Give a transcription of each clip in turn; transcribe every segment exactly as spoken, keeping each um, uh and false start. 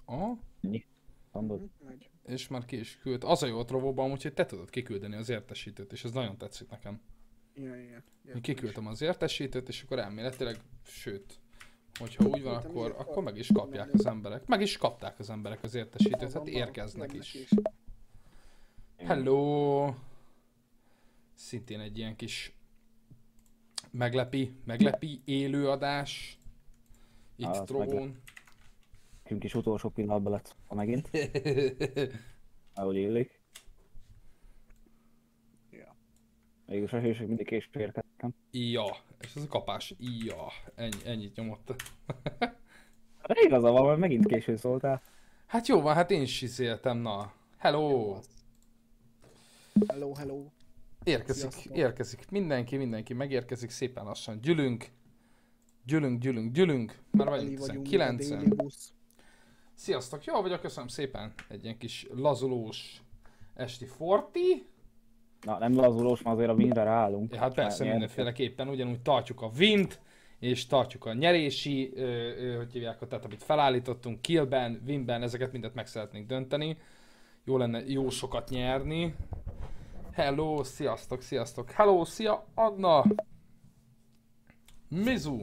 Aha. Mondod? És már ki is küld. Az a jó a Trovóban, úgyhogy te tudod kiküldeni az értesítőt, és ez nagyon tetszik nekem. Igen, igen. Én kiküldtem az értesítőt, és akkor elméletileg, sőt, hogyha úgy van, akkor, akkor meg is kapják az emberek. Meg is kapták az emberek az értesítőt, hát érkeznek is. Hello! Szintén egy ilyen kis meglepi, meglepi élőadás. Itt Ah, Trovón. Nekünk is utolsó pillanatban lett ha megint. Ahogy illik. Ja. Mégis a hősök mindig később érkeztem. Ja, és ez a kapás, ja, ennyi, ennyit nyomott. De igaza van, mert megint későn szóltál. Hát jó van, hát én is izéltem, na. Hello! Hello, hello. Érkezik, Sziasztok. érkezik. Mindenki, mindenki megérkezik szépen lassan. Gyűlünk. Gyűlünk, gyűlünk, gyűlünk. Már vagyunk tizenkilencen. Sziasztok, jól vagyok, köszönöm szépen. Egy ilyen kis lazulós esti forti. Na, nem lazulós, mert azért a winre ráállunk. Ja, hát persze, Nyertek. mindenféleképpen ugyanúgy tartjuk a wint, és tartjuk a nyerési, ö, ö, hogy hívják, tehát amit felállítottunk, killben, winben, ezeket mindet meg szeretnénk dönteni. Jó lenne jó sokat nyerni. Hello, sziasztok, sziasztok. Hello, szia, Anna. Mizu.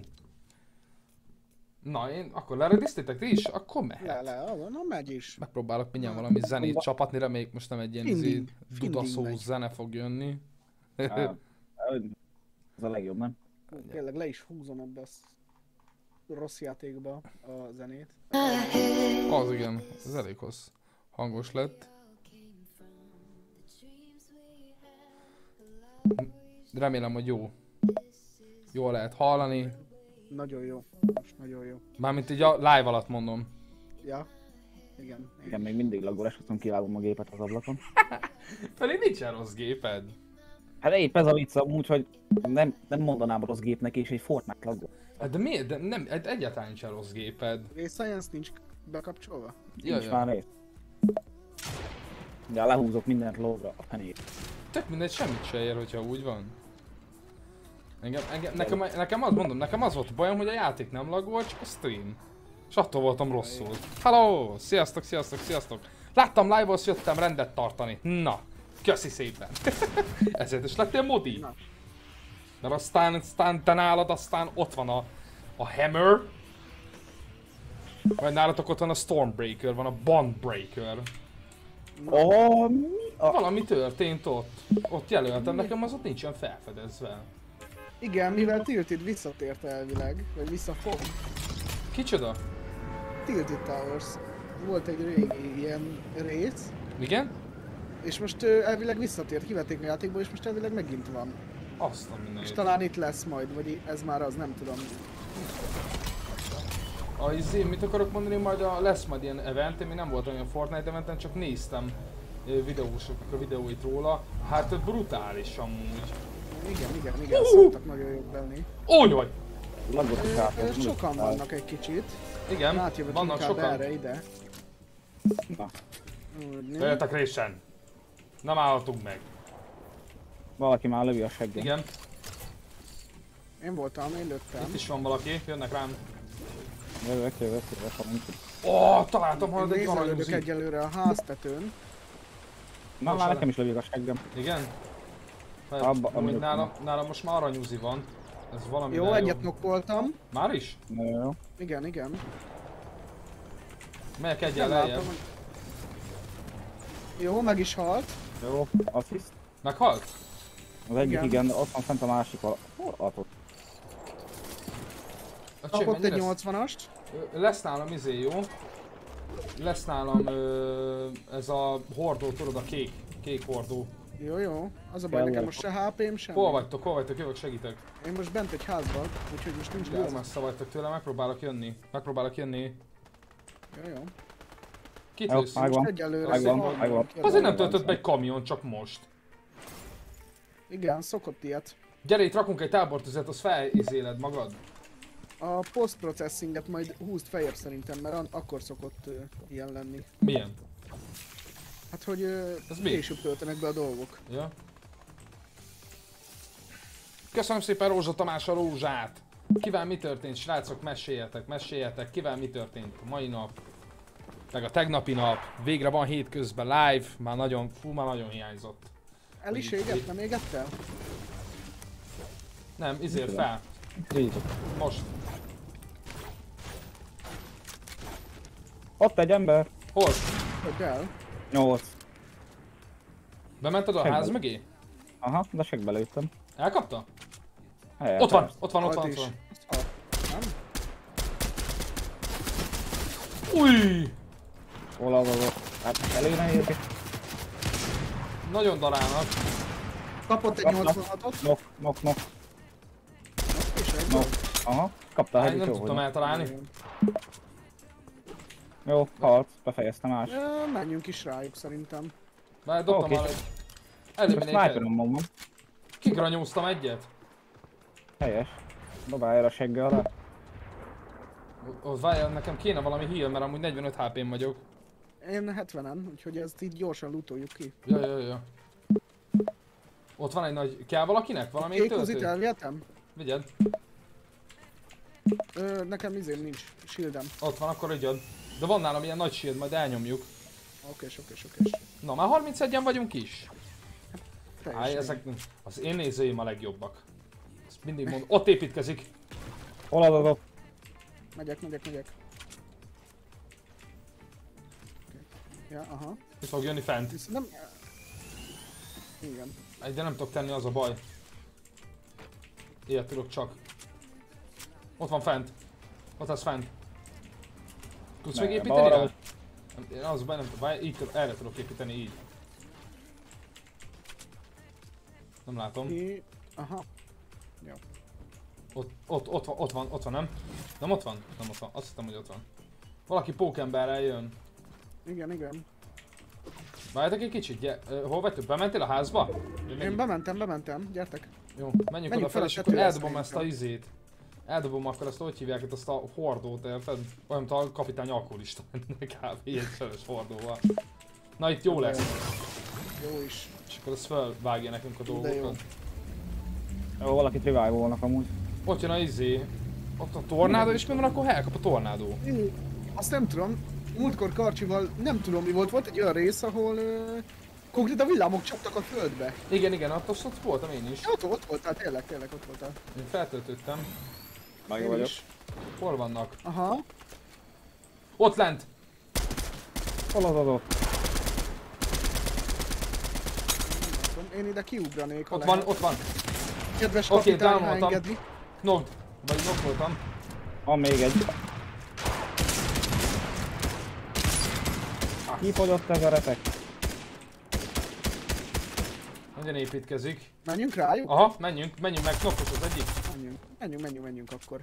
Na, én akkor lerediztétek ti is? Akkor mehet. Le, le, na megy is. Megpróbálok mindjárt valami zenét csapatni, reméljük most nem egy ilyen izé Finding, finding dudaszó megy. zene fog jönni. Á, Ez a legjobb, nem? Tényleg le is húzom ebbe a sz- rossz játékba a zenét. Az igen, ez elég hossz. Hangos lett. Remélem, hogy jó. Jól lehet hallani. Nagyon jó. Most nagyon jó. Mármint így a live alatt mondom. Ja. Igen. Igen, még mindig lagol, és aztán kivágom a gépet az ablakon. Pedig nincsen rossz géped. Hát épp ez a vicc amúgy, hogy nem, nem mondanám rossz gépnek, és egy Fortnite lagol. Hát de miért? De nem, egy- egyáltalán nincsen rossz géped. Race Science nincs bekapcsolva? Ja, Nincs ja. már rész. Ja, lehúzok mindent lógra, a fenét. Tök mindegy, semmit se ér, hogyha úgy van. Engem, engem, nekem, nekem azt mondom, nekem az volt a bajom, hogy a játék nem lagol, csak a stream. És attól voltam rosszul. Hello! Sziasztok, sziasztok, sziasztok! Láttam live-ot, jöttem rendet tartani. Na, köszi szépen. Ezért is lettél modi. Na. Mert aztán, aztán te nálad, aztán ott van a, a Hammer. Vagy nálatok ott van a Stormbreaker, van a Bondbreaker. Oh, mi? A... Valami történt ott. Ott jelöltem, nekem az ott nincsen felfedezve. Igen, mivel Tilted visszatért elvileg, vagy visszafog. Kicsoda? Tilted Towers. Volt egy régi ilyen rész, Igen? és most ö, elvileg visszatért, kivették a játékból, és most elvileg megint van. Azt a És mindenit. talán itt lesz majd, vagy i- ez már az, nem tudom. A izé, mit akarok mondani, majd a, lesz majd ilyen event, én még nem voltam olyan Fortnite eventen, csak néztem ö, videósoknak a videóit róla. Hát brutális amúgy. Igen, igen, igen, szoktak nagyon jók lenni. Ójjaj! Lagot is Ö, át, ö, ez Sokan muszáj. vannak egy kicsit. Igen, Átjövök vannak inkább sokan. erre, ide. Na, Úgy, Jöjjetek résen! Nem állhatunk meg. valaki már lövi a seggem. Igen, Én voltam, én lőttem. itt is van valaki, jönnek rám. Jövök, jövök, jövök, ha nincs. Ó, oh, találtam Én hallod egy nézelődök aranyuzi. egyelőre a háztetőn. Na, már nekem is lövik a seggem. Igen? Hát, Abba, úgy amit nálam, nálam most már aranyuzi van. Ez valami Jó, egyet nokkoltam. Már is? Jó, jó. Igen, igen. Melyek egyen Nem lejjebb? látom, hogy... Jó, meg is halt. Jó, assziszt. Meghalt? Az egyik Igen. igen, de ott van fent a másik a... Hol adott? Öcsém, Kapott mennyi egy lesz? nyolcvanast. Ö, Lesz nálam izé, jó? Lesz nálam ö, ez a hordó, tudod, a kék, kék hordó. Jó, jó. Az a baj, Kell nekem le- most se há pém sem. Hol vagytok, hol vagytok, jövök, segítek. Én most bent egy házban, úgyhogy most nincs Jó gáz. messze vagytok tőle, megpróbálok jönni. Megpróbálok jönni. Jó, jó. Kit Jó, lősz? megvan. Most egyelőre Megvan, szól- megvan. Azért nem töltött be egy kamion, csak most. Igen, szokott ilyet. Gyere, itt rakunk egy tábortüzet, az felizéled magad. A post-processinget majd húzd feljebb szerintem, mert an- akkor szokott uh, ilyen lenni. Milyen? Hát, hogy uh, Ez mi? később töltenek be a dolgok. Ja. Köszönöm szépen Rózsa Tamás a rózsát! Kivel mi történt, srácok? Meséljetek, meséljetek, kivel mi történt mai nap? Meg a tegnapi nap, végre van hétközben live, már nagyon, fú, már nagyon hiányzott. El is égett, nem égett el? Nem, izért fel. Rítok. Most. Ott egy ember. Hol? Hogy el? Nyolc. Bemented a Segben. ház mögé? Aha, de segbe lőttem. Elkapta? Helyet, Ott van, persze. ott van, ott van, Alt ott is. van. Azt hal. Nem? Új! Hol az az ott? Hát előne érni. Nagyon darálnak. Kapott egy Kapta. nyolcvanhatot. Nok, nok, nok, És egy nok. Aha, kaptál Hát egy nem jó, tudtam hogy- eltalálni. Jó, halt, befejeztem más. Ö, Menjünk is rájuk szerintem. Már dobtam Oké. már egy... Most Eliminate. sniperom van. Kigranyóztam egyet. Helyes. Dobálj a segge alá. Ott várjál, nekem kéne valami heal, mert amúgy negyvenöt há pén vagyok. Én hetvenen, úgyhogy ezt így gyorsan lootoljuk ki. Ja, ja, ja. Ott van egy nagy... Kell valakinek? Valami Kék húzit töltő? elvihetem? Vigyed. Ö, nekem izém nincs, shieldem. Ott van, akkor ügyöd. De van nálam ilyen nagy shield, majd elnyomjuk. Okés, okés, okés. Na, már harmincegyen vagyunk is. Teljesen. Áj, ezek... Az én nézőim a legjobbak. Ezt mindig mondom. Ott építkezik. Hol az az ott? Megyek, megyek, megyek. Oké. Ja, aha. Itt fog jönni fent. Viszont nem... Igen. Egy, de nem tudok tenni, az a baj. Ilyet tudok csak. Ott van fent. Ott az fent. Tudsz Ne, még építeni balra. rá? Nem, én az baj, nem tudom. Várj, így tudok, erre tudok építeni, így. Nem látom. Ki... Aha. Jó. Ott, ott, ott, van, ott van, ott van, nem? Nem ott van? Nem ott van. Azt hittem, hogy ott van. Valaki pókemberrel jön. Igen, igen. Várjátok egy kicsit, gye, ö, hol vettük? Bementél a házba? Vagy Én menjünk? bementem, bementem. Gyertek. Jó, menjünk Menjünk oda fel fel, a és akkor tetőre eldobom ezt a szerintem. izét. Eldobom akkor ezt, hogy hívják itt, azt a hordót, érted? Olyan, mint a kapitány alkoholista kb. Ilyen cseles hordóval. Na itt jó lesz. Jó is. És akkor ez felvágja nekünk a De jó. dolgokat. Jó, valakit revive-olnak amúgy. Ott jön a izé. Ott a tornádó, és mi van akkor, ha elkap a tornádó? Én azt nem tudom. Múltkor Karcsival nem tudom mi volt. Volt egy olyan rész, ahol ö, konkrétan villámok csaptak a földbe. Igen, igen, ott, ott voltam én is. Ja, ott, ott voltál, tényleg, tényleg ott voltál. Én feltöltöttem. Meg Én vagyok. is. Hol vannak? Aha. Ott lent! Hol az az ott? Nem tudom, én ide kiugranék, ha Ott van, lehet. ott van. Kedves Oké, kapitány, ha downoltam. engedi. Knocked. Vagy knock voltam. Van még egy. Kifogyott ez a retek. Nagyon építkezik. Menjünk rájuk? Aha, menjünk, menjünk meg, knockos az egyik. Menjünk, menjünk, menjünk, menjünk akkor.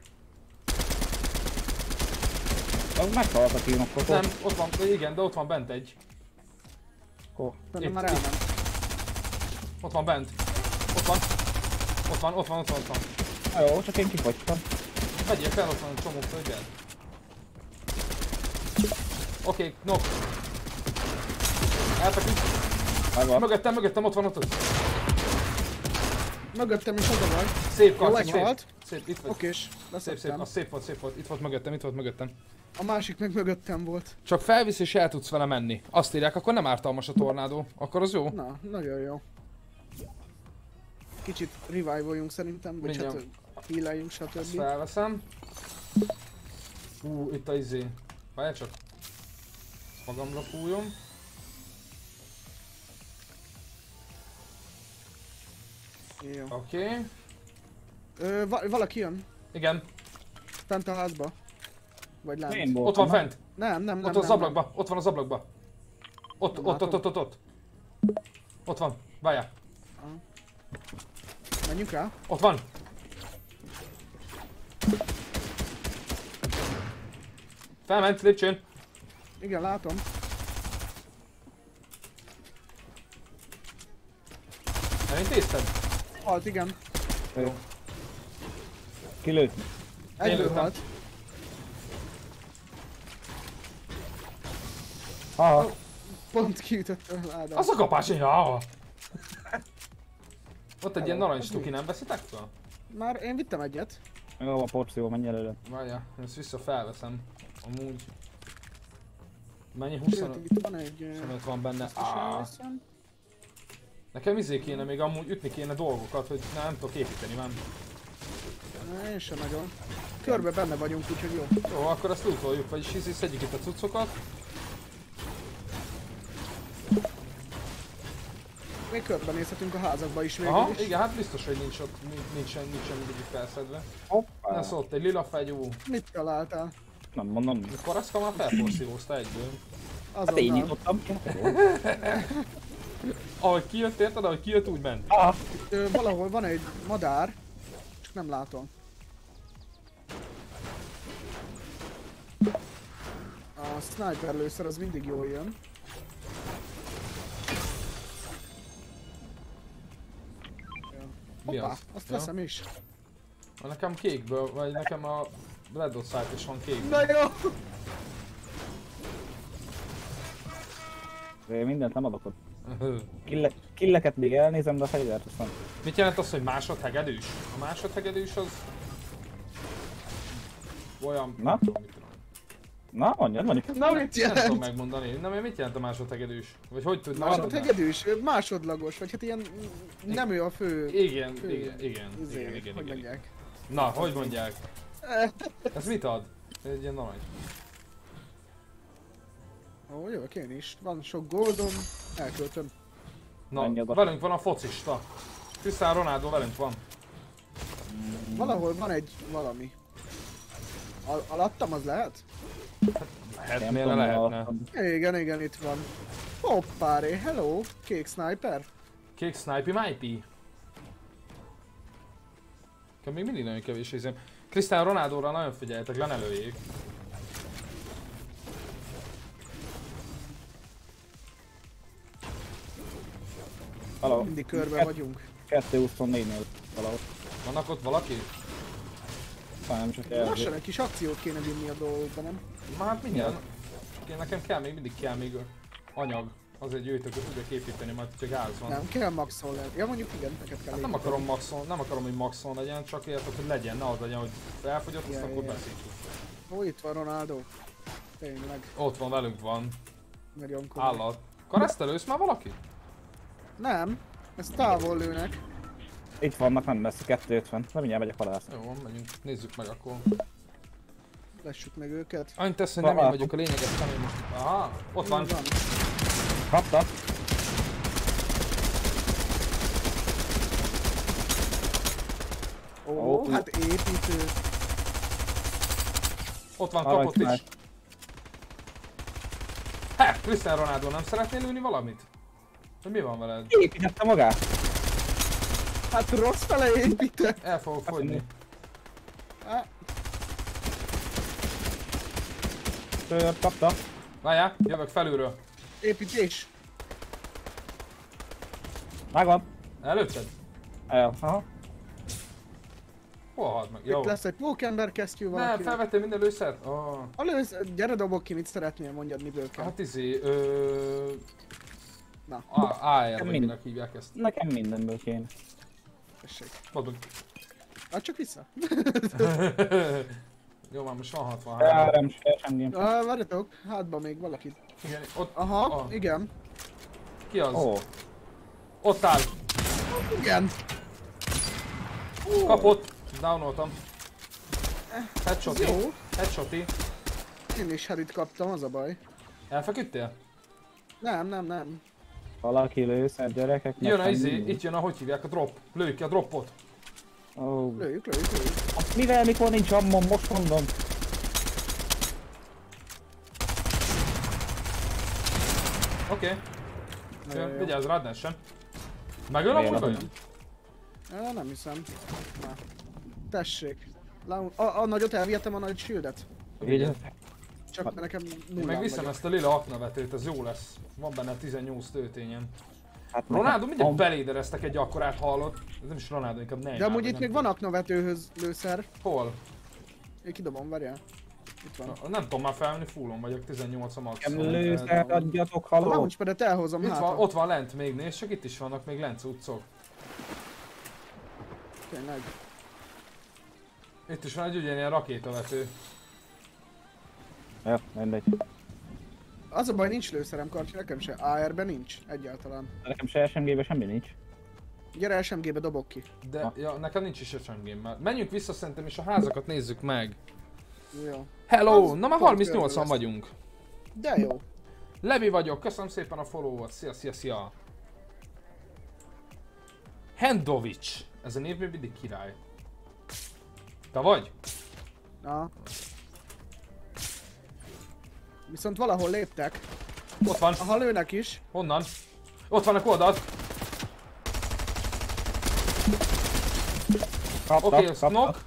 Az meghalt a kínokkot. Nem, ott van, igen, de ott van bent egy. Hol? Szerintem Itt, már itt. elment. Ott van bent. Ott van. Ott van, ott van, ott van, ott van. Na jó, csak én kifogytam. Vegyél fel, ott van egy csomó földjel. Oké, okay, knock. Elfeküdt. Megvan. Mögöttem, mögöttem, ott van, ott ott. Mögöttem is az a baj. Szép Jó, karc, egy szép. halt. Szép, itt vagy. Okés, Szép, szép, leszedtem. az szép volt, szép volt. Itt volt mögöttem, itt volt mögöttem. A másik meg mögöttem volt. Csak felvisz és el tudsz vele menni. Azt írják, akkor nem ártalmas a tornádó. Akkor az jó? Na, nagyon jó. Kicsit revive-oljunk szerintem, vagy Mindjárt. hát healeljünk, Ezt stb. felveszem. Ú, itt a izé. Várjál csak. Ezt magamra fújom. Jó. Oké. Okay. Ö, va valaki jön, Igen, fent a házba. Vagy lent. Én voltam. ott van fent. Nem, nem, nem. Ott az nem, ablakba, ott van az ablakba. Ott, Nem ott, ott, látom. ott, ott, ott. Ott van, várjál. nem. Menjünk rá. Ott van. Felment, lépcsőn. Igen, látom. Elintézted? Halt, igen. Jó. Kilőtt. Egyből lőttem. halt. Haha. Pont kiütött a ládát. Az a kapás, ja. Ott egy ilyen Hello. narancs tuki, nem veszitek fel? Már én vittem egyet. Jó, a porció, menj előre. Várjál, ezt vissza felveszem. Amúgy. Mennyi? Sőt, huszonöt itt van egy... ö, huszonöt van benne. ezt is Ah, elviszem. nekem izé kéne még amúgy ütni kéne dolgokat, hogy nem, nem tudok építeni már. Ne, én sem nagyon. Körbe benne vagyunk, úgyhogy jó. Jó, akkor ezt lootoljuk, vagyis izé szedjük itt a cuccokat. Még körbenézhetünk a házakba is végül Aha, is. igen, hát biztos, hogy nincs ott, nincs- nincsen, nincsen mindegyik felszedve. Hoppá. Na szólt egy lila fegyú. Mit találtál? Nem mondom. Mikor azt már felforszívózta egyből. Hát én Azonnal. nyitottam ki. Ahogy kijött, érted? Ahogy kijött, úgy ment. Ah, Ö, valahol van egy madár, csak nem látom. A sniper lőszer az mindig jól jön. Mi Hoppá, az? azt Ja. veszem is. Ha nekem kékből, vagy nekem a Red Dot Sight is van kékből. Na jó! én mindent nem adok ott. Kille, killeket még elnézem, de a fegyvert azt nem. Mit jelent az, hogy másodhegedűs? A másodhegedűs az... Olyan... Na? Nem tudom, mit tudom. Na, mondjad, mondjuk. Na mit Nem tudom jelent? megmondani. Nem, mit jelent a másodhegedűs? Vagy hogy tud Másodhegedűs, másodlagos, vagy hát ilyen nem ő a fő... Igen, fő igen, igen, izé, igen, igen, hogy igen. mondják. Na, hogy mondják? Eh, Ez mit ad? Egy ilyen narancs. Ó, jövök én is. Van sok goldom, elköltöm. Na, Menj oda. velünk van a focista. Cristiano Ronaldo velünk van. Valahol van egy valami. Al alattam az lehet? Lehet, Nem miért ne tudom, lehetne? alattam. Igen, igen, itt van. Hoppáré, hello, kék sniper. Kék sniper májpi. Nekem még mindig nagyon kevés izém. Cristiano Ronaldóra nagyon figyeljetek, le ne lőjék. Valahol. Mindig körbe Kett- vagyunk. kettő huszonnégynél valahol. Vannak ott valaki? Talán nem csak Lassan elző. egy kis akciót kéne vinni a dolgokba, nem? Már hát mindjárt. Én nekem kell még mindig kell még anyag. Azért gyűjtök, hogy tudjak építeni, majd hogyha gáz van. Nem, kell maxolni. Ja mondjuk igen, neked kell Hát nem akarom maxon, nem akarom, hogy maxon legyen, csak érted, hogy legyen, ne az legyen, hogy elfogyott, azt Ja, akkor ja. beszítjük. Ó, itt van Ronaldo. Tényleg, Ott van, velünk van. nagyon komoly. Állat. Karesztelősz már valaki? Nem, ezt távol lőnek. Itt vannak, nem lesz kettő ötven. Na mindjárt megyek halászni. Jó, van, megyünk. Nézzük meg akkor. Lessük meg őket. Annyit tesz, hogy nem én vagyok a lényeges, nem én most. Aha, ott van. van. Kapta. Ó, Ó, hát építő. Ott van, Arra kapott itt már. is. Hát, Cristiano Ronaldo, nem szeretnél lőni valamit? Hogy mi van veled? Építette magát. Hát rossz fele építő. El fogok fogyni. Á, Tört, kapta. Várjál, jövök felülről. építés. Megvan. Előtted? El. Aha. Hol halt meg? Jó. Itt lesz egy pókember kesztyű Nem, valakinek. felvettél minden lőszert? Oh. A lősz, gyere dobok ki, mit szeretnél, mondjad miből kell. Hát izé, ö... Na. á er, vagy Mind. minek hívják ezt. Nekem mindenből kéne. Tessék. Mondod. Hát csak vissza. Jó, már most van hatvanhárom. Nem se, semmi. Ah, várjatok, hátban még valakit. Igen, ott, Aha, ah, igen. ki az? Ó, Ott áll. Igen. Kapott. Downoltam. Ez Headshoti. jó. Headshoti. Én is herit kaptam, az a baj. Elfeküdtél? Nem, nem, nem. valaki lőszer gyerekek. Jön a nekem izé, mindegy. itt jön a, hogy hívják, a drop. Lőjük ki a dropot. Ó, Lőjük, lőjük, lőjük. mivel mikor nincs ammon, most mondom. Oké. Na, Okay. jó, jó. Vigyázz rád, ne sem. Megöl Miért amúgy nem? vagy? Á, nem hiszem. Na. Tessék. Lá- A, a nagyot elvihetem, a nagy shieldet. Így, Csak mert nekem Én nullán meg viszem vagyok. ezt a lila aknavetőt, ez jó lesz. Van benne tizennyolc töltényen. hát Ronaldo, nekem- mindjárt am- belédereztek egy akkorát hallott. Ez nem is Ronaldo, inkább Neymar. De amúgy vagy itt nem még van tudom. aknavetőhöz lőszer. Hol? Én kidobom, várjál. Itt van. Na, nem tudom már felmenni, fullon vagyok, tizennyolc a max. Nekem lőszert adjatok, A haló. launchpadet elhozom Itt hát. van, ott van lent még, nézd, csak itt is vannak még lent cuccok. Tényleg. Itt is van egy ugyanilyen rakétavető. Ja, mindegy. Az a baj, nincs lőszerem, Karcsi, nekem se. á er-ben nincs, egyáltalán. De nekem se es em gé-ben semmi nincs. Gyere, es em gé-be dobok ki. De Ha. ja, nekem nincs is es em gém-mel. Menjünk vissza szerintem és a házakat nézzük meg. Jó. Hello! Az Na már pont harmincnyolcan körül lesz. vagyunk. De jó. Levi vagyok, köszönöm szépen a follow-ot. Szia, szia, szia. Hendovics. Ez a név még mindig király. Te vagy? Na. Viszont valahol léptek. Ott van. Aha, lőnek is. Honnan? Ott vannak oldalt. Kapta, Oké, okay, kapta. knock.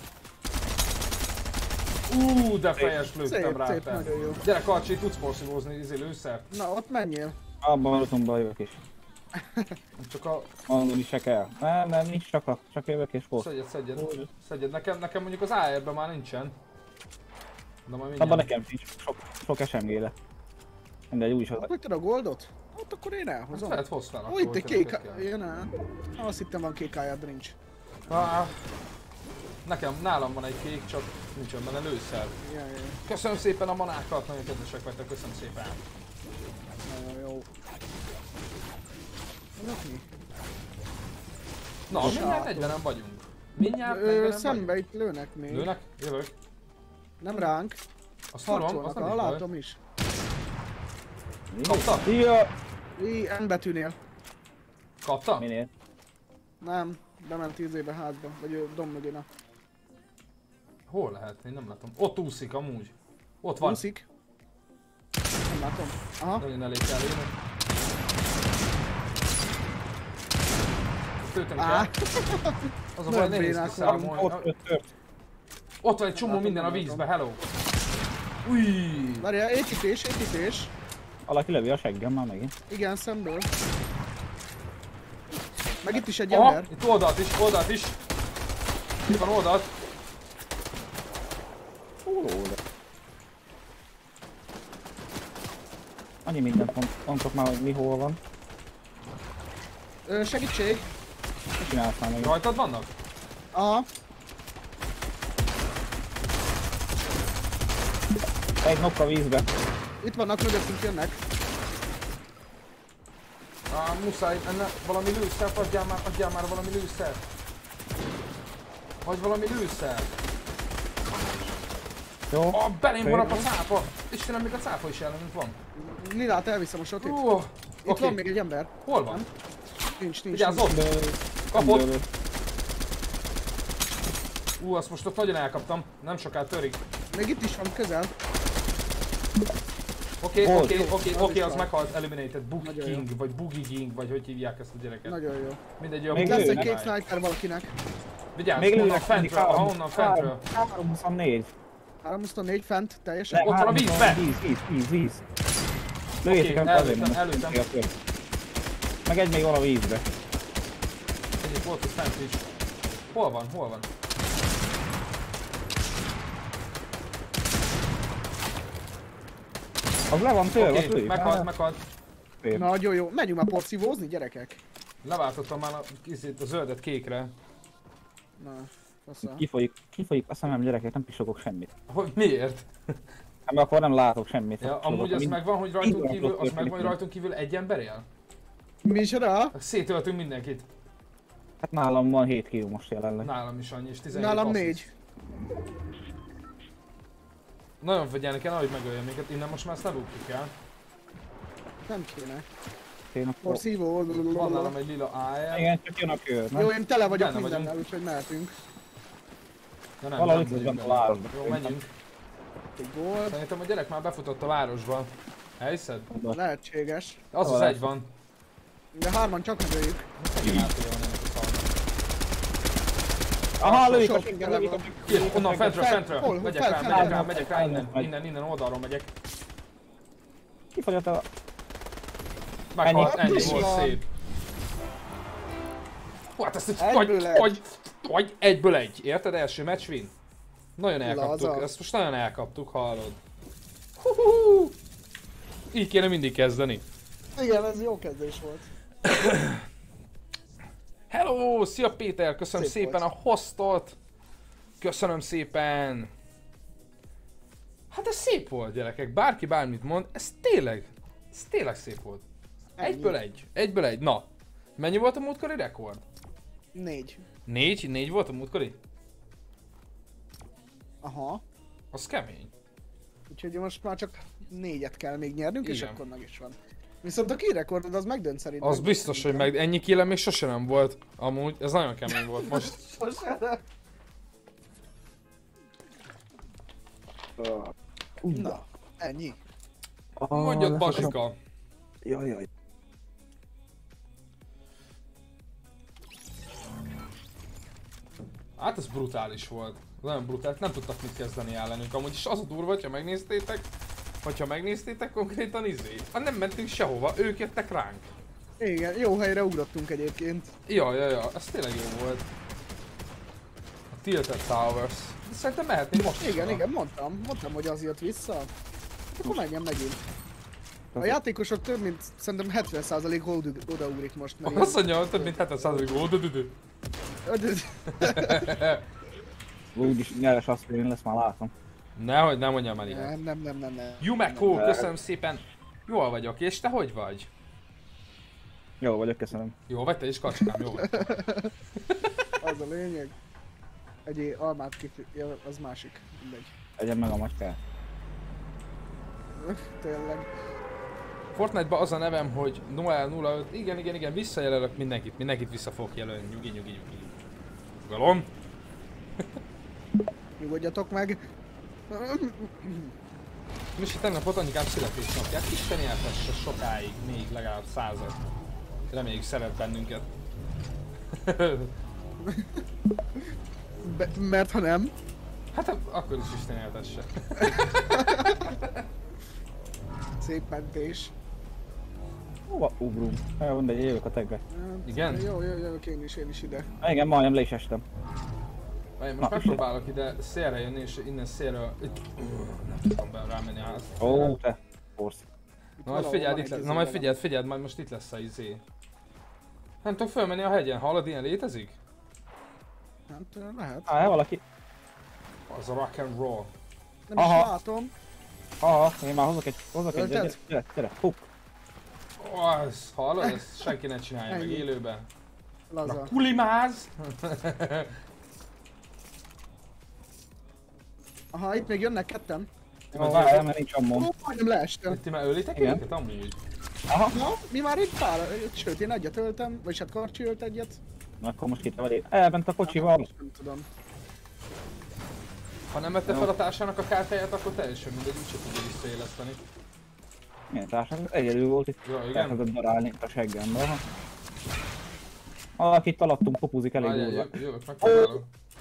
Ú, de fejes lőttem Szép, rá szép, te. nagyon jó. Gyere Karcsi, tudsz porszívózni izé lőszert? Na, ott menjél. Abban a rutumban jövök is. Csak a... Mondani se kell. Nem, nem, nincs csak, a, csak jövök és volt. Szedjed, szedjed. Szedjed. Nekem, nekem mondjuk az á er-ben már nincsen. De majd Abban mindjárt. nekem sincs, sok, sok es em gé-le. Mindegy, úgyis az. Hagytad a goldot? Hát akkor én elhozom. Feled hozz fel Ó, akkor, itt egy hogyha kék... neked kell. Ja, nem. Azt hittem van kék ájad, de nincs. Ah, nekem, nálam van egy kék, csak nincsen benne lőszer. Ja, ja, ja. Köszönöm szépen a manákat, nagyon kedvesek vagytok, köszönöm szépen. Nagyon jó. Vannak mi? Na, Most mindjárt látom. negyvenen vagyunk. Mindjárt Ö, negyvenen szembe vagyunk. itt lőnek még. Lőnek? Jövök. Nem ránk. Azt tudom, azt Harcolnak, nem ah, is baj. látom is. Kapta? Ja! I, N betűnél. Kapta? Minél? Nem, bement tízébe házba, vagy ő dom mögé, na. Hol lehet? Én nem látom. Ott úszik amúgy. Ott van. Úszik. Nem látom. Aha. Nagyon elég kell lőni. Tölteni kell. Á, Az a baj, nem nehéz bénák kiszámolni. Ott tört, tört. Ott van egy csomó Látom, minden a nem vízbe, látom. hello. Új. várjál, építés, építés. Valaki lövi a seggem már megint. Igen, szemből. Meg itt is egy Aha, ember. itt oldalt is, oldalt is. Itt van oldalt. Ó, de. Annyi mindent mond, mondtok már, hogy mi hol van. Ö, segítség. Mit csinálsz már meg? Rajtad vannak? Aha. Egy nokk a vízbe. Itt vannak, mögöttünk jönnek. Á, muszáj, enne valami lőszer, adjál már, adjál már valami lőszer. Adj valami lőszer. Jó? Ah, belém van a cápa. Istenem, még a cápa is ellenünk van. Nilát elviszem a sotit. Uh, Itt Oké, van még egy ember. hol van? Nem? Nincs, nincs. Vigyázz nincs. ott! De... Kapott! Dőlő. Ú, azt most ott nagyon elkaptam. Nem sokáig törik. Még itt is van közel. Oké, Hol? oké, oké, Az oké, is az van. meghalt, eliminated. Boogie Nagyon jó. King, vagy Boogie King, vagy hogy hívják ezt a gyereket. Nagyon jó. Mindegy, olyan Még Lesz egy lőnek. kék sniper valakinek. Vigyázz, Még onnan lőnek fentről, mindig. ha onnan fentről. háromhuszonnégy. háromhuszonnégy fent, teljesen. Ott van a vízbe! Víz, víz, víz, víz. Oké, Lőjétek el, előttem, azért, előttem. mert tört. Meg egy még van a vízbe. Egyik volt ott fent is. Hol van, hol van? Az le van törve, Oké, az lőjük. meghalt, Á, meghalt. szép. Nagyon jó. Menjünk már porszívózni, gyerekek. Leváltottam már a, izét, a zöldet kékre. Na, faszal. Kifolyik, kifolyik a szemem, gyerekek, nem pisogok semmit. Hogy miért? Hát mert akkor nem látok semmit. Ja, Pisogok, amúgy az mind- megvan, hogy rajtunk minden kívül, fog az megvan, hogy történni. rajtunk kívül egy ember él? Micsoda? Szétöltünk mindenkit. Hát nálam van hét kiló most jelenleg. Nálam is annyi, és tizenhét Nálam assziszt. négy. Nagyon figyelni kell, hogy megöljen minket, innen most már ezt ne rúgjuk el. Nem kéne. Én akkor... Porszívó. Van nálam egy lila á er. Igen, csak jön a kör, nem? Jó, én tele vagyok Benne mindennel, vagyunk. úgyhogy mehetünk. Ja, nem, Valahogy nem itt vagyunk van a benne. városban, Jó, szerintem. menjünk. Egy gold. Szerintem a gyerek már befutott a városba. Elhiszed? Lehetséges. Az az Hol egy van. De hárman csak megöljük. Megint átolja van ennek a szarnak. Aha, lőjük a Sok seggem, tele lőjük a van. Ki, seggem. onnan fentről, Fent, fentről. hol, hol, Megyek fent, rá, fent, megyek rá, fent, megyek rá fent, innen. fent. Innen, innen oldalról megyek. Kifogyott a... Meghalt, Ennyi. ennyi Is volt, van. szép. Hú, hát ezt Egyből vagy, egy. vagy, vagy egyből egy. Érted? Első match win. Nagyon elkaptuk, Laza. ezt most nagyon elkaptuk, hallod. Huhuhu. Így kéne mindig kezdeni. Igen, ez jó kezdés volt. Hello! Szia Péter! Köszönöm Szép szépen volt. a hostot! Köszönöm szépen! Hát Hát ez szép volt, gyerekek. Bárki bármit mond, ez tényleg, ez tényleg szép volt. Egyből egy. Egyből egy. Na. Mennyi volt a múltkori rekord? Négy. Négy? Négy volt a múltkori? Aha. Az kemény. Úgyhogy most már csak négyet kell még nyernünk, és Igen. akkor meg is van. Viszont a kirekordod az megdönt szerintem. Az biztos, hogy meg ennyi killem még sose nem volt. Amúgy, ez nagyon kemény volt most. Na, ennyi. Mondjad, Bazsika. Jaj, jaj. Hát ez brutális volt. Nagyon brutális, nem tudtak mit kezdeni ellenünk. Amúgy is az a durva, hogyha megnéztétek, hogyha megnéztétek konkrétan izé. Ha nem mentünk sehova, ők jöttek ránk. Igen, jó helyre ugrottunk egyébként. Ja, ja, ja, ez tényleg jó volt. A Tilted Towers. De szerintem mehetnénk most is Igen, oda. igen, mondtam. Mondtam, hogy az jött vissza. Akkor menjen megint. A játékosok több mint szerintem hetven százalék odaugrik most. Mert Azt mondja, hogy több mint hetven százalék oldodödö. Úgyis nyeres aspirin lesz, már látom. Nehogy, nem mondjam el ilyet. Nem, nem, nem, nem, nem. Yumeko, köszönöm szépen. Jól vagyok, és te hogy vagy? Jó vagyok, köszönöm. Jó vagy, te is kacskám, jó vagy. Az a lényeg. Egy almát kif... Ja, az másik. Mindegy. Egyen meg a macskát. Tényleg. Fortnite-ban az a nevem, hogy Noel nulla öt. Igen, igen, igen, visszajelölök mindenkit, mindenkit vissza fogok jelölni. Nyugi, nyugi, nyugi. Nyugalom. Nyugodjatok meg. Misi, tegnap anyukám születésnapját, Isten éltesse sokáig, még legalább százat. Reméljük szeret bennünket. Be, mert ha nem... Hát akkor is Isten éltesse. Szép mentés. Hova ugrunk? Jó, mindegy, jövök a tegbe. Igen? Jó, jó, jó, én is, én is ide. Ah, igen, majdnem le is estem. Várj, most Na, megpróbálok ide szélre jönni, és innen szélről... Itt... Nem tudom be rámenni a házba. Ó, te. Forsz. Na majd figyeld, itt lesz, na majd figyeld, figyeld, majd most itt lesz a izé. Nem tudok fölmenni a hegyen, hallod, ilyen létezik? Nem tudom, lehet. Á, valaki. Az a rock and roll. Nem Aha. is látom. Aha, én már hozok egy, hozok egy, gyere, Ölted? gyere, gyere, hopp. Ó, ez, hallod, ezt senki ne csinálja meg Ennyi. élőben. Laza. Na kulimáz! Aha, itt még jönnek ketten. Ti Ó, már várjál, várjátok- mert nincs ammon. Ó, majdnem leestem. ti már ölitek Igen. őket amúgy? Aha, Na, mi már itt pár, sőt én egyet öltem, vagyis hát Karcsi ölt egyet. na akkor most itt vagy. Elment a kocsival. Most nem tudom. Ha nem vette fel a társának a kártyáját, akkor teljesen mindegy, úgyse tudja visszaéleszteni. Milyen társadalom? Egyedül volt itt. Ja, igen. Elkezdett darálni a seggembe. Aha. Valaki itt alattunk popuzik elég Várjál, durva. jö- jövök, megpróbálok.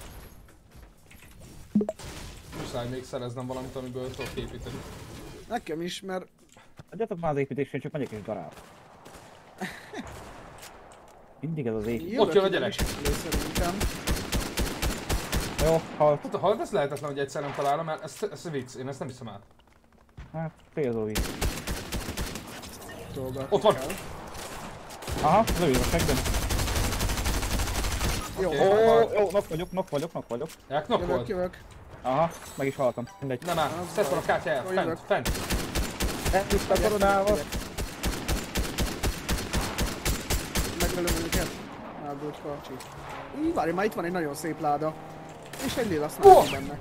Muszáj még szereznem valamit, amiből tudok építeni. Nekem is, mert Adjatok már az építésén, csak megyek és darál. Mindig ez az építés. jövök jön a ide gyerek. is felé szerintem. Jó, halt. Hát, hallod, ez lehetetlen, hogy egyszer nem találom, mert ez, ez vicc, én ezt nem hiszem át. Hát, félzóvi. Dolgokat Ott van. kell. Aha, lőjön a segben. Jó, Oké. Ó, Halt. jó, nok vagyok, nok vagyok, nok vagyok. Elknok jövök, volt? jövök. Aha, meg is haltam. Mindegy. Nem áll, Az szedd fel a baj. kártyáját, Jó, fent, jövök. fent. Elvitt a koronával. Megelőm őket. Áldott Karcsi. Így, várj, már itt van egy nagyon szép láda. És egy lila Ó! sniper benne.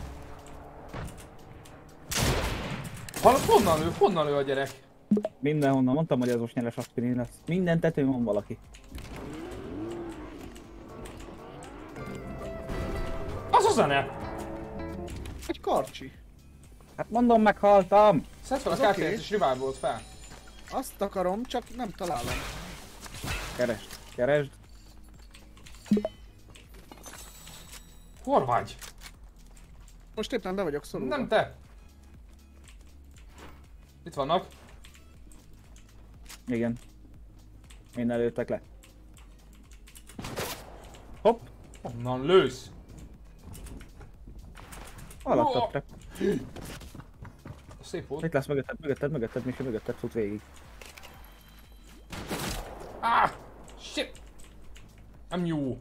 Hallod, honnan lő, honnan lő a gyerek? Mindenhonnan, mondtam, hogy ez most nyeres aspirin lesz. Minden tetőn van valaki. Az a zene! Egy Karcsi. Hát mondom, meghaltam. Szedd fel a Az kártyáját oké. és revive volt fel. Azt akarom, csak nem találom. Keresd, keresd. Hol vagy? Most éppen be vagyok szorulva. Nem te! Itt vannak. Igen. Minden lőttek le. Hopp, Honnan lősz? alatt Ó! a trap. Szép volt. Itt lesz mögötted, mögötted, mögötted, Misi, mögötted fut végig. Ah! Shit! Nem jó.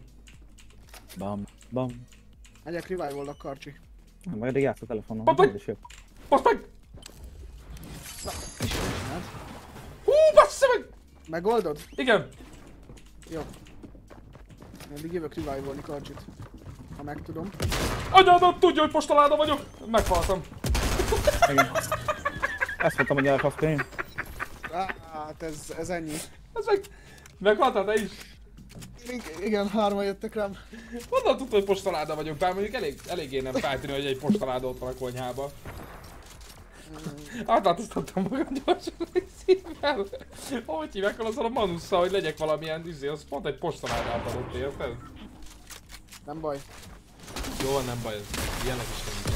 Bam, bam. Megyek revive-olnak, Karcsi. Nem, majd eddig játsz a telefonon, Papa! ez is jó. Basz meg! Na, is csináld. Hú, bassza meg! Megoldod? Igen. Jó. Eddig jövök revive-olni Karcsit. Ha meg tudom. Anyádat tudja, hogy postaláda vagyok! Meghaltam. Igen. Ezt mondtam, hogy elfasztom én. Á, hát ez, ez ennyi. Ez meg... Meghaltál te is? I- igen, hárman jöttek rám. Honnan tudta, hogy postaláda vagyok? Bár mondjuk elég, eléggé nem feltűnő, hogy egy postaláda ott van a konyhában. Átváltoztattam magam gyorsan egy szívvel. Ahogy hívják el azon a manusszal, hogy legyek valamilyen izé, az pont egy postaládát adott, érted? Nem baj. Jó, nem baj, ez ilyenek is nem.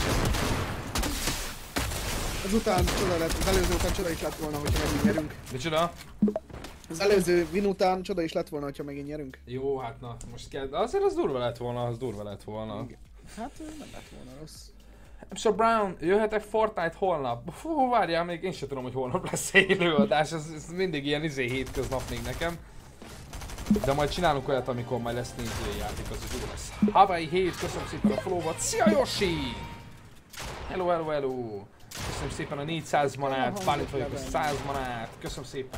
Azután csoda lett, az előző után csoda is lett volna, hogyha megint nyerünk. Micsoda? Az előző win után csoda is lett volna, hogyha megint nyerünk. Jó, hát na, most kell, de azért az durva lett volna, az durva lett volna. Hát nem lett volna rossz. em cé Brown, jöhetek Fortnite holnap? Fú, várjál, még én sem tudom, hogy holnap lesz élőadás, ez, ez mindig ilyen izé hétköznap még nekem. De majd csinálunk olyat, amikor majd lesz nézői játék, az úgy lesz. Hawaii hét, köszönöm szépen a follow-ot, szia Yoshi! Hello, hello, hello! Köszönöm szépen a négyszáz manát, Bálint vagyok a száz manát, köszönöm szépen!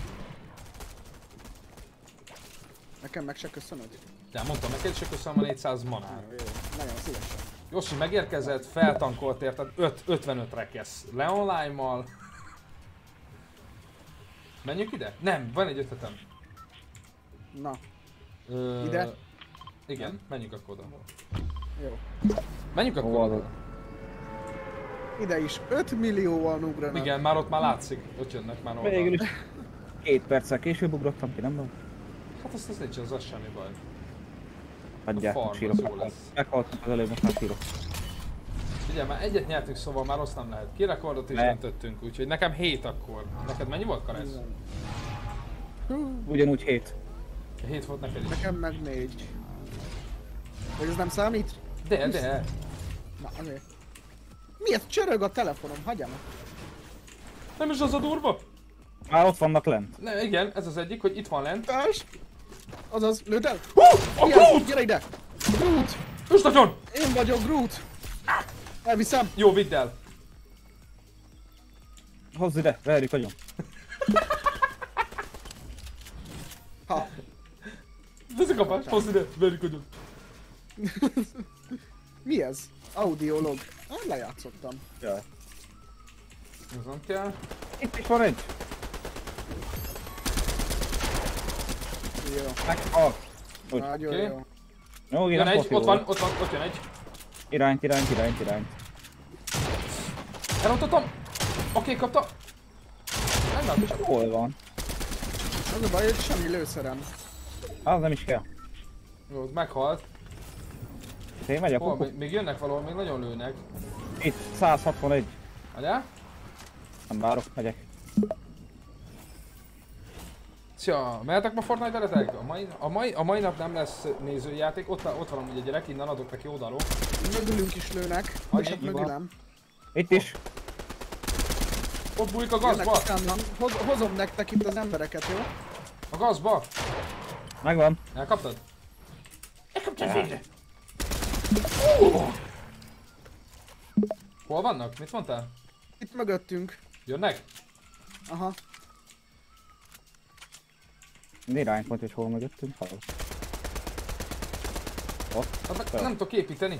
Nekem meg se köszönöd? De mondtam neked is, hogy köszönöm a négyszáz manát. Jó, nagyon szívesen. Yoshi megérkezett, feltankolt érted, ötvenötre kezd Leonline-mal. Menjünk ide? Nem, van egy ötletem. Na, Ö, ide? Igen, menjünk akkor oda. jó. Menjünk akkor Hova oda. adod? Ide is öt millióan ugranak. Igen, már ott már látszik, ott jönnek már oda. Végül is két perccel később ugrottam ki, nem tudom. Hát azt, azt nincs, az, az semmi baj. Adják, farm az sírok. jó lesz. Meghaltam az előbb, most már sírok. Figyelj, már egyet nyertünk, szóval már rossz nem lehet. Kirekordot is Ne. döntöttünk, úgyhogy nekem hét akkor. Neked mennyi volt, Karesz? Hú, Ugyanúgy hét. hét volt neked is. nekem meg négy. Vagy ez nem számít? De, de. Na, azért. Miért csörög a telefonom? Hagyjam. Nem is az a durva? Már ott vannak lent. Ne, igen, ez az egyik, hogy itt van lent. Társ! Azaz, lőd el! Hú! A Ilyen, Groot! gyere ide! Groot! Üsd nagyon! Én vagyok Groot! Elviszem! Jó, vidd el! Hozz ide, verjük agyon. Ha! Ez a kapás, hozz ide, verjük agyon. Mi ez? Audiolog. Ah, lejátszottam. Jaj. Ez nem kell. Itt is van egy. Jó. Meghalt. Úgy. Nagyon Oké. jó. Jó, Jön igen, egy, most ott jó. van, ott van, ott jön egy. Irányt, irányt, irányt, irányt. Elrontottam! Oké, kapta! Nem látom. Hol van? Az a baj, hogy semmi lőszerem. Az nem is kell. Jó, meghalt. Én megyek, Hol, kuku. még, még jönnek valahol, még nagyon lőnek. Itt, száz hatvanegy. Adjál? Nem várok, megyek. Szia, mehetek ma Fortnite veletek? A mai, a, mai, a mai nap nem lesz nézőjáték, ott, ott van amúgy egy gyerek, innen adok neki oldalról. Mögülünk is lőnek. Annyi És hát van. mögülem. Itt is. Ott bújik a Jönnek gazba! utána. Hoz, hozom nektek itt az embereket, jó? A gazba! Megvan. Elkaptad? Elkaptad Ja. végre! Uh! Hol vannak? Mit mondtál? Itt mögöttünk. Jönnek? Aha. Irányt mondja, hogy hol mögöttünk. Hallod. Ott. Hát meg nem tudok építeni.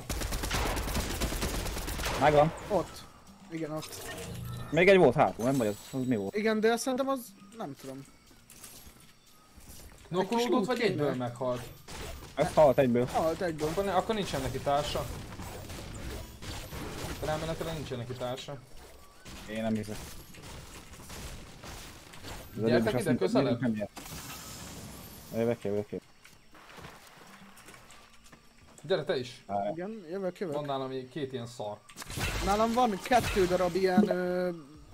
Megvan. Ott. Igen, ott. Még egy volt hátul, nem vagy az, az mi volt? Igen, de szerintem az... nem tudom. Nokolódott út vagy kéne. egyből meghalt? Ez halt egyből. Halt egyből. Akkor, ne, akkor nincsen neki társa. Rámenetelen nincsen neki társa. Én nem hiszek. Az Gyertek előbb is ide, azt mondta, közelebb. nem nyert. Jövök, jövök, jövök. Gyere te is. Á, Igen, jövök, Van jövök. nálam még két ilyen szar. Nálam van kettő darab ilyen... Ö...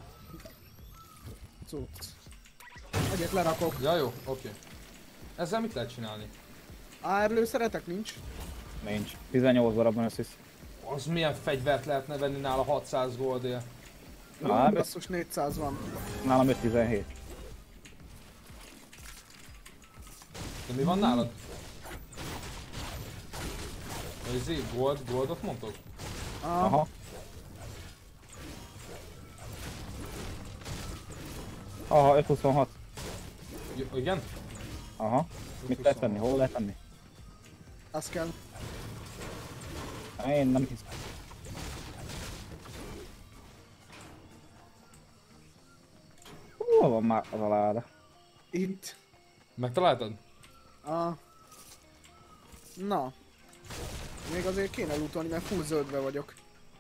cucc. Egyet lerakok. Ja jó, oké. Ezzel mit lehet csinálni? á er lőszeretek nincs? Nincs. tizennyolc darab van összvisz. Az milyen fegyvert lehetne venni nála hatszáz goldért? Á, Basszus négyszáz van. nálam öt tizenhét. De mi van nálad? Izé, gold, goldot mondtok? Aha. Aha. Aha, öt huszonhat. J- igen? Aha. Mit lehet tenni? Hol lehet tenni? Azt kell. Én nem hiszem. Hol van már az a láda? Itt. Megtaláltad? A... Na. Még azért kéne lootolni, mert full zöldbe vagyok.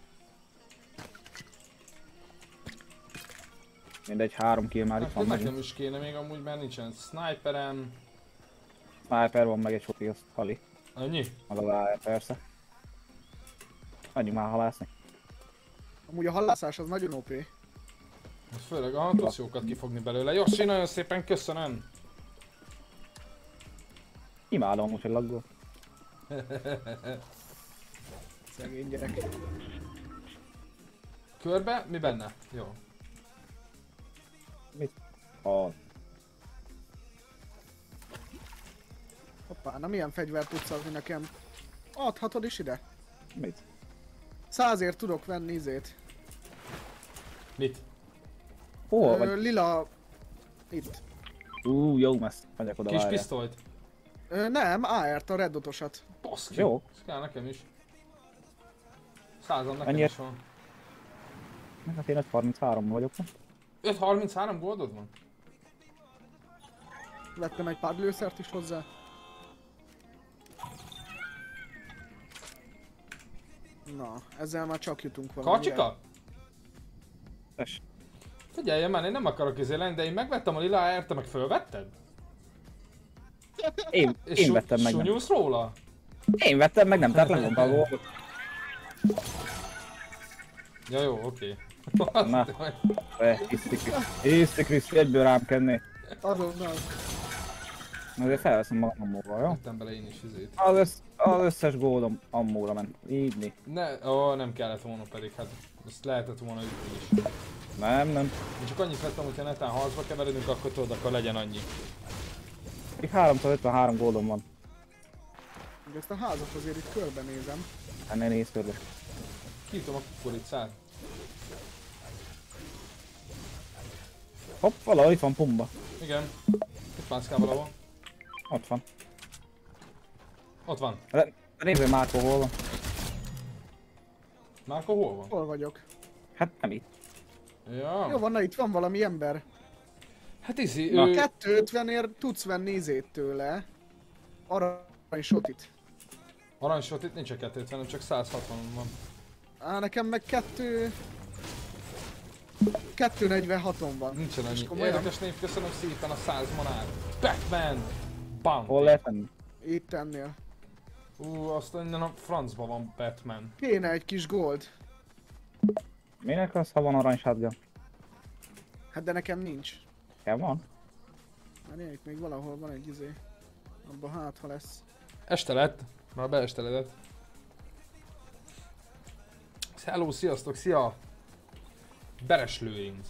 Mindegy, három kill már itt Hát van nekem megint. is kéne még amúgy, mert nincsen sniperem. Sniper van meg egy soki, azt hali. Annyi? Az a láda, persze. Menjünk már halászni. Amúgy a halászás az nagyon ó pé. Hát főleg a tudsz jókat kifogni belőle. Jossi, nagyon szépen köszönöm! Imádom, úgyhogy laggol. Szegény gyerek. Körbe? Mi benne? Jó. Mit? A... Hoppá, na milyen fegyvert tudsz adni nekem? Adhatod is ide? Mit? Százért tudok venni izét. Mit? Hol Ö, vagy? lila... Itt. Ú, jó messz. Megyek oda, Kis várjál. pisztolyt? Ö, nem, á er-t, a red dotosat. Baszki. Jó. Ez kell nekem is. Százan nekem Ennyiért? is van. Hát én öt harminchárom vagyok. öt harminchárom goldod van? Vettem egy pár lőszert is hozzá. Na, ezzel már csak jutunk valamire. Karcsika? Tess. Figyelj már, én nem akarok izé lenni, de én megvettem a lila á er, te meg fölvetted? Én, És én su- vettem meg nem. sunyulsz róla? Én vettem meg nem, tehát lemondta a gólt. Ja jó, oké. Na. Hiszti Krisz. Hiszti Krisz, egyből rám kenné. Azonnal. Azért felveszem magam múlva, jó? Vettem bele én is izét. Az, össz, az összes gólom ammóra ment. Így mi? Ne, ó, nem kellett volna pedig, hát ezt lehetett volna ütni is. Nem, nem. Én csak annyit vettem, hogyha netán harcba keveredünk, akkor tudod, akkor legyen annyi. Még háromszázötvenhárom gólom van. De ezt a házat azért itt körbenézem. Ennél néz körbe. Kiítom a kukoricát. Hopp, valahol itt van Pumba. Igen. Itt mászkál valahol. Ott van. Ott van. De nézzük Márko hol van. Márko hol van? Hol vagyok? Hát nem itt. Ja. Jó van, na itt van valami ember. Hát izi, Na, ő... kettőötvenért tudsz venni izét tőle. Arany sotit. Aranysot itt nincs a kettőötven, csak száz hatvan van. Á, nekem meg kettő... kettőnegyvenhaton van. Nincsen És annyi. komolyan? Érdekes név, köszönöm szépen a száz manát. Batman! Bounty. Hol lehet venni? Itt ennél. Ú, azt innen a francba van Batman. Kéne egy kis gold. Minek az, ha van arany shotgun? Hát de nekem nincs. Kell van? Már itt még valahol van egy izé. Abba hát, ha lesz. Este lett. Már beesteledett. Hello, sziasztok, szia! Beres lőinc.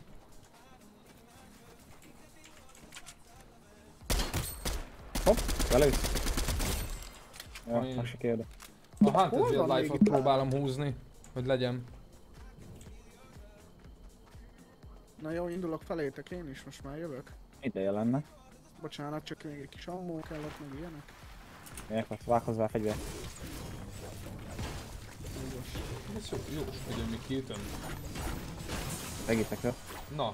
Hopp, belősz. Ja, Ami- most se kérde. A Hunted Hol van még Wildlife-ot itt próbálom húzni, hogy legyen. Na jó, indulok felétek én is, most már jövök. Ideje lenne. Bocsánat, csak még egy kis ammó kellett, meg ilyenek. Minek azt vág hozzá fegyver. Jogos. Ez jó, jó, hogy még kiütöm. Segítek rá. Na.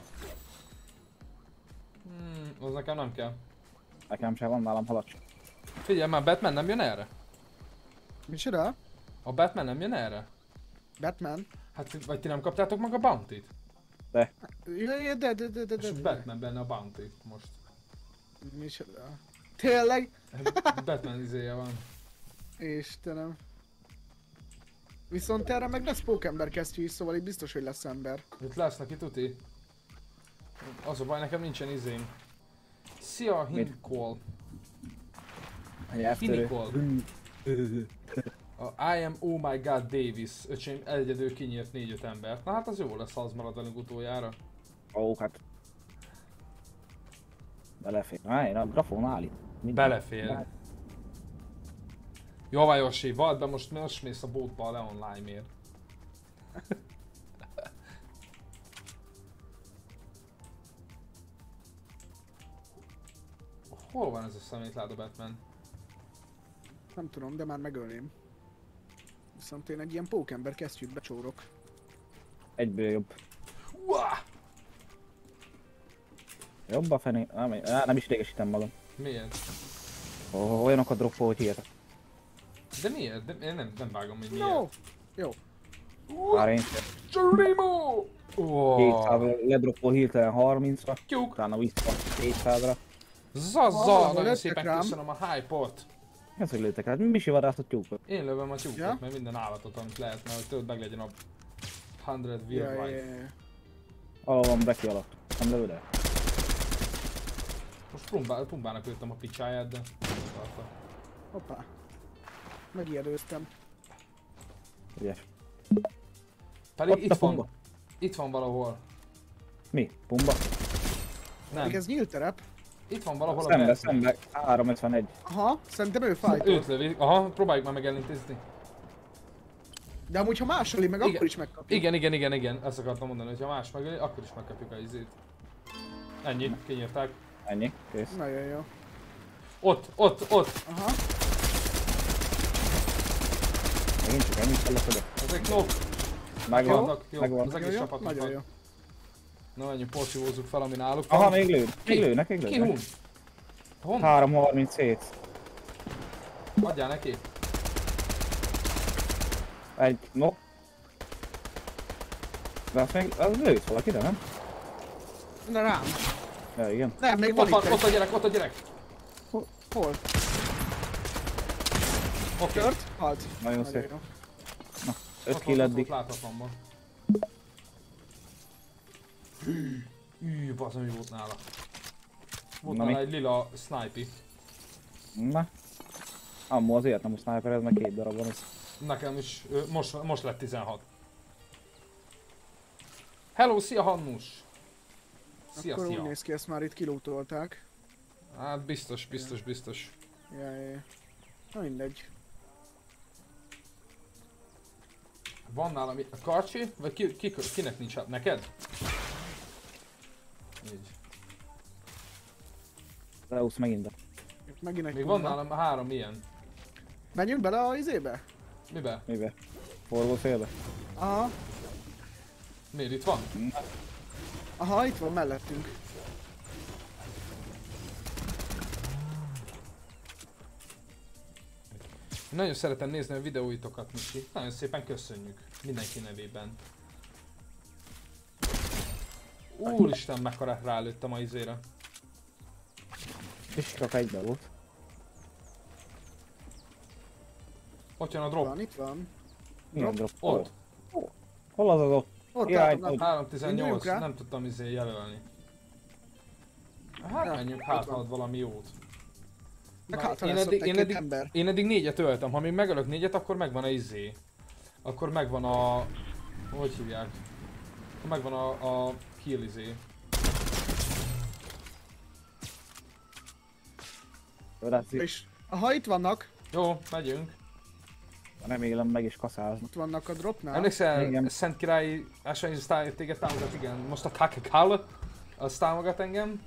Hmm, az nekem nem kell. Nekem sem van nálam halacs. Figyelj már, Batman nem jön erre? Micsoda? A Batman nem jön erre? Batman? Hát, vagy ti nem kaptátok meg a Bounty-t? De, Ja, ja, de, de, de, de, de, És de. Batman benne a Bounty most. Micsoda? Tényleg? Batman izéje van. Istenem. Viszont erre meg lesz pókember kesztyű is, szóval itt biztos, hogy lesz ember. Itt lesz neki tuti. Az a baj, nekem nincsen izém. Szia, Hinkol. egy eltörő. Finikol. A I am oh my god Davis. Öcsém egyedül kinyírt négy-öt embert. Na hát az jó lesz, ha az marad velünk utoljára. Ó, hát. Belefér. Á, én a grafon áll itt. Minden. Belefér. Jó van, Yoshi, vald be, most, most mész a bótba a Leon Lime-ért. Hol van ez a szemétlád a Batman? Nem tudom, de már megölném. Viszont én egy ilyen pókember kesztyűt becsórok. Egyből jobb. Uá! Jobb a fené... Nem, á, nem is idegesítem magam. Miért? Oh, olyanokat droppol, hogy hihetet. De miért? De én nem, nem vágom, hogy miért. No! Jó. Már én sem. Geronimo! kétszáz ledroppol hirtelen harmincra, Tyúk! utána vissza kétszázra. Zazza! Ah, Nagyon lőttek szépen rám. köszönöm a hype-ot! Ez, hogy lőttek rá, mi is vadászott tyúkot. Én lövöm a tyúkot, Ja? mert minden állatot, amit lehet, mert hogy tőled meg legyen a hundred Ja, Weird ja, Life. ja, ja. Alól van Becky alatt. Nem lövöd el? Most pumbá, pumbának lőttem a picsáját, de... tartta. Hoppá. Megijedőztem. Ügyes. Pedig Ott a itt van, pumba. itt van valahol. Mi? Pumba? Nem, Még ez nyílt terep. itt van valahol a Szembe, Batman. szembe. háromszázötvenegy. Aha, szerintem ő fájtol. Őt lövi. Aha, próbáljuk már meg elintézni. De amúgy ha másolni meg, Igen. akkor is megkapja. Igen, igen, igen, igen. Ezt akartam mondani, hogy ha más megöli, akkor is megkapjuk a izét. Ennyi, kinyírták. Ennyi, kész. Nagyon jó. Ott, ott, ott! Aha. Megint csak ennyit kell leszedek. Ezek knock. Megvan, Vannak, jó, megvan. az egész Nagyon jó, csapatot nagyon jó. van. Na, ennyi porszívózzuk fel, ami náluk Aha, van. még lő. Ki? Még lőnek, még Ki lőnek. hun? Hon? három harminchét. Adjál neki. Egy, no. De azt még, az lősz valaki, de nem? Na rám. Ja, igen. Nem, még Ott van van, itt ott a egy. gyerek, ott a gyerek. Hol? Oké. Tört? Halt. Nagyon Nagyon szép. jó. öt Ott kill van, ott eddig. láthatatlanban. Üüüü, basz, mi volt nála. Volt Na nála mi? egy lila snipe. Na. Ammo azért nem a sniper, ez meg két darab van. Ez. Nekem is, ö, most, most lett tizenhat. Hello, szia Hannus! Szia, Akkor úgy szia! néz ki, ezt már itt kilótolták. Hát biztos, biztos, biztos. Ja, ja, ja. Na mindegy. Van nálam itt a karcsi? Vagy ki, ki, kinek nincs hát? Neked? Így. Leusz megint. Itt megint egy Még van pumba. nálam három ilyen. Menjünk bele a izébe? Mibe? Mibe? Forgó szélbe? Aha. Miért itt van? Aha, itt van mellettünk. Nagyon szeretem nézni a videóitokat, Miki. Nagyon szépen köszönjük. Mindenki nevében. Úristen, mekkora rálőttem a izére. És csak egybe volt. Ott jön a Itt drop. van, itt van. Milyen drop? Ott. Hol? Hol az az ott? Ott Jaj, állom, hogy- nem. három tizennyolc, Menjünk rá? nem tudtam izé jelölni. Hát Ja, menjünk, itt hát van. ha ad valami jót. Meg Már hát, ha én, lesz ott eddig, én, egy-két eddig, ember. én eddig négyet öltem, ha még megölök négyet, akkor megvan a izé. Akkor megvan a... Hogy hívják? Akkor megvan a, a kill izé. Ráci, És, aha, itt vannak. Jó, megyünk. remélem meg is kaszáznak. Ott vannak a dropnál. Emlékszel, Igen. Szent Király Ásványi Sztály téged támogat, igen. Most a Kakekal, az támogat engem.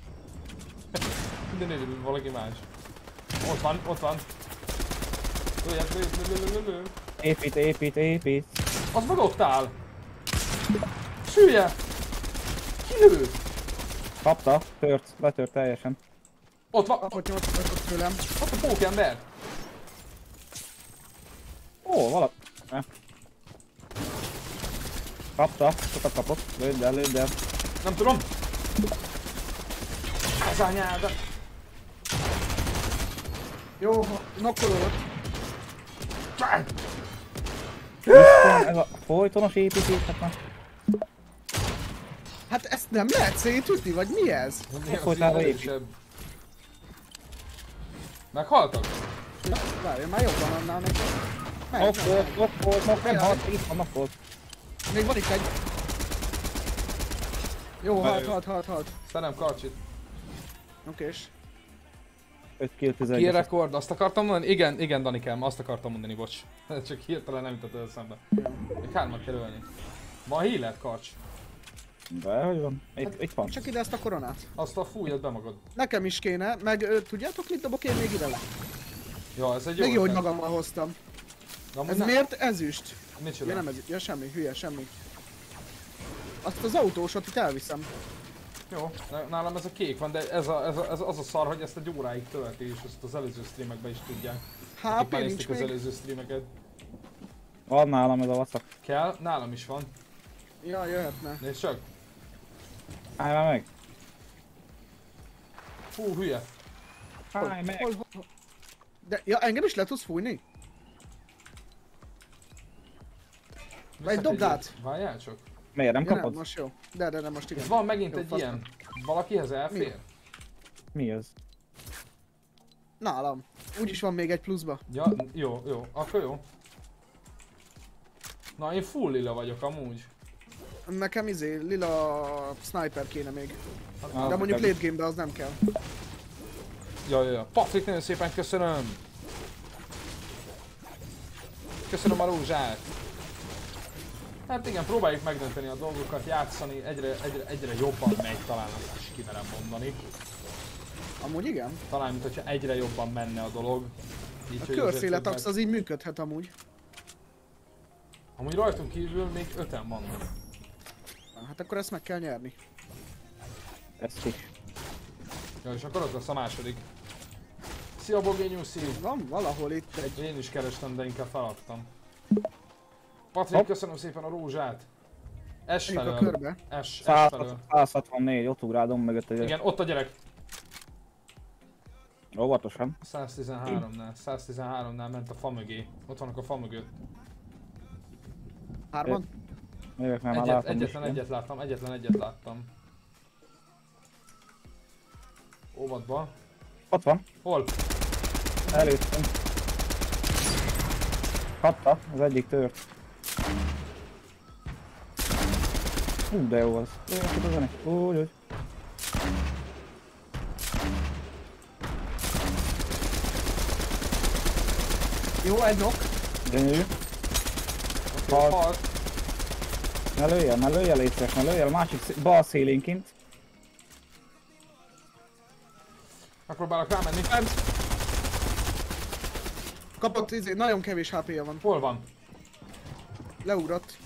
De nézd, valaki más. Ott van, ott van. Lőjed, lő, lő, lő, lő, lő. Épít, épít, épít. Az meg ott áll. Sülje! Ki lő? Kapta, tört, letört teljesen. Ott van, Ott nyolc ott tőlem. ott a pókember. Ó, valak... Ne. Kapta, sokat kapott. Lőd el, lőd el. Nem tudom. Az anyáda. Jó, nokkolódott. Ez a folytonos építés, hát már. Hát ezt nem lehet szétütni, vagy mi ez? Folytában épít. Meghaltak? Várj, már jobban annál neki. Megy, Knock megy, volt, megy. knock volt, knock nem halt, itt van, knock volt. Még van itt egy. Jó, halt, jó. halt, halt, halt. Szerem karcsit. Okés. öt kill Ki a tizenegy. rekord? Azt akartam mondani? Igen, igen Danikám, azt akartam mondani, bocs. Csak hirtelen nem jutott eszembe. Még hármat kell ölni. Van healer, karcs. De hogy van? Itt, itt van. Csak ide ezt a koronát. Azt a fújjad be magad. Nekem is kéne, meg ö, tudjátok mit dobok én még ide le? Ja, ez egy jó Még jó, hogy ötlet. magammal hoztam. Amúgy Ez ne- miért ezüst? Micsoda? Ja nem ez, ja semmi, hülye, semmi. Azt az autósot itt elviszem. Jó, nálam ez a kék van, de ez, a, ez, a, ez az a szar, hogy ezt egy óráig tölti, és ezt az előző streamekben is tudják. há Akik pé már nincs nézték az még. előző streameket. Van nálam ez a vacak. Kell? Nálam is van. Ja, jöhetne. Nézd csak. Állj már meg! Fú, hülye. Állj meg! Hol, hol, hol? De, ja, engem is le tudsz fújni? Vagy dobd Viszek át. egy- Várjál csak. Miért nem Ja, nem, kapod? most jó. De, de, de, most igen. Itt van megint Jó, egy fasz. ilyen. Valakihez elfér? Mi ez? Nálam. Úgyis van még egy pluszba. Ja, jó, jó. Akkor jó. Na, én full lila vagyok amúgy. Nekem izé, lila sniper kéne még. Ah, De mondjuk nekem- late game-be az nem kell. Ja, ja, ja. Patrik, nagyon szépen köszönöm. Köszönöm a rózsát. Hát igen, próbáljuk megdönteni a dolgokat, játszani, egyre, egyre, egyre jobban megy, talán azt is kimerem mondani. Amúgy igen. Talán, mint hogyha egyre jobban menne a dolog. Így, A hogy azért körszéletax többet- az így működhet amúgy. Amúgy rajtunk kívül még öten vannak. Na, hát akkor ezt meg kell nyerni. Ezt is. Ja, és akkor ott lesz a második. Szia Bogényuszi! Van valahol itt egy... Én is kerestem, de inkább feladtam. Patrik, Hopp. köszönöm szépen a rózsát. S Menjünk a felől. körbe. S, S száz felől. hatvannégy, ott ugrádom mögött egy... Igen, ott a gyerek. Óvatosan. száz tizenháromnál, száz tizenháromnál ment a fa mögé. Ott vannak a fa mögött. Hárman? Jövök, mert már Egyet, látom egyetlen is. egyet láttam, egyetlen egyet láttam. Óvatba. Ott van. Hol? Előttem. Kapta, az egyik tört. Hú, de jó az. Jó, az a zene. Úgy, úgy. Jó, egy nok. Gyönyörű. Oké, Halt. halt. Ne lőjél, ne lőjél, légy szíves, ne lőjél. Másik szí- bal szélén kint. Megpróbálok rámenni. Fent. Kapott izé, nagyon kevés há pé-je van. Hol van? Leugrott.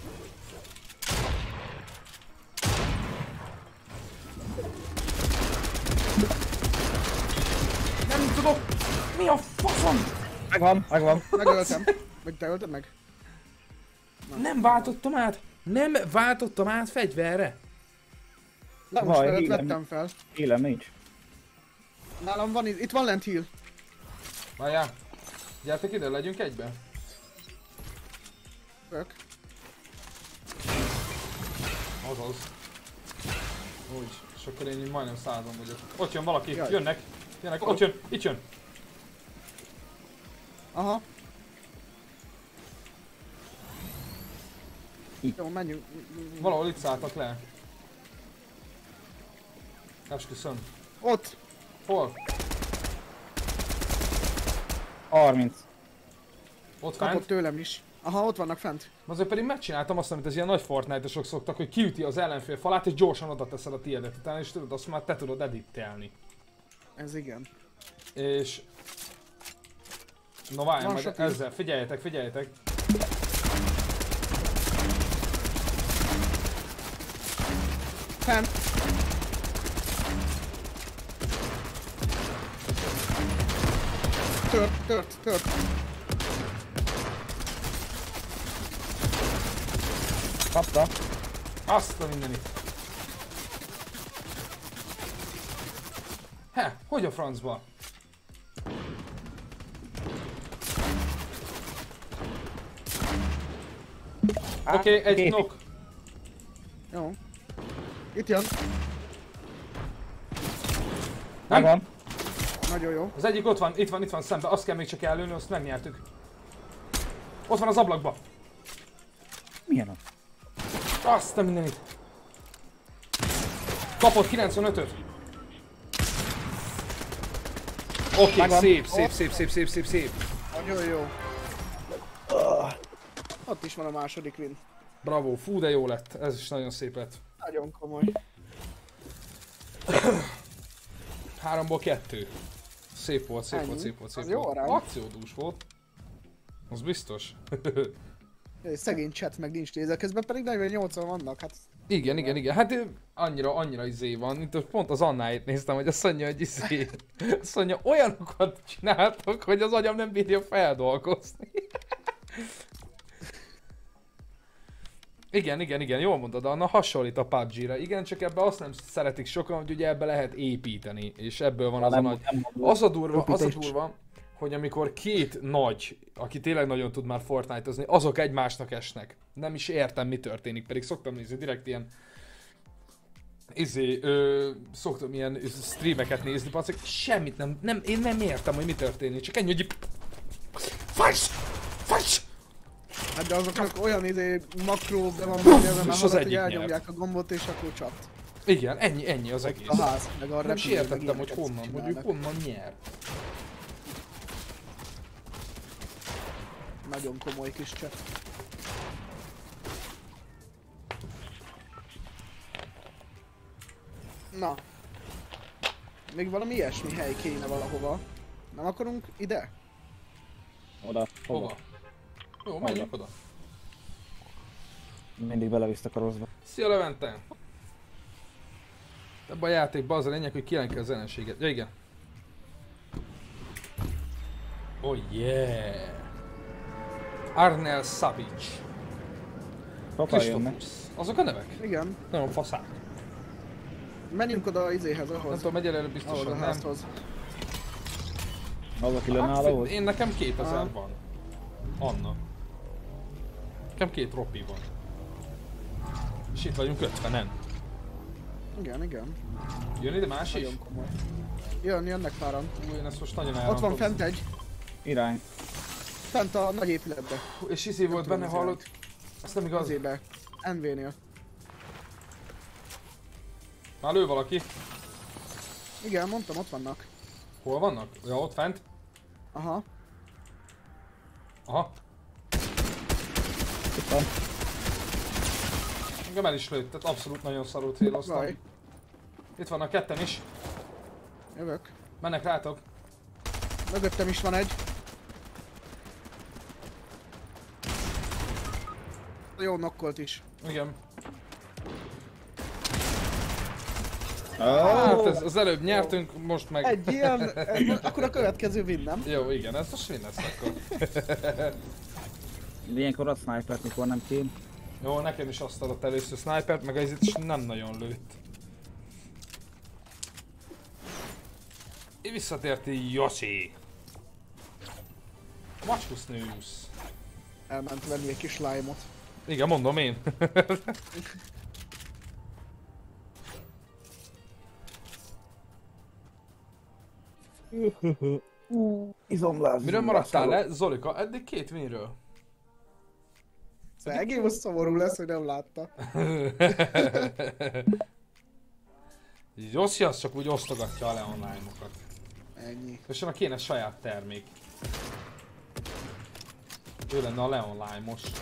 Nem tudok! Mi a faszom? Megvan, megvan. Megöltem. Vagy te ölted meg? Nem váltottam át! Nem váltottam át fegyverre! Le most Vaj, felett hílem. vettem fel. Élem nincs. Nálam van, itt van lent heal. Várjál! Gyertek ide, legyünk egybe! Ök. Azaz. Úgy, és akkor én így majdnem százon vagyok. Ott jön valaki, Jaj. jönnek! Jönnek, ott jön, itt jön! Aha. Jó, menjünk. Valahol itt szálltak le. Esküszöm. Ott. Hol? harminc. Ott Kapott fent? tőlem is. Aha, ott vannak fent. Azért pedig megcsináltam azt, amit az ilyen nagy Fortnite-osok szoktak, hogy kiüti az ellenfél falát és gyorsan oda teszed a tiédet utána, és tudod, azt már te tudod edittelni. Ez igen. És... Na várjál, Van majd sok ezzel, figyeljetek, figyeljetek. Fent. Tört, tört, tört. Kapta. Azt a mindenit. He, hogy a francba? Oké, okay, egy két. knock. Jó. Itt jön. Nem? Megvan. Nagyon jó. Az egyik ott van, itt van, itt van szembe, azt kell még csak előni, azt megnyertük. Ott van az ablakba. Milyen az? Azt a mindenit. Kapott kilencvenötöt. Oké, okay, Megvan. szép, szép, szép, szép, szép, szép, szép. Nagyon jó. Ott is van a második win. Bravo, fú de jó lett, ez is nagyon szép lett. Nagyon komoly. Háromból kettő. Szép volt, szép Ennyi. volt, szép volt, szép Az jó volt. arány. Akciódús volt. Az biztos. Jaj, szegény chat meg nincs nézel, közben pedig negyvennyolcan vannak, hát... Igen, igen, igen. Hát ő annyira, annyira izé van. Itt pont az Annáit néztem, hogy azt mondja, hogy izé... Azt mondja, olyanokat csináltok, hogy az agyam nem bírja feldolgozni. Igen, igen, igen, jól mondod, Anna, hasonlít a pé u bé gé-re. Igen, csak ebbe azt nem szeretik sokan, hogy ugye ebbe lehet építeni, és ebből van az a nagy... Az a durva, az a durva, hogy amikor két nagy, aki tényleg nagyon tud már Fortnite-ozni, azok egymásnak esnek. Nem is értem, mi történik, pedig szoktam nézni direkt ilyen... Izé, ö, szoktam ilyen streameket nézni, pacik, semmit nem, nem, én nem értem, hogy mi történik, csak ennyi, hogy... Fajsz! Fajsz! Hát de azoknak olyan izé makró be van benne, mert És az hallod, hogy egyik elnyomják a gombot és akkor csat. Igen, ennyi, ennyi az egész. A ház, meg a Nem is repülő, meg értettem, hogy ilyeneket honnan, hogy ő csinálnak. honnan nyer. Nagyon komoly kis chat. Na. Még valami ilyesmi hely kéne valahova. Nem akarunk ide? Oda, Hova? hova? Jó, menjünk oda. Mindig belevisztek a rosszba. Szia Levente! Ebben a játékban az a lényeg, hogy kilenke az ellenséget. Ja igen. Oh yeah! Arnel Savic. Sokan jönnek. Christophus. Azok a nevek? Igen. Nagyon faszák. Menjünk oda az izéhez, Nem ahhoz. tudom, megy előre Ahhoz biztosan, a nem? házhoz. Az, aki lenne Hát, ahhoz? én nekem kétezer Aha. van. Anna. Nekem két roppi van. És itt vagyunk ötvenen. Igen, igen. Jön ide más is? Nagyon komoly. Jön, jönnek páran. Ú, én ezt most nagyon Ott elrontom. van fent egy. Irány. Fent a nagy épületbe. És izé volt tudom, benne, az hallott? Azt nem igaz. Izébe. en vé-nél. Már lő valaki. Igen, mondtam, ott vannak. Hol vannak? Ja, ott fent. Aha. Aha. Itt van. Engem el is lőtt, tehát abszolút nagyon szarul céloztam. Vaj. Itt vannak ketten is. Jövök. Mennek rátok. Mögöttem is van egy. Jó nokkolt is. Igen. Oh. Hát ez, az előbb nyertünk, most meg... Egy ilyen, egy, akkor a következő win, nem? Jó, igen, ez most mi lesz akkor? Ilyenkor a snipert, mikor nem kém. Jó, nekem is azt adott először snipert, meg ez is nem nagyon lőtt. Visszatérti Yoshi. Macskusz nősz. Elment venni egy kis slime-ot. Igen, mondom én. Izomláz. Miről maradtál le, Zolika? Eddig két winről. Szegény, most szomorú lesz, hogy nem látta. Yoshi az csak úgy osztogatja a leonline-okat. Ennyi. És annak kéne saját termék. Ő lenne a leonline most.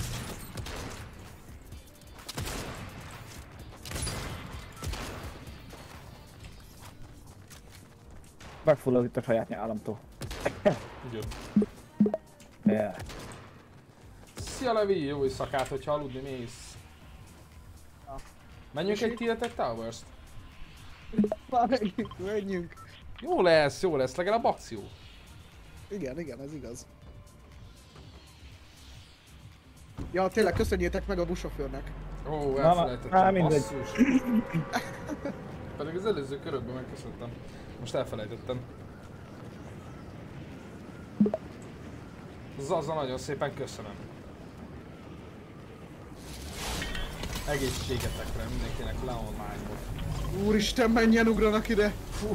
Megfullad itt a saját nyálamtól. Ugye. Yeah. Szia Levi, jó éjszakát, hogyha aludni mész. Ja. Menjünk egy Tilted Towers-t? Már menjünk, menjünk. Jó lesz, jó lesz, legalább akció. Igen, igen, ez igaz. Ja, tényleg köszönjétek meg a buszsofőrnek. Ó, Na, elfelejtettem, na, mindegy. basszus. Pedig az előző körökben megköszöntem. Most elfelejtettem. Zaza, nagyon szépen köszönöm. Egészségetekre, mindenkinek leonline-ot. Úristen, mennyien ugranak ide!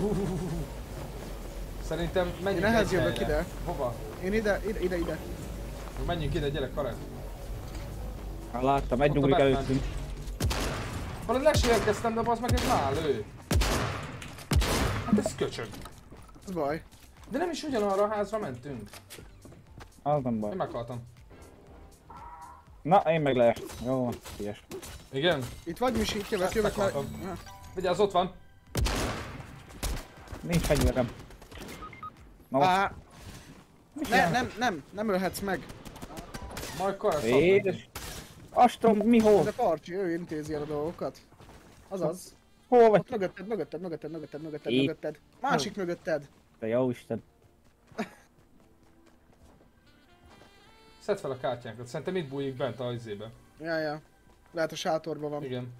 Szerintem menjünk Én ehhez egy jövök helyre. ide. Hova? Én ide, ide, ide, ide. Menjünk ide, gyere Karen. Hát láttam, egy Ott a ugrik Batman. előttünk. Valahogy le sem érkeztem, de az meg egy már lő. Hát ez köcsög. Ez baj. De nem is ugyanarra a házra mentünk. Az nem baj. Én meghaltam. Na, én meg leestem. Jó van, ilyes. Igen? Itt vagy Misi, itt jövök, Ezt jövök már. akartam. Ja. Vigyázz, ott van. Nincs fegyverem. Na, ott. Á, ne, nem, nem, nem ölhetsz meg. Majd karaszat Édes. neki. Astrom, mi hol? De Parcsi, ő intézi el a dolgokat. Azaz. Hol vagy? Ott mögötted, mögötted, mögötted, mögötted, mögötted, Itt. mögötted. Másik mögötted. Te jó Isten. Szedd fel a kártyánkat, szerintem itt bújik bent a izébe. Ja, ja. Lehet a sátorban van. Igen.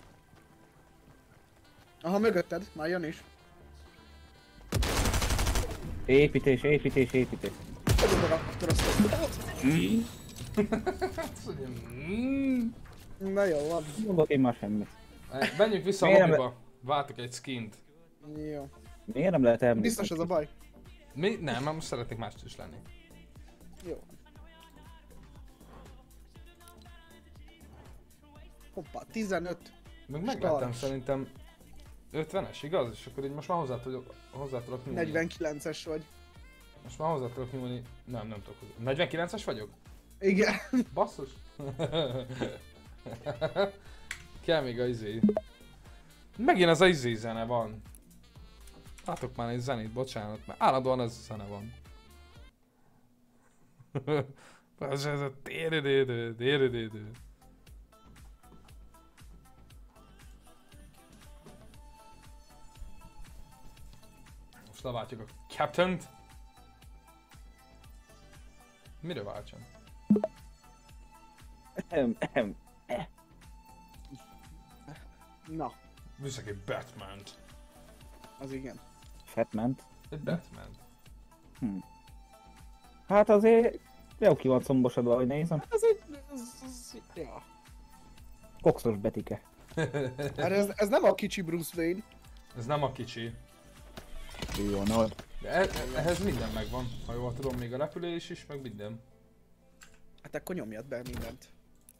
Aha, mögötted, már jön is. Építés, építés, építés. Hogy oda raktad azt a... Mm. Azt mondja, mm. Na jó, van. Mondok én már semmit. Eh, Menjünk vissza a Miért nem lobbyba. Váltok egy skint. Jó. Miért nem lehet elmenni? Biztos ez a baj. Mi? Nem, már most szeretnék mást is lenni. Jó. Hoppá, tizenöt. Meg Stars. meglettem szerintem ötvenes, igaz? És akkor így most már hozzá tudok, hozzá tudok nyúlni. negyvenkilences vagy. Most már hozzá tudok nyúlni. Nem, nem tudok hozzá. negyvenkilences vagyok? Igen. Basszus? Kell még a izé. Megint ez a izé zene van. Látok már egy zenét, bocsánat, mert állandóan ez a zene van. Ez ez a téredédő, téredédő. Most leváltjuk a Captain-t. Mire váltsam? Ehem, ehem. Na, Viszek egy Batman-t. az igen. Fatment. Egy Batman. Hát azért jó ki van combosodva, hogy nézem. Ez egy... Ez, ez, ja. Kokszos betike. Hát ez, ez nem a kicsi Bruce Wayne. Ez nem a kicsi. Jó, no. De e- e- ehhez minden megvan. Ha jól tudom, még a repülés is, meg minden. Hát akkor nyomjad be mindent.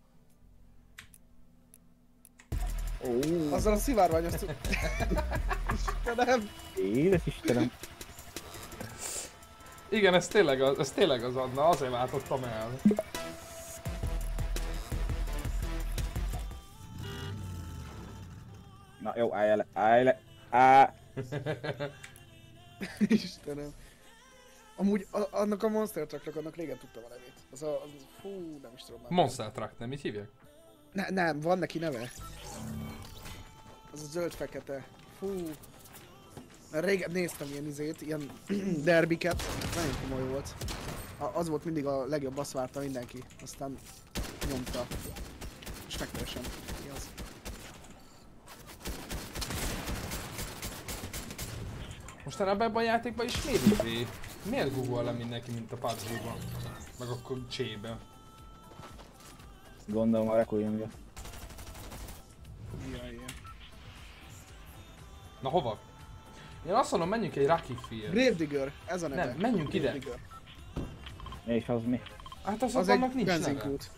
Ó, Azzal a szivárvány azt... Istenem! édes Istenem. Igen, ez tényleg az, ez tényleg az Anna, azért váltottam el. Na jó, állj le, állj le. Á. Istenem. Amúgy a, annak a Monster Trucknak annak régen tudtam a nevét. Az a... Az, fú, nem is tudom már. Monster Truck, nem így hívják? Ne, nem, van neki neve. Az a zöld-fekete. Fú. Mert régen néztem ilyen izét, ilyen derbiket. Nagyon komoly volt. A, az volt mindig a legjobb, azt várta mindenki. Aztán nyomta. És megkeresem. Mi az? Mostanában ebben a játékban is miért izé? Miért Google le mindenki, mint a pé u bé gé-ban? Meg akkor csébe. Gondolom a Requiem miatt. Jaj, jaj. Na hova? Én azt mondom, menjünk egy Rocky Field. Gravedigger, ez a neve. Nem, menjünk ide. Gravedigger. És az mi? Hát az, Az annak egy nincs neve. benzinkút.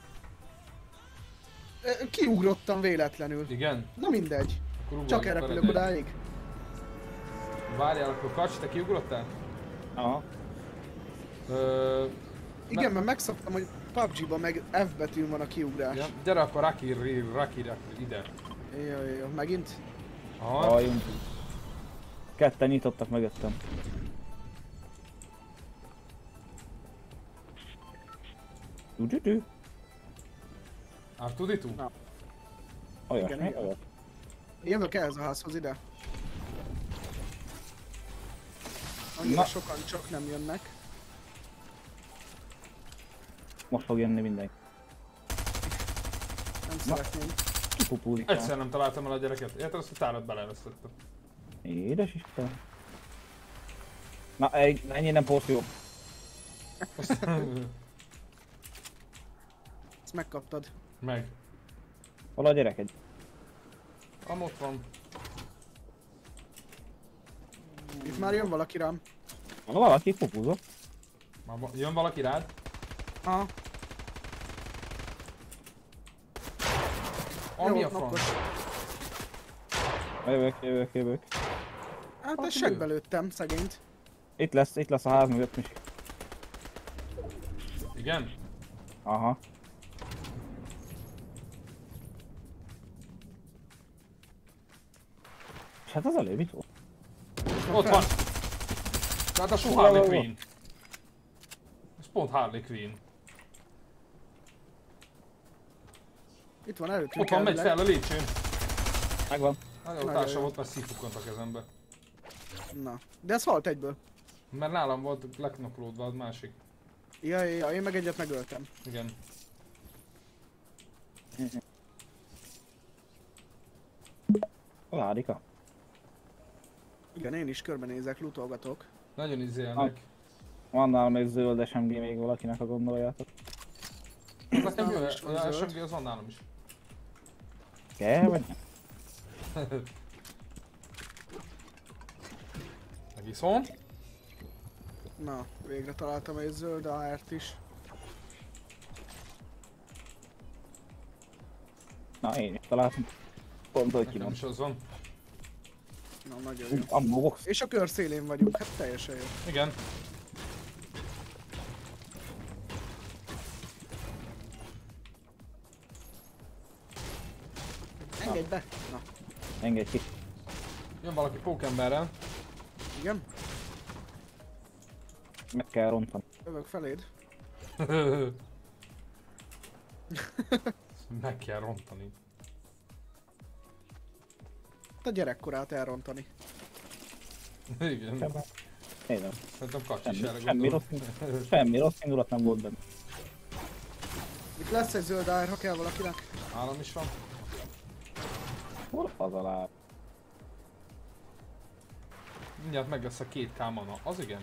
Ö, Kiugrottam véletlenül. Igen? Na mindegy. Akkor Csak ugorjunk elrepülök vele egyet. odáig. Várjál, akkor Kacs, te kiugrottál? Aha. Ö... Igen, mert megszoktam, hogy pé u bé gé-ban meg F betűn van a kiugrás. Ja, gyere akkor Rocky, Rocky, Rocky, Rocky ide. Jó, jó, jó. Megint? Aha. Halljunk. Ketten nyitottak mögöttem. Tudjutú. Hát tuditú? Na. Olyasmi, Igen, igen. olyas. Jövök ehhez a házhoz ide. Annyira Na. sokan csak nem jönnek. Most fog jönni mindenki. Nem szeretném. Kipupúlik. Egyszer nem találtam el a gyereket. Érted, azt a tárat beleeresztettem. Édes Isten. Na, egy, ennyi nem porszó. Ezt megkaptad. Meg. Hol a gyereked? Am ott van. Itt már jön valaki rám. Van valaki pupúzott. Már va- jön valaki rád? Aha. Ami Jó, a franc? napos. Jövök, jövök, jövök. Hát Valaki ezt segbe lő. lőttem, szegényt. Itt lesz, itt lesz a ház mögött is. Igen? Aha. És hát az előbb mit volt? Ott van! Ráadásul Harley Quinn. Ez pont Harley Quinn. Itt van előttünk. Ott van, megy fel a lépcsőn. Megvan. Nagyon Nagyon társa jó. volt, mert szívfukkant a kezembe. Na. De ez halt egyből. Mert nálam volt leknoklódva az másik. Ja, ja, ja, én meg egyet megöltem. Igen. A ládika. Igen, én is körbenézek, lootolgatok. Nagyon izélnek. Van nálam egy zöld es em gé még valakinek, ha gondoljátok. Az nekem nálam jó, is van az zöld. es em gé az van nálam is. Kell vagy nem? Megiszom. Na, végre találtam egy zöld á er-t is. Na én is találtam. Pont hogy Nekem kinom. is az van. Na, nagyon jó. A box. És a kör szélén vagyunk, hát teljesen jó. Igen. Engedj be! Na, Engedj ki. Jön valaki pókemberrel. igen, Meg kell rontani. jövök feléd. Meg kell rontani. A gyerekkorát elrontani. Igen. Én nem. Szerintem Kacsi is Semmi, erre semmi, gondol. rossz, semmi rossz indulat nem volt benne. Itt lesz egy zöld á er, ha kell valakinek. Állam is van. Hol a fazalár? Mindjárt meg lesz a két ká mana. Az igen.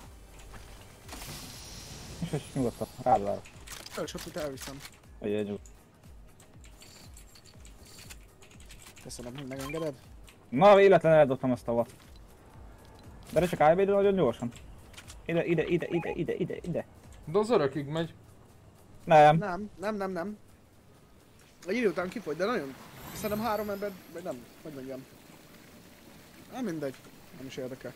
És és nyugodtan, rád vár. Fölsaput elviszem. Vagy egy nyugod. Köszönöm, hogy megengeded. Na, véletlenül eldobtam azt a vat. De csak állj be ide nagyon gyorsan. Ide, ide, ide, ide, ide, ide, ide. De az örökig megy. Nem. Nem, nem, nem, nem. Egy idő után kifogy, de nagyon... Szerintem három ember, vagy nem, hogy mondjam. Nem mindegy, nem is érdekel.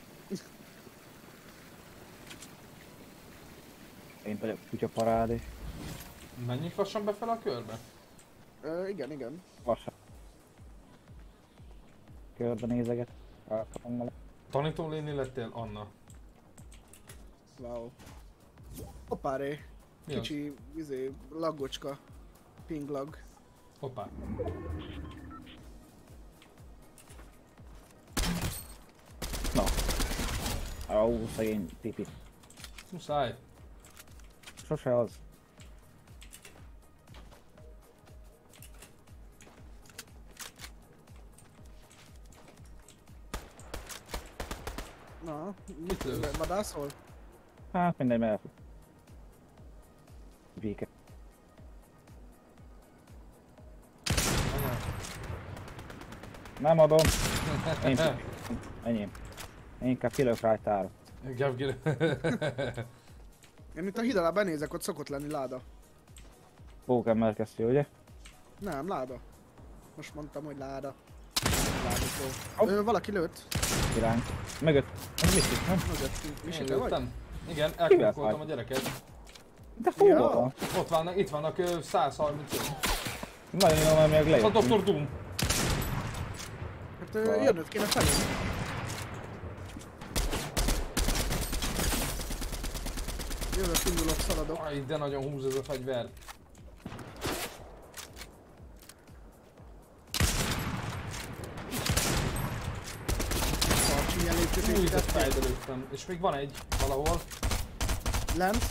Én vagyok kutya parádé. Menjünk lassan befele a körbe? Ö, igen, igen. Lassan. Körbe nézeget. Elkapom vele. Tanító léni lettél, Anna. Wow. Hoppáré. Mi az? Kicsi, izé, laggocska. Ping lag. Hoppá. Na. Ó, szegény tipi. Muszáj. Sose az. Na, Mit lősz? vadászol? Hát mindegy, mert elfut. Véke. Anya. Nem adom. Én enyém. Én inkább kilök rá egy tárat. Inkább kire. Én itt a híd alá benézek, ott szokott lenni láda. Pókember kezdő, ugye? Nem, láda. Most mondtam, hogy láda. Ládikó. Hopp. Ö, valaki lőtt. Iránk. Mögött. Ez mit is, nem? Mögöttünk. Mi Én te vagy? lőttem. Igen, Kivel elkókoltam a vagy? gyereket. De hol Ja. van? Ott vannak, itt vannak ö, száz harmincöt. Nagyon jó, mert még Ez a lejöttünk. doktor Doom. Hát ö, Vaj. jönnöd kéne felé. Jövök, indulok, szaladok. Aj, de nagyon húz ez a fegyver. Tartsi ilyen lépcsőt Új, de építettél. fejbe lőttem. És még van egy valahol. Lent.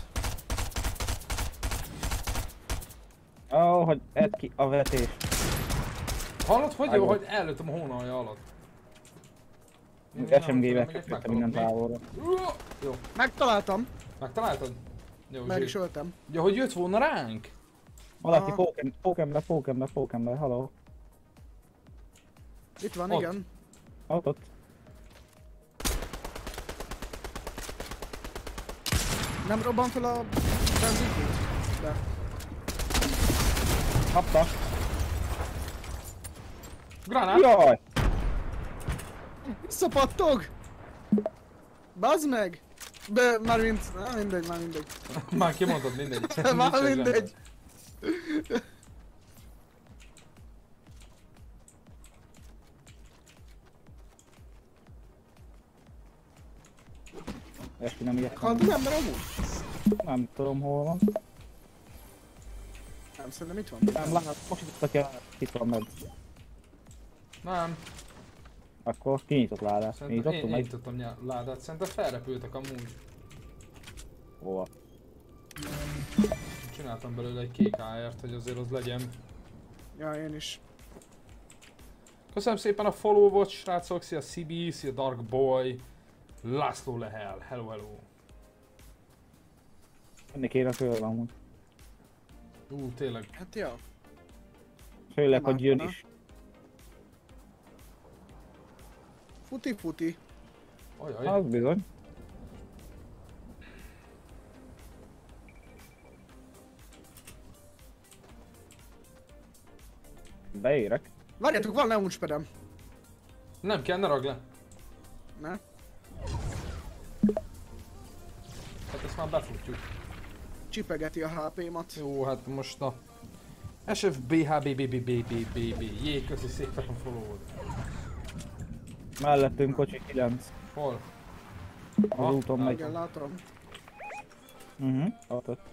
Ó, hogy edd ki a vetés. Hallod, hogy jó, Vágom. hogy előttem a hónalja alatt. es em gé-vel Megyek, kötöttem minden megtalálom. távolra. Uah! Jó, Megtaláltam. megtaláltad? Jó, Meg is zsír. öltem. Ja, hogy jött volna ránk? Valaki Aha. pókem, pókember, pókember, pókember, haló. Itt van, Ott. igen. Ott, ott. Nem robban fel a benzinkút? De. Kapta. Granát! Jaj! Visszapattog! Bazd meg! De már mint... Á, mindegy, már mindegy. Már kimondod, mindegy. Már Nincs mindegy. Esti nem ilyet. Halt az ember amúgy? Nem tudom hol van. Nem, szerintem itt van. Nem lát, most itt ki, itt van meg. Nem, Akkor kinyitott ládát. szerintem én, Nyitottunk én meg? nyitottam nyá- ládát, szerintem felrepültek amúgy. Hova? Csináltam belőle egy kék á ert, hogy azért az legyen. Ja, én is. Köszönöm szépen a follow-ot, srácok, szia Sibi, szia Dark Boy, László Lehel, hello hello. Ennek kéne föl amúgy. Ú, tényleg, Hát ja. Főleg, Nem hogy jön ártana. is. Futi futi. ajaj. Az bizony. Beérek. Várjátok, van launchpadem. Nem kell, ne ragd le. Ne? Hát ezt már befutjuk. Csipegeti a há pémat. Jó, hát most na. es ef bé há bé bé bé bé bé bé bé. Jé, köszi szépen a follow-ot. Mellettünk kocsi kilenc. Hol? Az Ah, úton megy. Igen, látom. Mhm, ott ott.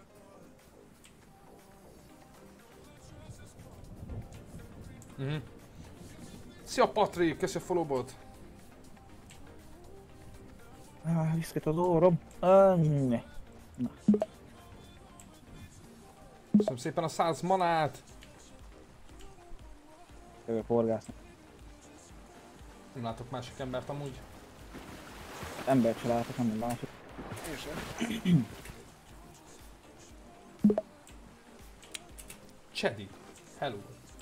Mhm. Szia Patrik, köszi a follow-ot. Ah, viszket az órom. Ah, ne. Köszönöm szépen a száz manát. Jövök horgászni. Nem látok másik embert amúgy. Embert se látok, nem másik. Én sem. Csedi. Hello.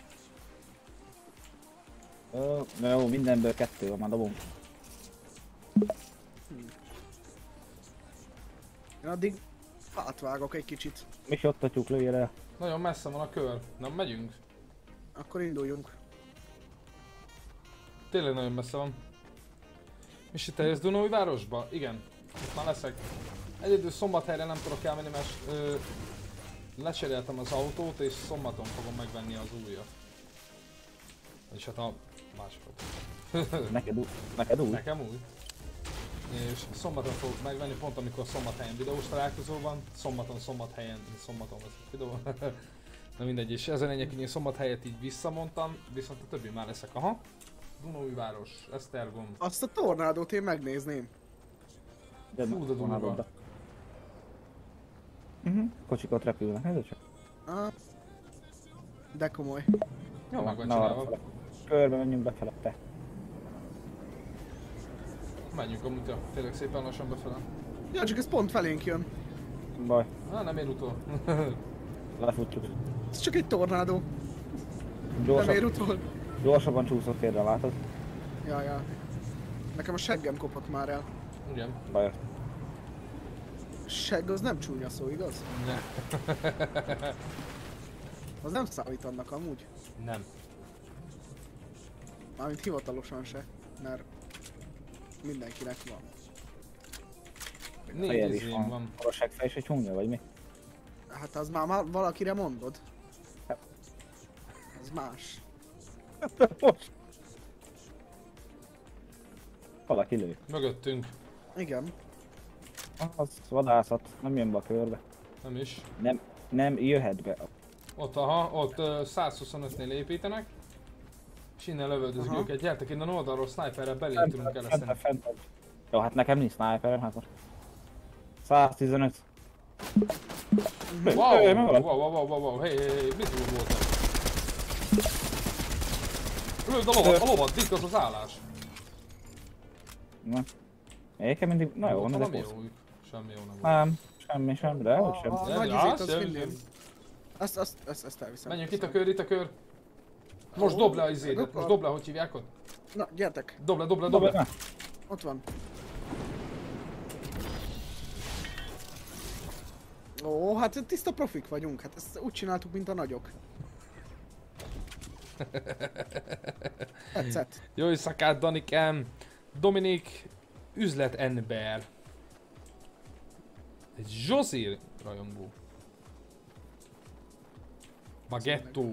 Ö, na jó, mindenből kettő van, már dobom. Én addig átvágok egy kicsit. Mi se ott a tyúk, lőjél el. Nagyon messze van a kör. Nem megyünk? Akkor induljunk. Tényleg nagyon messze van. És te jössz Dunaújvárosba? Igen. Itt már leszek. Egyedül Szombathelyre nem tudok elmenni, mert ö, lecseréltem az autót és szombaton fogom megvenni az újat. És hát a másikat. Neked úgy. Neked úgy. Nekem úgy. És szombaton fogok megvenni, pont amikor Szombathelyen videós találkozó van. Szombaton, Szombathelyen, én szombaton veszek videó. Na mindegy, és ezen lényeg, hogy én Szombathelyet így visszamondtam, viszont a többi már leszek. Aha. Dunaújváros, Esztergom. Azt a tornádót én megnézném. De Fú, de durva. vonalodba. Mhm, kocsik ott repülnek, ez csak. Ah. De komoly. Jó, meg van Na, csinálva. arra körbe menjünk befele, te. Menjünk amúgy, ja, tényleg szépen lassan befele. Ja, csak ez pont felénk jön. Baj, Á, nem ér utol. lefutjuk. Ez csak egy tornádó. Nem ér Gyorsabb, utol. gyorsabban csúszott félre, látod? Ja, ja. Nekem a seggem kopott már el. Igen. Baj. Segg az nem csúnya szó, igaz? Ne. Az nem számít annak amúgy. Nem. Mármint hivatalosan se. Mert mindenkinek van. Négy Fejed is izém van. van. A seggfej is egy csúnya, vagy mi? Hát az már, már valakire mondod. Az más. Most. Valaki lő. Mögöttünk. Igen. Az vadászat, nem jön be a körbe. Nem is. Nem, nem jöhet be. Ott, aha, ott uh, száz huszonötnél építenek. És innen lövöldözik Aha. őket. Gyertek innen oldalról, sniperrel belé Fent, tudunk fent, kereszteni. fent, fent. Jó, hát nekem nincs sniperem, hát most. száztizenöt. Wow, Ö, wow, meg wow, wow, wow, wow, wow, hey, hey, hey, mit túl voltam? Lőd a lovat, a lovat, dik az az állás. Na. Éke mindig, na jó, Ott na de valami kosz. jó, semmi jó nem volt. Nem, semmi, semmi, de hogy sem. A, a Ja, nagy ja, izét azt az jön, vinném. jön. Azt, azt, azt, azt elviszem. Menjünk, itt a kör, itt a kör. Most dob le a izédet, most dob le, hogy hívják ott? Na, gyertek. Dob le, dob le, dob Dobd le. le. Ott van. Ó, hát tiszta profik vagyunk. Hát ezt úgy csináltuk, mint a nagyok. Tetszett. Jó éjszakát, Danikem! Dominik, üzletember. Egy Zsozir rajongó. Bagetto.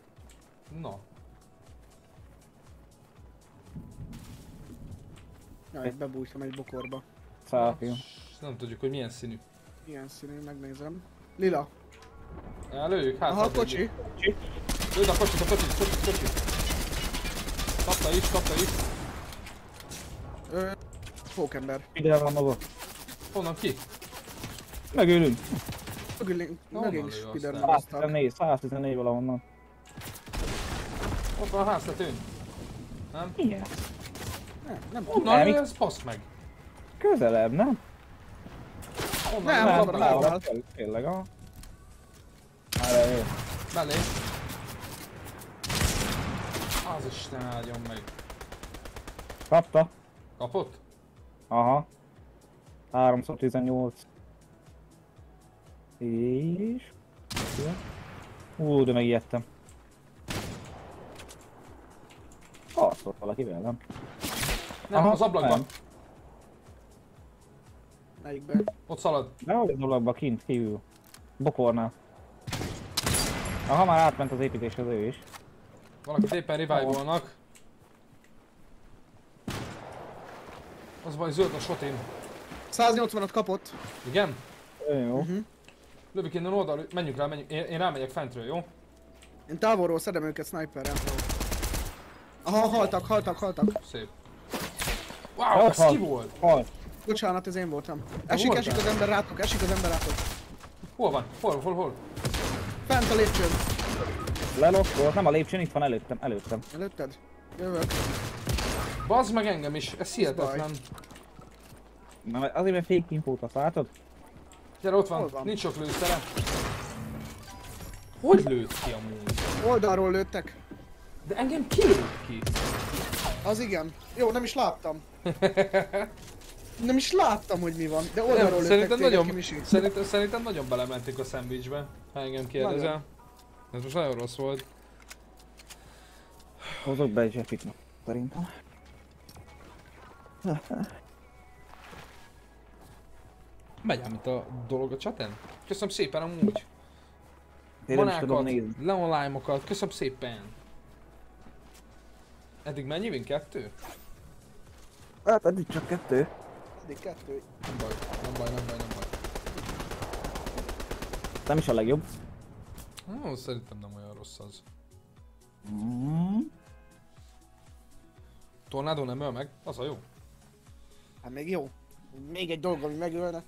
Na. Jaj, bebújtam egy bokorba. Szállfilm. Nem tudjuk, hogy milyen színű. Ilyen színű, megnézem. Lila. Előjük, hát. Aha, kocsi. Lőd a kocsit, a kocsit, kocsit, kocsit. Kapta is, kapta is. Ö... Pókember. Ide van maga. Honnan ki? Megölünk. Mögénk, Honnan mögénk lő spiderman aztán? hoztak. száztizennégy, száztizennégy valahonnan. Ott van a háztetőn. Nem? Igen. Nem, nem. Honnan Nem, lő, itt- ez passz meg. Közelebb, nem? Honnan Nem, lő, van honnan a lő? lábánál. Tényleg, aha. Erre jó. Mellé. Az Isten áldjon meg. Kapta. Kapott? Aha. háromszáztizennyolc. És... Ú, de megijedtem. Harcolt valakivel, nem? Nem, Aha, az ablakban. nem. Melyikbe? Ott szalad. Dehogy az ablakba, kint, kívül. Bokornál. Aha, már átment az építéshez ő is. Valakit éppen revive-olnak. Az vagy zöld a sotin. száznyolcvanat kapott. Igen? Ő jó. Uh-huh. Lövök innen oldal, menjünk rá, menjünk. Én, én rámegyek fentről, jó? Én távolról szedem őket sniperrel. Aha, haltak, haltak, haltak. Szép. Wow, Ott ez van. ki volt? Halt. Bocsánat, ez én voltam. Esik, voltál? esik az ember rátok, esik az ember rátok. Hol van? Hol, hol, hol? Fent a lépcsőn. Lelokkolt, nem a lépcsőn, itt van előttem, előttem. Előtted? Jövök. Bazd meg engem is, ez hihetetlen. Na, mert azért, mert fake infót azt látod? Gyere, ott Hol van. van? Nincs sok lőszere. Hogy lőtt ki amúgy? Oldalról lőttek. De engem ki lőtt ki? Az igen. Jó, nem is láttam. Nem is láttam, hogy mi van. De oldalról lőttek Szerintem téged nagyon, ki, Misi. szerintem, szerintem nagyon belementék a szendvicsbe, ha engem kérdezel. Ez most nagyon rossz volt. Hozok be egy zsepit, szerintem. Megy ám itt a dolog a csaten. Köszönöm szépen amúgy. Én nem is tudom Manákat, nézni. leonlime-okat, köszönöm szépen. Eddig mennyi vin? Kettő? Hát eddig csak kettő. Eddig kettő. Nem baj, nem baj, nem baj, nem baj. Nem is a legjobb. Ó, szerintem nem olyan rossz az. Mm. Tornádó nem öl meg? Az a jó. Hát még jó. Még egy dolog, ami megölne.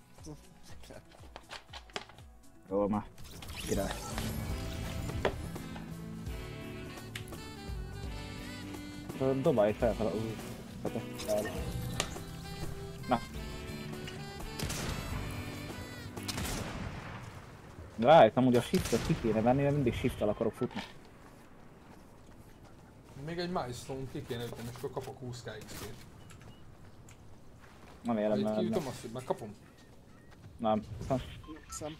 Jó már. Király. Dobálj fel fel a új. Na. Rájöttem, hogy a shiftet ki kéne venni, mert mindig shift-tel akarok futni. Még egy milestone ki kéne ütni, és akkor kapok húsz k iksz pét. Nem Ha élem, itt nem. kiütöm, azt így megkapom. Nem. Nem. Hiszem.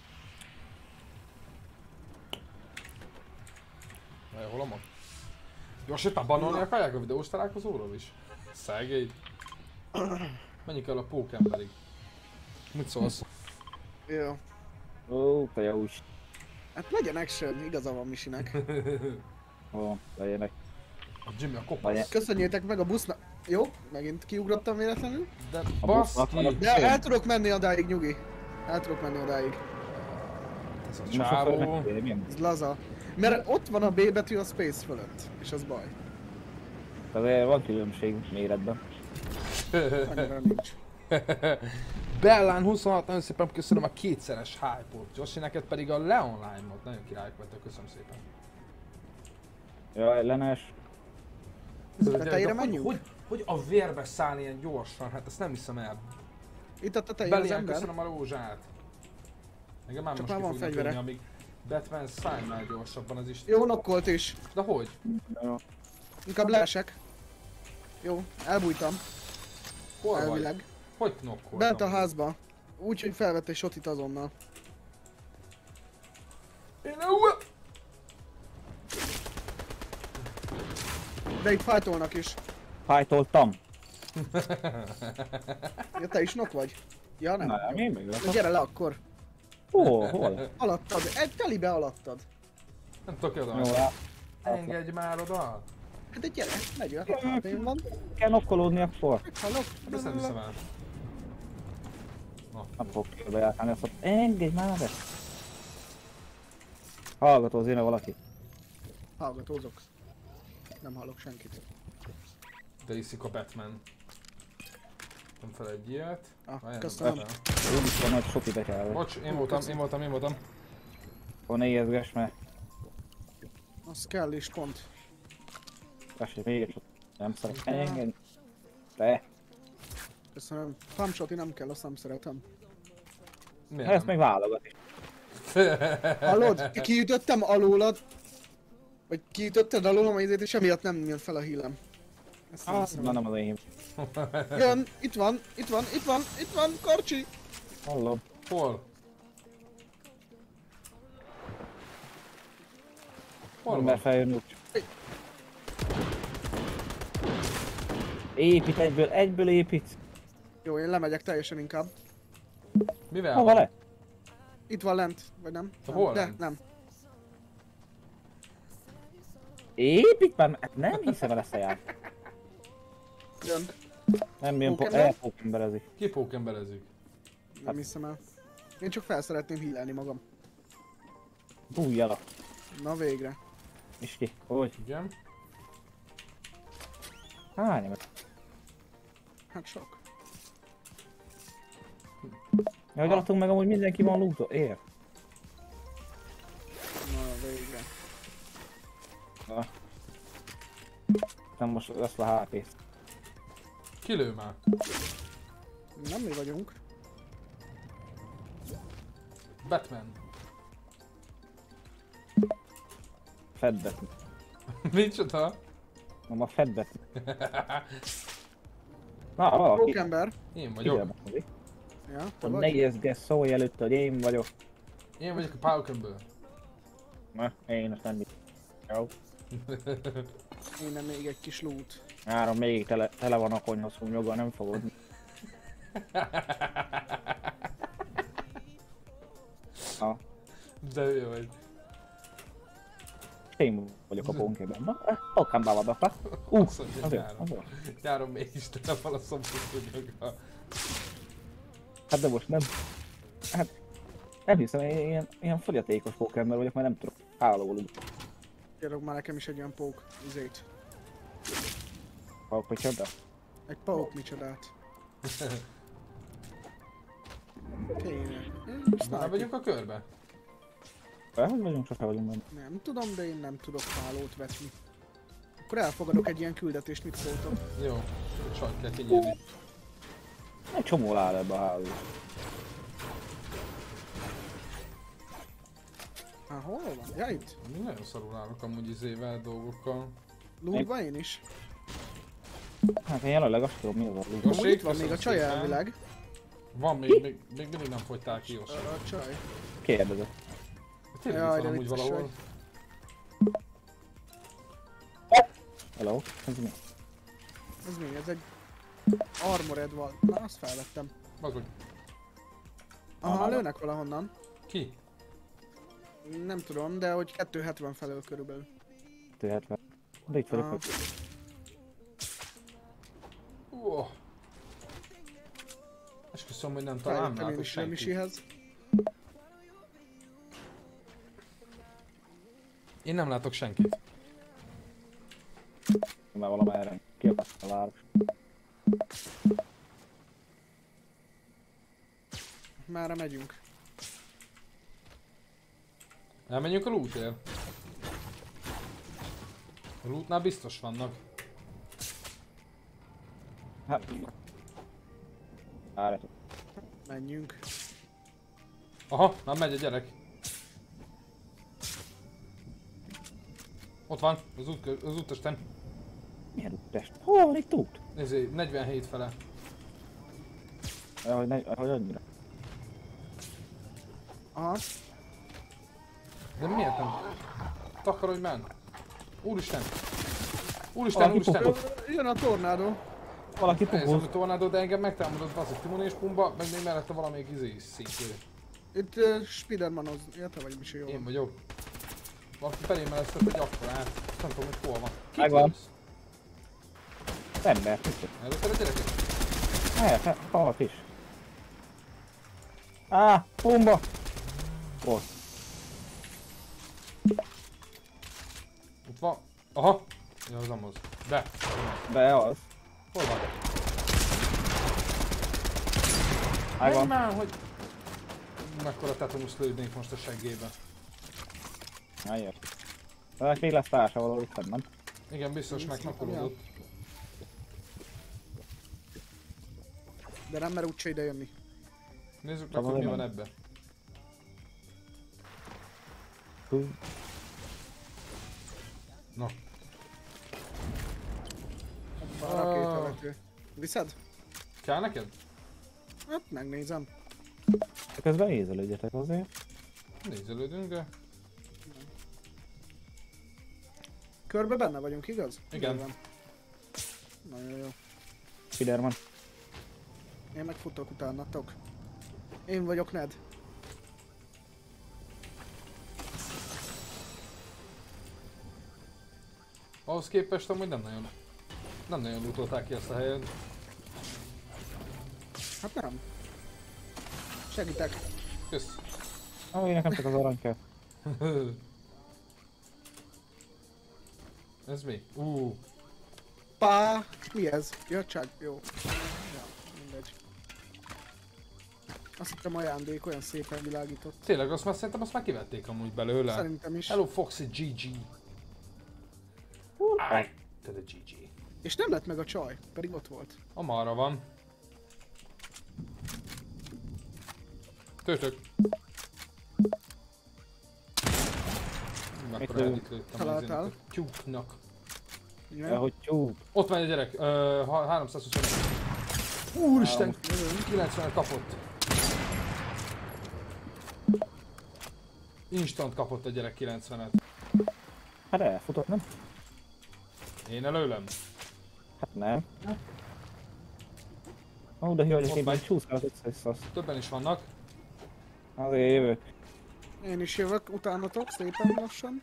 Na jó, hol a mag? Gyorsítán bannolni akarják a videós találkozóról is? Szegély. Menjünk el a pókemberig. Mit szólsz? Jó. Ó, te jó is. Hát legyen action, igaza van Misinek. Ó, legyenek. A Jimmy a kopasz. Köszönjétek meg a busznak. Jó, megint kiugrottam véletlenül. De A baszki! busznak De el tudok menni odáig, nyugi. El tudok menni odáig. Ez a Most a csávó. fölnek milyen? Ez laza. Mert ott van a B betű a space fölött. És az baj. Azért van különbség méretben. Annyira nincs. Bellán huszonhat, nagyon szépen köszönöm a kétszeres hype-ot. Joshi, neked pedig a Leon Lime-ot. Nagyon királyok vagytok, köszönöm szépen. Ja, ellenes. Tetejére hogy, menjünk? hogy, hogy a vérbe száll ilyen gyorsan? Hát ezt nem hiszem el. Itt a tetején az Belian, ember. köszönöm a rózsát. Engem már Csak most már ki van fognak fegyvere. ülni, amíg Batman szállnál gyorsabban az is. Jó, nokkolt is. De hogy? Jó. Inkább leesek. Jó, elbújtam. Hol vagy? Elvileg. Hogy knokkoltam? Bent a házba. Úgy, hogy felvett egy shotit azonnal. Én ú- De itt fájtolnak is. Fájtoltam. Ja, te is nok vagy? Ja, nem. Nem, Jó. én még Na, látom. gyere le akkor. Hol, hol? Alattad. Egy telibe alattad. Nem tudok oda. Jó, lá- Engedj már oda! Hát egy gyere, negyven há pé van. Kell nokkolódni akkor. Hallok? Ezt nem hiszem el. Nem fogok körbe járkálni, azt mondom, engedj már be! Hallgató az éne valaki. Hallgatózok. Nem hallok senkit. De iszik a Batman. Nem fel egy ilyet. Ah, Várjál, köszönöm. nem fel. Úgy is van, hogy sok ide kell. Bocs, én voltam, én voltam, én voltam. Akkor ne ijeszgess, mert Az kell is pont. tessék, még egy sok. Nem szeret engedni. Te! Köszönöm. Pumpshot nem kell, azt nem szeretem. Miért Ezt nem? meg válogat. Hallod? Kiütöttem alólad. Vagy kiütötted alólam a izét, és emiatt nem jön fel a hílem. Ezt nem Ah, hiszem na el. nem az én. Jön, itt van, itt van, itt van, itt van, Karcsi! Hallom. Hol? Hol Nem van? mer feljönni úgy. Épít egyből, egyből épít. Jó, én lemegyek teljesen inkább. Mivel Hova van? le? Itt van lent, vagy nem? Te Nem, hol de, lent? nem. Épít már, hát nem hiszem el ezt a ját. Jön. Nem jön, po Pókember? elpókemberezik. Ki pókembelezik? Nem hiszem el. Én csak fel szeretném hílelni magam. Bújj el a... Na végre. És ki? Hogy? Igen. Hány? Hát sok. Ja, hogy alattunk meg amúgy mindenki van lootol, ér? Na végre. Na. Nem most lesz a há pé-t. Kilő már. Nem mi vagyunk. Batman. Feddet. Micsoda? Nem a feddet. Na, valaki. Pókember. Én vagyok. Figyelme, Ja, te hogy ne vagy? ijeszgess, szólj előtt, hogy én vagyok. Én vagyok a Paukenből. Na, én azt nem mit. Jó. Innen még egy kis loot. Három még tele, tele van a konyha szúnyoga, nem fogod. Na, De ő vagy. én vagyok a pónkében. Na, okán bávadakra. Uh, Azt mondja, azért, nyáron. azért. Nyáron mégis tele van a szomszédonyaggal. Hát de most nem. Hát, nem hiszem, én ilyen, ilyen fogyatékos pókember vagyok, mert nem tudok hálóulni. Kérok már nekem is egy olyan pók izét. Akkor csoda. Egy pók micsodát. Kéne. Már Sniper. vagyunk a körbe? Hogy vagyunk, sose vagyunk benne. Nem tudom, de én nem tudok hálót vetni. Akkor elfogadok egy ilyen küldetést, mit szóltok? Jó. Csak kell kinyírni. Egy csomó áll ebbe a háló. Hát hol van? Ja, itt. Mi nagyon szarul állok amúgy izével, dolgokkal. Lootba én is. Hát én jelenleg azt tudom, mi az a Jó. lúg. Amúgy itt van köszönöm még a csaj szépen. elvileg. Van még, még, még mindig nem fogytál ki, Jósi. A csaj. Kérdezett. Tényleg Jaj, itt van de amúgy vicces valahol. Hello? Ez mi? Ez mi? Ez egy armored van. Na, azt felvettem. Az vagy. Aha, Aha. lőnek valahonnan. Ki? Nem tudom, de hogy kettőszázhetven felől körülbelül. kettőszázhetven. De itt vagyok, Aha. hogy Oh. Esküszöm, hogy nem talán nem Feljöttem én látok is senkit. Remisihez. Én nem látok senkit. már valamerre kiakasztja a város. Mára megyünk. Elmenjünk a lootért. A lootnál biztos vannak. Hát... Várjatok. Menjünk. Aha, már megy a gyerek. Ott van, az, út, az útesten. Milyen úttest? Hol van itt út? Nézzé, negyvenhét fele. Hogy, ne, hogy annyira. Aha. De miért nem? Takarodj már! Úristen! Úristen, Valaki úristen! pukott. Jön a tornádó. Valaki Ez pukóz. a tornádó, de engem megtámadott az a Timon és Pumba, meg még mellette valamelyik izé is szintű. Itt uh, Spidermanoz. Ja, te vagy Misi, jó. Én vagyok. Valaki felém mellesztett egy akkorát. Nem tudom, hogy hol van. Kit Megvan. lősz? Ember, mit? Előtted a gyereket? El, halt is. Á, bomba! Ott. Ott van. Aha! Ja, az amaz. Be! De az. Hol van? Áj van. Már, hogy... Mekkora tetanusz lődnénk most a seggébe. Ájjel. Ennek még lesz társa valahol itt, nem? Igen, biztos megnakulódott. De nem mer úgyse ide jönni. Nézzük meg, hogy mi van ebbe. Hú. Na. A rakétavető. Viszed? Kell neked? Hát megnézem. Közben nézelődjetek azért. Nézelődünk, de... Körbe benne vagyunk, igaz? Igen. Van. Nagyon jó. Spiderman. Én meg futok utánatok. Én vagyok Ned. Ahhoz képest amúgy nem nagyon... Nem nagyon lootolták ki ezt a helyet. Hát nem. Segítek. Kösz. Ó, én nekem csak az arany kell. Ez mi? Uh. Pá! Mi ez? Ja, csak jó. Ja, mindegy. Azt hittem ajándék, olyan szépen világított. Tényleg, azt már szerintem azt már kivették amúgy belőle. Szerintem is. Hello Foxy gé gé. Áj, te de gé gé. És nem lett meg a csaj, pedig ott volt. Amarra van. Tőtök. Mekkora lő? edit lőttem Találtál? az tyúknak. Igen. De hogy tyúk. Ott van egy gyerek, uh, háromszázhúsz. Úristen! kilencvenet kapott. Instant kapott a gyerek kilencvenet. Hát elfutott, nem? Én előlem. Hát nem. Ó, de hülye, hogy Ott én megy. már csúszkálok össze-vissza. Többen is vannak. Azért jövök. Én is jövök utánatok, szépen lassan.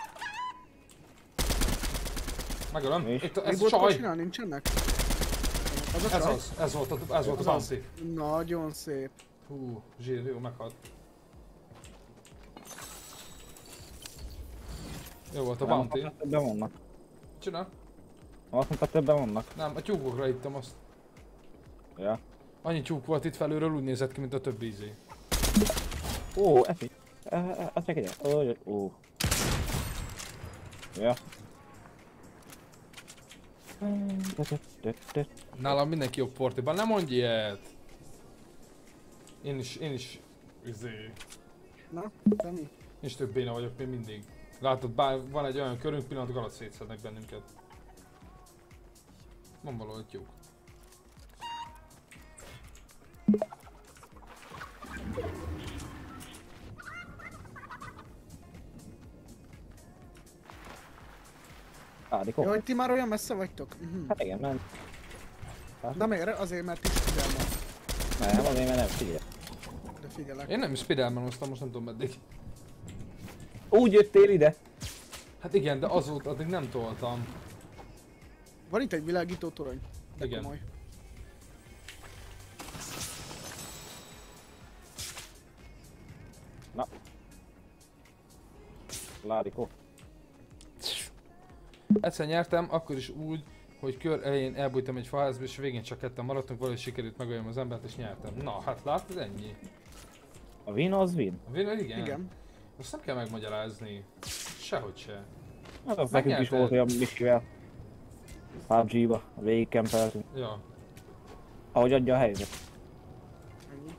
Megölöm. Mi is? Itt, Mi ez volt csaj. csinálni? Nincsenek? Az a Ez csaj? az. Ez volt a, ez volt a Az bounty. az. Nagyon szép. Hú, zsír, jó, meghalt. Jó volt a bounty. Nem, többen vannak. Csinál? Azt mondta, többen vannak. Nem, a tyúkokra hittem azt. Ja. Annyi tyúk volt itt felülről, úgy nézett ki, mint a többi izé. Ó, epi. Azt meg egy. Ó, ó. Ja. Nálam mindenki jobb portiban, nem mondj ilyet! Én is, én is, izé, Na, te mi? én is több béna vagyok még mindig. Látod, bár van egy olyan körünk, pillanatok alatt szétszednek bennünket. Van valahol egy tyúk. Ádikó. Jó, hogy ti már olyan messze vagytok? Uh-huh. Hát igen, nem. De miért? Azért, mert is figyelme. Nem, azért mert nem figyel. De figyelek. Én nem is Spiderman-oztam, most nem tudom meddig. Úgy jöttél ide? Hát igen, de azóta addig nem toltam. Van itt egy világító torony. De Igen. komoly. Na. Ládikó. Egyszer nyertem, akkor is úgy, hogy kör elején elbújtam egy faházba, és végén csak ketten maradtunk, valahogy sikerült megöljön az embert, és nyertem. Na, hát látod, ennyi. A win az win. A Vén, igen? Igen. Azt nem kell megmagyarázni. Sehogy se. Hát az nekünk is volt olyan Misivel. pé u bé gé-ba, végig kempeltünk. Ja. Ahogy adja a helyzet. Ennyi.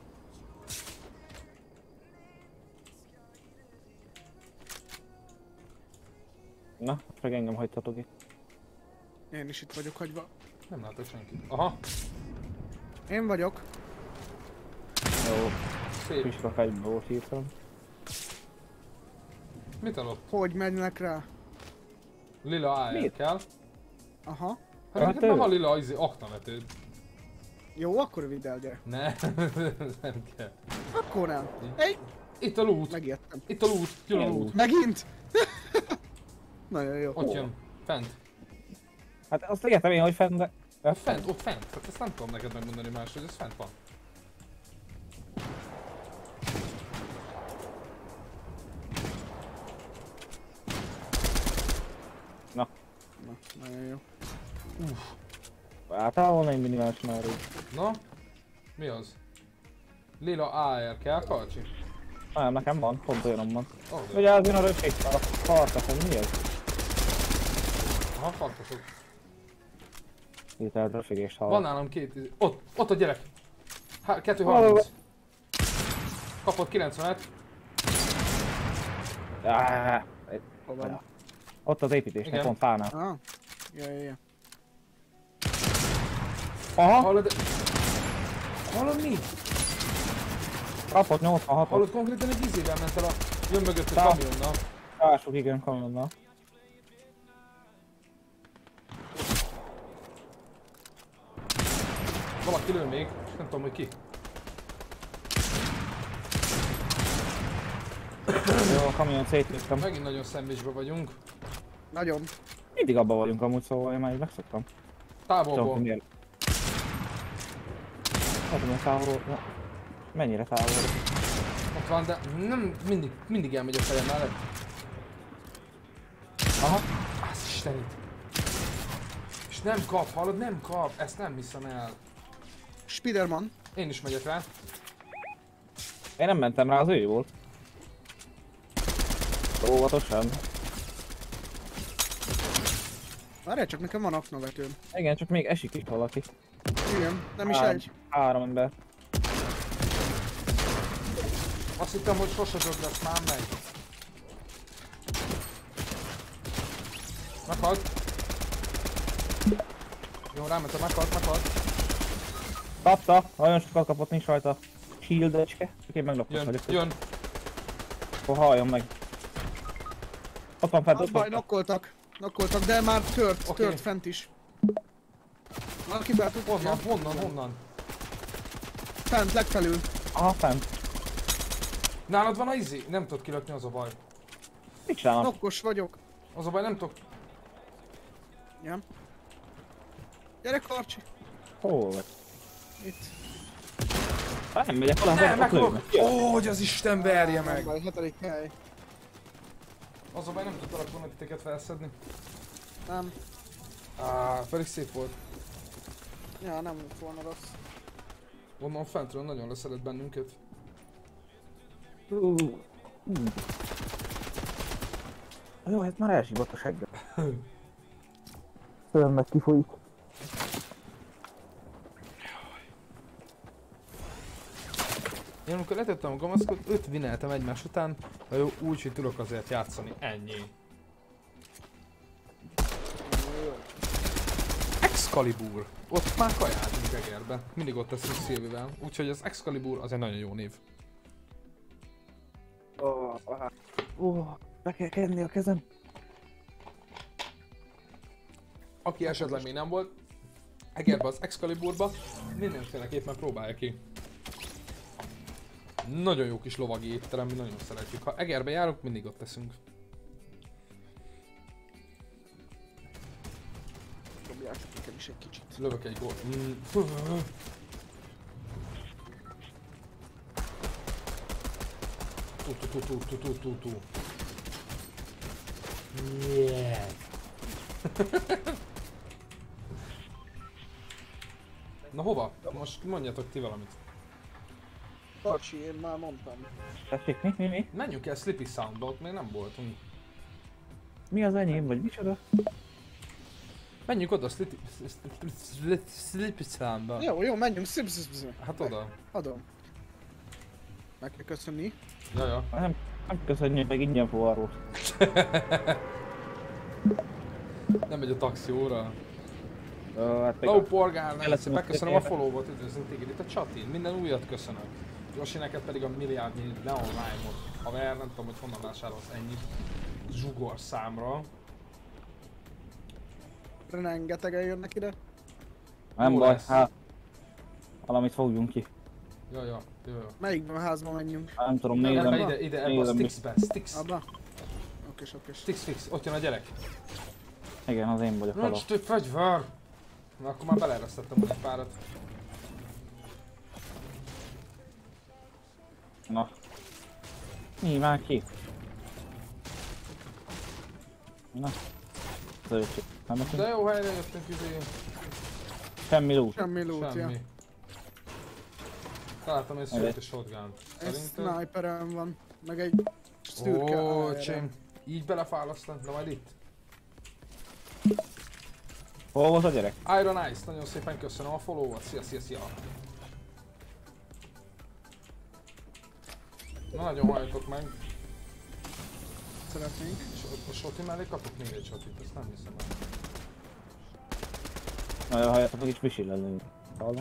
Na, meg engem hagytatok itt. Én is itt vagyok hagyva. Nem látok senkit. Aha, Én vagyok. Jó, szép. Piska fejbe volt hirtelen. Mit adott? Hogy mennek rá? Lila á er Mit? kell. Aha. Hát Hát neked nem ő. van lila izé, aknavetőd. Jó, akkor vidd el, gyere. Ne, nem kell. Akkor nem. Hey, Itt a loot. megijedtem. Itt a loot. Jön a Milyen loot. Megint? Nagyon jó. Ott jön. Fent. Hát azt értem én, hogy fenn, de... Ott fent, ott fent. Hát ezt nem tudom neked megmondani más, hogy ez fent van. Na. Na, nagyon jó. Uff. Álltál volna egy minimális már így. Na? Mi az? Lila á er kell, Kalcsi? Nem, nekem van, pont olyanom van. Oh, Ugye az jön a röpség, a farkas, mi ez? aha, farkasok. Itt a röpségést hallom. Van nálam két izé. Ott, ott a gyerek. Há, kettő harminc. Kapott kilencvenet. Ah, Hol van? ott az építésnek, Igen. pont fánál. Ah. Ja, ja, ja. Aha, Hallod? Hallod mi? kapott nyolcvanhatot. Hallod, konkrétan egy izével ment el a... Jön mögött a Tá. kamionnal. Társuk, igen, kamionnal. Valaki lő még, és nem tudom, hogy ki. Jó, a kamion szétlőttem. Megint nagyon szembésbe vagyunk. Nagyon. Mindig abban vagyunk amúgy, szóval én már így megszoktam. Tudom, hogy Távolból. miért. Nem tudom, távolról... Ja. Mennyire távolról? Ott van, de nem mindig, mindig elmegy a fejem mellett. Aha. Az Istenit. És nem kap, hallod, nem kap, ezt nem hiszem el. Spiderman. Én is megyek rá. Én nem mentem rá, az ő volt. Óvatosan. Várjál csak, nekem van aknavetőm. Igen, csak még esik is valaki. Igen, nem is Három- egy. Három ember. Azt hittem, hogy sose dög lesz, már megy. Meghalt. Jó, rámentem, meghalt, meghalt. Kapta, nagyon sokat kapott, nincs rajta shieldecske. Csak én meglopott Jön, vagyok. jön. Akkor halljon meg. Ott van fent, Az ott baj, van. nokkoltak. Nokkoltak, de már tört, Oké. tört fent is. Valaki be tudja. Honnan, honnan, honnan? Fent, legfelül. Aha, fent. Nálad van a izé? Nem tudod kilökni, az a baj. Mit csinálnak? Nokkos vagyok. Az a baj, nem tudok. Ja. Gyere, Karcsi. Hol vagy? Itt. Hát nem megyek oda, Nem, ott megfogok! lőnek. Ó, hogy az Isten verje Nem meg! baj, hetedik hely. Az a baj, nem tudtalak volna titeket felszedni. Nem. Á, pedig szép volt. Ja, nem lett volna rossz. Onnan fentről nagyon leszedett bennünket. Ú, ú. Jó, hát már elsívott a seggel. Szörm meg kifolyik. Én amikor letettem a gamaszkot, öt vineltem egymás után, de jó, úgy, hogy tudok azért játszani. Ennyi. Excalibur. Ott már kajáltunk Egerbe. Mindig ott leszünk Szilvivel. Úgyhogy az Excalibur az egy nagyon jó név. Ó, oh, oh, be kell kenni a kezem. Aki esetleg még nem volt, Egerbe az Excaliburba, mindenféleképpen próbálja ki. Nagyon jó kis lovagi étterem, mi nagyon szeretjük. Ha Egerbe járunk, mindig ott teszünk. Dobjátok nekem is egy kicsit. Lövök egy gólt. Mm. Tú, tú, tú, tú, tú, tú, tú. Yeah. Na hova? Most mondjatok ti valamit. Karcsi, én már mondtam. Tessék, mi, mi, mi? Menjünk el Sleepy Soundba, ott még nem voltunk. Mi az enyém, vagy micsoda? Menjünk oda Sleepy, Sleepy Soundba. Jó, jó, menjünk. Szip, szip, szip. Hát oda. Adom. Meg kell köszönni. Jaja. Nem, nem köszönjük meg ingyen forró. Nem megy a taxi óra. Uh, hát Lau Porgál, Életem megköszönöm a ötlet follow-ot, üdvözlünk téged itt a csatin, minden újat köszönök. Josi, neked pedig a milliárdnyi Neon Lime-ot. Haver, nem tudom, hogy honnan vásárolsz ennyit zsugor számra. Rengetegen jönnek ide. Nem Jó baj, lesz. hát... Valamit fogjunk ki. Ja, ja, jó, jó. Melyikben házba menjünk? Nem tudom, Nem, nézem. nem, ide, ide, ebbe a nézem, Stixbe, Stix. Abba? Okés, okés. Stix fix, ott jön a gyerek. Igen, az én vagyok Nincs oda. több fegyver! Na akkor már beleresztettem egy párat. Na. Mi már ki? Na. Zöldség. Nem megyünk? De jó helyre jöttünk izé. Semmi loot. Semmi loot, ja. Semmi. Találtam egy szőtt és shotgun. Egy Szerintem... sniperem van, meg egy szürke Ó, á er em. csém. Így belefálasztani? Na majd itt. Hol volt a gyerek? Iron Ice, nagyon szépen köszönöm a follow-ot. Szia, szia, szia. Na nagyon halljatok meg. Szeretnénk. És a shoti mellé kapok még egy shotit, ezt nem hiszem el. Nagyon halljátok, hogy is visillelő. Hallom.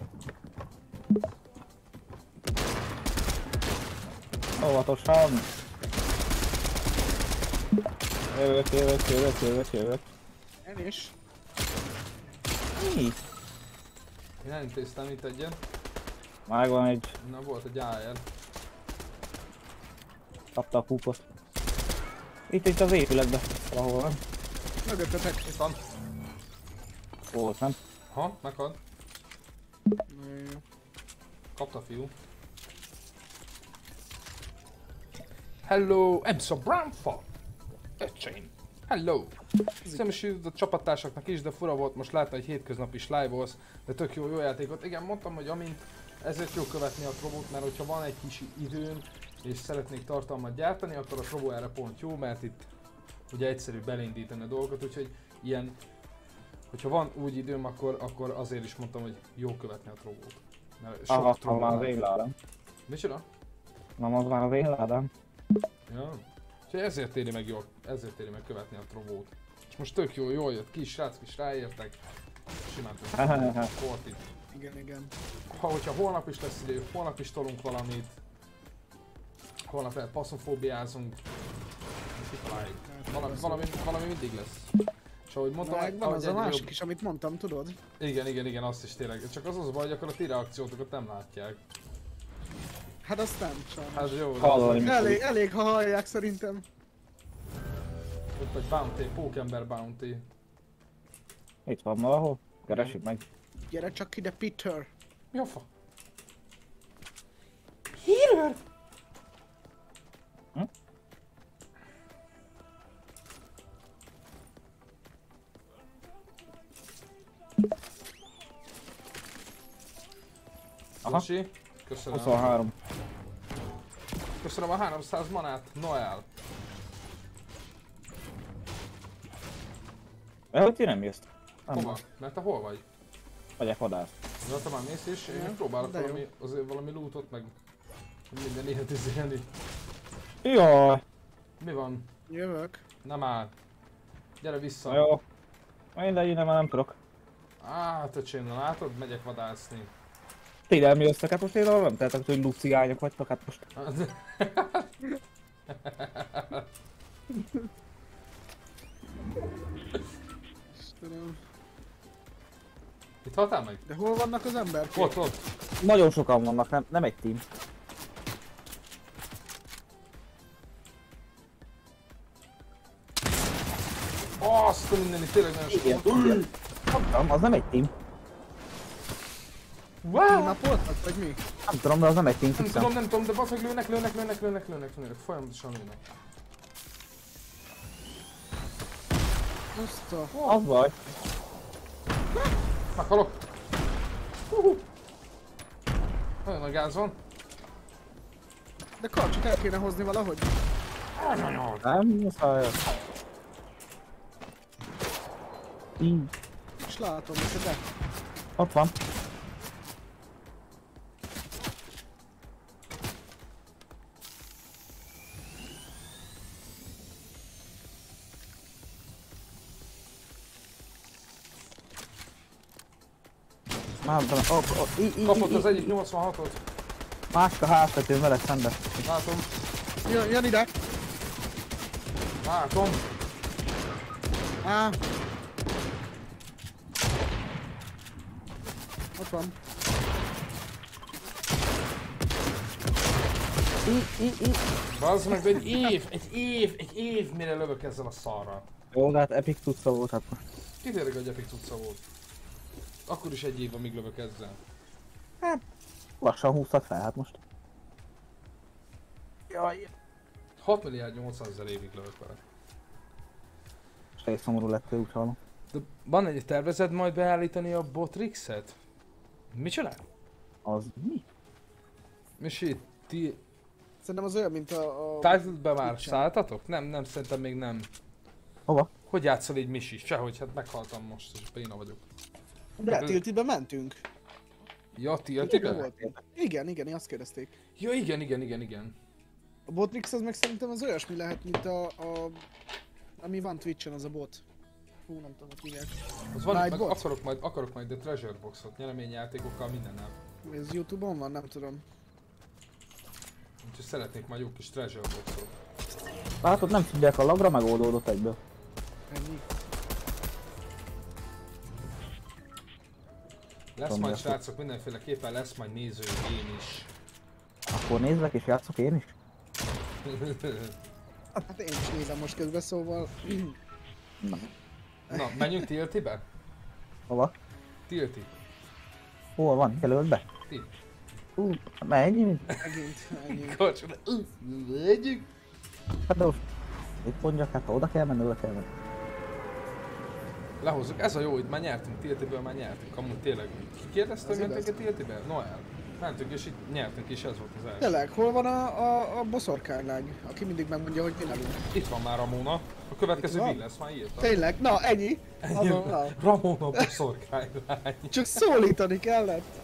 Óvatosan! Jövök, jövök, jövök, jövök, jövök. Én is. Mi? Én elintéztem itt egyet. Megvan egy. Na volt egy á er. Kapta a kúpot. Itt itt az épületben. Valahol nem? Mögöttetek. Itt van. Volt, nem? Ha, meghalt. Na, jó. Kapta a fiú. Hello, I'm so brown fuck. Öcsém. Hello. Szemesült a csapattársaknak is, de fura volt most látni, hogy hétköznap is live-olsz, de tök jó, jó játékot. Igen, mondtam, hogy amint ezért jó követni a Trobót, mert hogyha van egy kis időm, és szeretnék tartalmat gyártani, akkor a Trobó erre pont jó, mert itt ugye egyszerű belindítani a dolgokat, úgyhogy ilyen, hogyha van úgy időm, akkor, akkor azért is mondtam, hogy jó követni a Trobót. Mert sok Aha, Trobó van az van. én ládám. Micsoda? Nem, az már az én ládám. Ja. Úgyhogy ezért éri meg jól, ezért éri meg követni a Trobót. És most tök jó, jól jött, kis srác, kis ráértek. Simán tudjuk Fortit. Igen, igen. Ha, hogyha holnap is lesz idő, holnap is tolunk valamit. Holnap lehet passzofóbiázunk. Kitaláljuk. Valami, valami, valami mindig lesz. És ahogy mondtam, Meg van ahogy az a egyre másik jobb- is, amit mondtam, tudod? Igen, igen, igen, azt is tényleg. Csak az az baj, hogy akkor a ti reakciótokat nem látják. Hát azt nem, sajnos. Hát jó, de Hallani, az- mit Elég, elég, ha hallják szerintem. ott vagy Bounty, Pókember Bounty. Itt van valahol. Keressük meg. Gyere csak ide, Peter. Mi a fa? Hírőr! Hm? Aha. Laci, köszönöm. huszonhárom. Köszönöm a háromszáz manát, Noel. De hogy ti nem jössz? Nem Hova? Mert te hol vagy? Megyek vadász. Ja, te már mész és én Ja, próbálok de jó. valami, azért valami lootot, meg minden ilyet izélni. Jaj, Mi van? Jövök. Nem áll. Gyere vissza. na jó. Mindegy, innen már nem tudok. Á, öcsém, na látod? Megyek vadászni. Ti nem jösszek, hát most én arra nem tehetek, hogy lucigányok vagytok, hát most. Istenem. Itt haltál meg? De hol vannak az emberek? Ott, ott. Nagyon sokan vannak, nem, nem egy team. Azt a mindenit, tényleg nagyon sok. Igen, volt. igen. Nem, az nem egy team. Wow! Napoltak, vagy mi? Nem tudom, de az nem egy team, Nem fixem. tudom, nem tudom, de baszeg lőnek, lőnek, lőnek, lőnek, lőnek, lőnek, folyamatosan lőnek. Azt a... Az baj. Meghalok! Huhu. Nagyon nagy gáz van. De karcsot el kéne hozni valahogy. Nem, muszáj. Így. És látom, hogy de... Ott van. Már tudom, oh, oh, í, í, Kapott í, az í. egyik nyolcvanhatot. Máska háztető veled szembe. Látom, Jön, jön ide! látom. Á! Ott van. Í, í, í. Bazd meg, egy év, egy év, egy év, mire lövök ezzel a szarral. Jó, de hát epic tudca volt hát. Kitérek, hogy epic cucca volt. Akkor is egy év, amíg lövök ezzel. Hát, lassan húztad fel, hát most. Jaj. hat milliárd nyolcszázezer évig lövök vele. És egy szomorú lettél, úgy hallom. De van egy tervezed majd beállítani a Botrix-et? Micsoda? Az mi? Misi, ti Szerintem az olyan, mint a... a... Titled-be már Twitch-en. szálltatok? Nem, nem, szerintem még nem. Hova? Hogy játszol így Misi? Sehogy, hát meghaltam most, és béna vagyok. De Tiltibe mentünk. Ja, Jó Tiltibe? volt. Igen, igen, azt kérdezték. Ja, igen, igen, igen, igen. A Botrix az meg szerintem az olyasmi lehet, mint a... a... ami van Twitch-en, az a bot. Hú, nem tudom, hogy hívják. Az van, meg Nightbot? akarok majd, akarok majd a Treasure Boxot, nyereményjátékokkal, mindennel. Ez YouTube-on van? Nem tudom. Úgyhogy szeretnék majd jó kis Treasure Boxot. Látod, nem figyelek a lagra, megoldódott egyből. Ennyi. Lesz Tudom, majd lesz. srácok, mindenféleképpen lesz majd néző én is. Akkor nézzek és játszok én is? Hát én is nézem most közben, szóval... Na. Na, menjünk Tiltibe? Hova? Tilti. Hol van? Jelölt be? Ti. Ú, menj! Megint, ennyi. Kocsona. Megyünk. Hát de most... Mit mondjak? Hát oda kell menni, oda kell menni. Lehozzuk, ez a jó, hogy már nyertünk, Tiltiből már nyertünk, amúgy tényleg. Ki kérdezte, Az hogy mentünk igaz. a Tiltibe? Noel. Mentünk és itt nyertünk, és ez volt az első. Tényleg, hol van a, a, a boszorkánylány, aki mindig megmondja, hogy mi nálunk? Itt van már Ramona. A következő Itt van? Will lesz, már írtam. Tényleg? Na, ennyi? Azonnal. Ramona boszorkánylány. Csak szólítani kellett.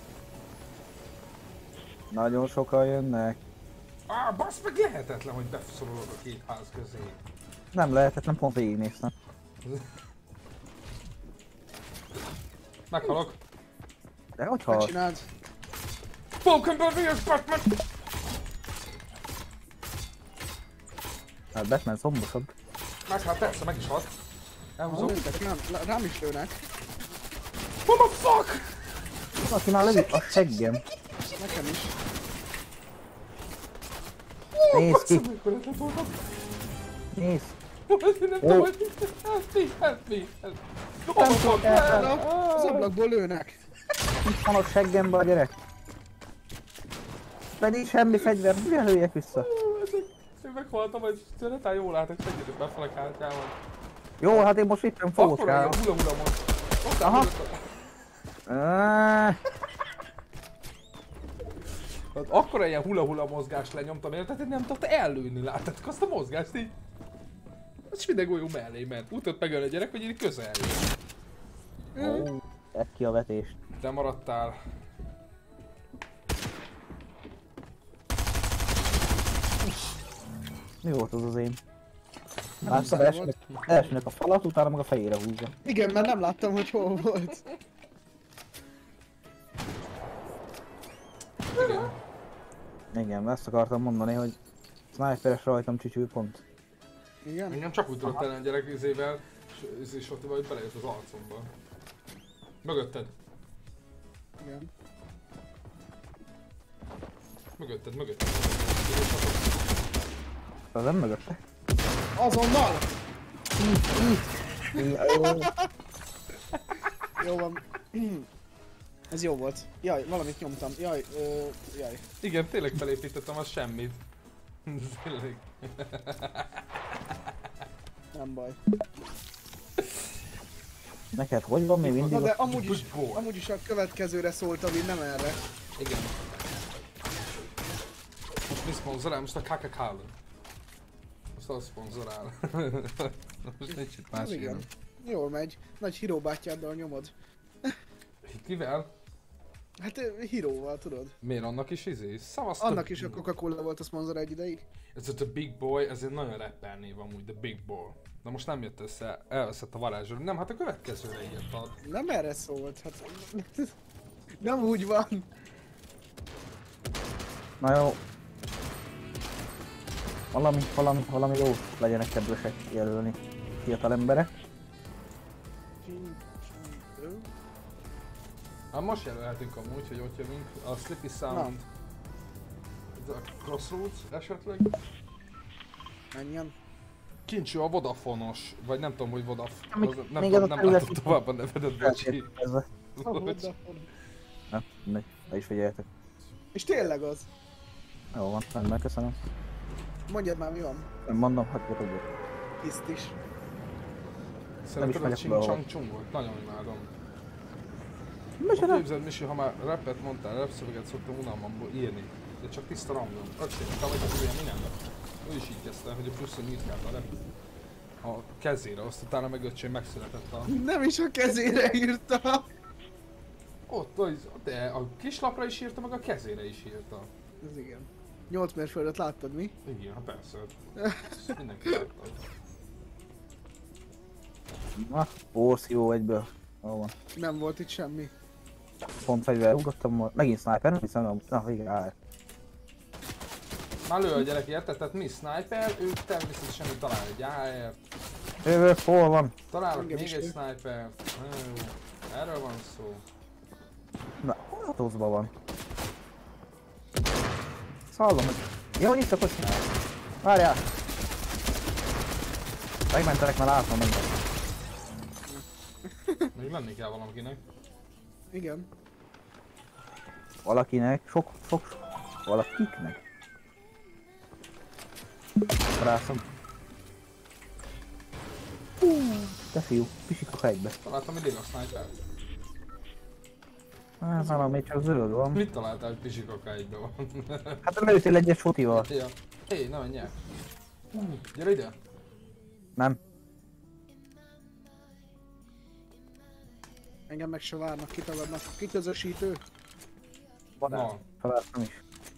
Nagyon sokan jönnek. Á, basz meg lehetetlen, hogy beszorolod a két ház közé. Nem lehetett, nem pont végignéztem. Meghalok. De hogy hal? Megcsináld. Pókember vs Batman! Hát Batman szombosabb. Meghalt, persze, meg is halt. Elhúzom. Lőnek, rám, rám is lőnek. What the fuck? Aki már lövik a seggem. Nekem is. Nézd ki, Bassza, mekkora lett volna. nézd. Nem tudom, hogy... Help me, help me, help me. Oh my god, el. Na, az ablakból lőnek. Itt van a seggembe a gyerek. Pedig semmi fegyver, mivel lőjek vissza? Én meghaltam, hogy tőletán jól álltak, segítek befele kártyával. Jó, hát én most itt nem fogok Akkor rá. ilyen hula-hula mond. Ott áll Aha. mögöttem. Ah, Hát akkora ilyen hula-hula mozgást lenyomtam, érted? Tehát nem tudta ellőni, láttátok azt a mozgást így? Az minden golyó mellé ment. Úgy tudott megölni a gyerek, hogy így közel jön. Ó, tedd ki a vetést. Te maradtál. Mi volt az az én? Nem Látszom, szar elsőnek, elsőnek a falat, utána meg a fejére húzza. Igen, mert nem láttam, hogy hol volt. Igen. Igen, ezt akartam mondani, hogy sniperes rajtam csücsül pont. Igen? Engem csak úgy tudott ellen a gyerek izével, és is ott vagy belejött az arcomba. Mögötted. Igen. Mögötted, mögötted. Az nem mögötte. Azonnal! Jó. Jó van. Ez jó volt. Jaj, valamit nyomtam. Jaj, ö, jaj. Igen, tényleg felépítettem az semmit. Tényleg. Nem baj. Neked hogy van még Na mindig de a... amúgy is, Good boy. amúgy is a következőre szóltam, én nem erre. Igen. Most mi szponzorál? Most a Coca-Cola. Most az szponzorál. Most nincs itt más Az igen. ilyen. Jól megy. Nagy Hiro bátyáddal nyomod. Kivel? Hát ö, Hiróval, tudod. Miért annak is izé? Szavaztad? Annak is a Coca-Cola volt a szponzor egy ideig. Ez a The Big Boy, ez egy nagyon rapper név amúgy, The Big Boy. De most nem jött össze, elveszett a varázsról. Nem, hát a következőre írtad. Nem erre szólt, hát... Nem úgy van. Na jó. Valami, valami, valami jó legyenek kedvesek jelölni fiatal emberek. Hát most jelölhetünk amúgy, hogy ott jövünk. A Slippy Sound. Ez a Crossroads esetleg. Menjen. Kincső a Vodafone-os, vagy nem tudom, hogy Vodafone. Még- Nem még tudom, ez a nem terület- látom tovább a nevedet, bocsi. Feltételezve. Bocs. Na, mindegy, ne is figyeljetek. És tényleg az. Jó van, rendben, köszönöm. Mondjad már mi van. Nem mondom, hát tudod. Tiszt is. Szereted a megyek Ching valahol. Chang Chungot? Nagyon imádom. Micsoda? Ha képzeld, Misi, ha már rappet mondtál, rap szöveget szoktam unalmamból írni. De csak tiszta random. Öcsém, te vagy az ilyen mindenben. Ő is így kezdte, hogy a pluszon írkálta a rap. A kezére, azt utána meg öcsém megszületett a... Nem is a kezére írta. Ott, az, de a kislapra is írta, meg a kezére is írta. Ez igen. nyolc mérföldet láttad mi? Igen, hát persze. Ezt mindenki látta. Na, porszívó egyből. Jó van. Nem volt itt semmi. Pont fegyver ugrottam, megint sniper, nem hiszem, na végre áll. Már lő a gyerek, érted? Tehát mi sniper, ő természetesen ő talál egy á er-t. Jövő, hol van? Találok Engem még is egy lő. snipert. Nagyon jó. Erről van szó. Na, hol a tózban van? Szallom, hogy... Ja, hogy itt a kocsi? Várjál! Megmentelek, már látom mindent. Még lenni kell valakinek. Igen. Valakinek, sok, sok, sok. Valakiknek. Rászom. Hú, te fiú, pisik a fejbe. Találtam egy lila snipert. Hát nálam még csak zöld van. Mit találtál, hogy pisikaka egybe van? Hát lőttél egyes fotival. Ja. Hé, na menjek. Hú, gyere ide. Nem. Engem meg se várnak, kitagadnak. Kiközösítő. Vadászt. Felálltam is.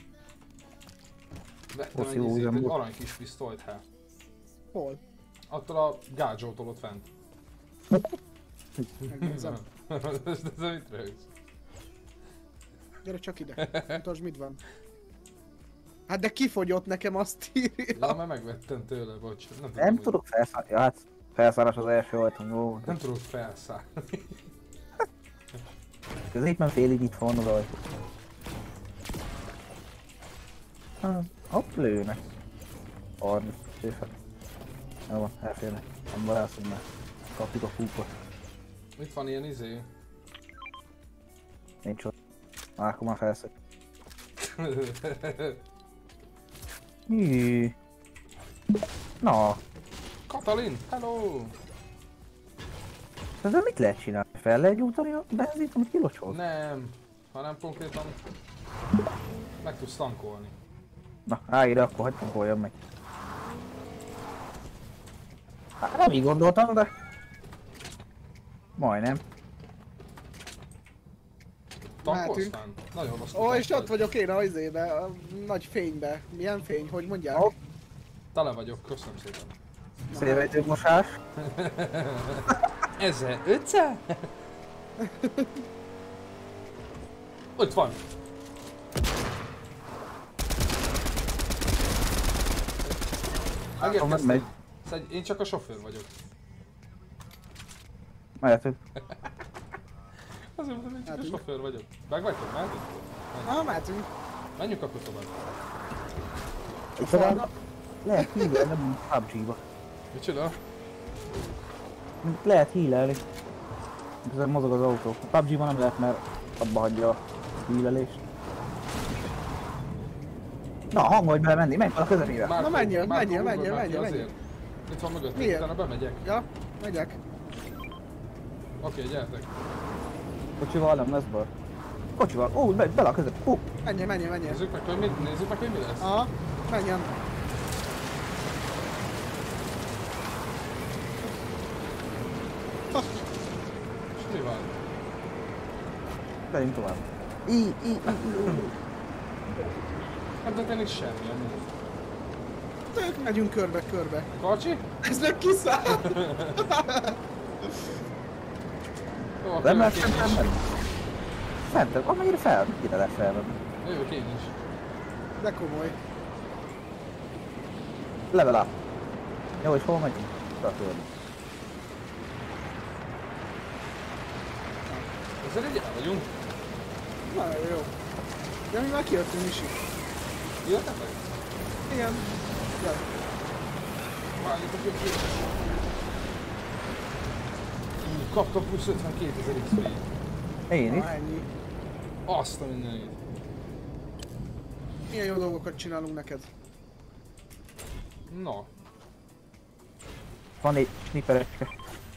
Vettem Oszi egy új izét, egy ember. arany kis pisztolyt, hát. Hol? Attól a gádzsótól ott fent. Megnézem. Ez ez mit rögsz? Gyere csak ide. Mutasd mit van. Hát de kifogyott nekem, azt Ja, írja. mert megvettem tőle, bocs. Nem, tudom, Nem hogy- tudok felszállni. Ja, hát felszállás az első voltam, jó. Nem tudok felszállni. Középen félig itt van az ajtó. Hát, hopp, lőnek. harminc, tőfet. Jó van, elférnek. Nem varázszunk már. Kapjuk a kúpot. Mit van ilyen izé? Nincs ott. Már akkor már felszök. Hű. Na, Katalin, hello! ezzel mit lehet csinálni? Fel lehet gyújtani a benzint, amit kilocsol? Nem, hanem konkrétan meg tudsz tankolni. Na, állj ide, akkor hagyd tankoljam meg. Hát nem így gondoltam, de... Majdnem. Tankolsztán? Nagyon rossz. Ó, és ott vagyok én a izébe, a nagy fénybe. Milyen fény, hogy mondják? Hopp. Tele vagyok, köszönöm szépen. Szélvejtőmosás. ezerötszáz? Ott van! Látom, Megérkeztem. megy. Szóval én csak a sofőr vagyok. Mehetünk. Azért mondom, én csak a Mehetünk. sofőr vagyok. Megvagytok, mehetünk? Na, mehetünk. Menjünk akkor tovább. Itt talán lehet hílelni, nem pé u bé gé-ba. Micsoda? Lehet hílelni. Közben mozog az autó. A pé u bé gé-ban nem lehet, mert abba hagyja a hílelést. Na, hangolj bele menni, menj bele a közepébe. Márko, Na, menjél, Márko, menjél, ugorj menjél, már ki menjél, azért. Itt van mögöttem, Miért? utána bemegyek. Ja, megyek. Oké, gyertek. Kocsival nem lesz baj. Kocsival, ó, be, bele a közep. Ó, Menjél, menjél, menjél. Nézzük meg, hogy mi, nézzük meg, hogy mi lesz. Aha, menjen. És mi van? menjünk tovább. Í, í, í, í. Nem történik semmi, amúgy. Tök, megyünk körbe-körbe. Karcsi? Ez meg kiszáll. Jó, akkor Nem jövök lehet én sem is. menni. Fentem, amennyire fel, ide lehet felvenni. Jövök én is. De komoly. Level up. Jó, és hol megyünk? Tartolni. Ezzel egy el vagyunk. Nagyon jó. De mi már kijöttünk is. Jöttetek? Igen. Ja. Várjátok, hogy ki. Kaptam plusz ötvenkét ezer iksz pé. Én is. Na, ennyi. Azt a mindenit. Milyen jó dolgokat csinálunk neked. Na. Van egy sniperecske.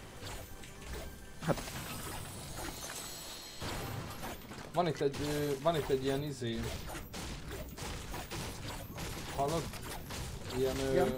Van itt egy, ö, van itt egy ilyen izé. Hallod? Ilyen ö... Igen.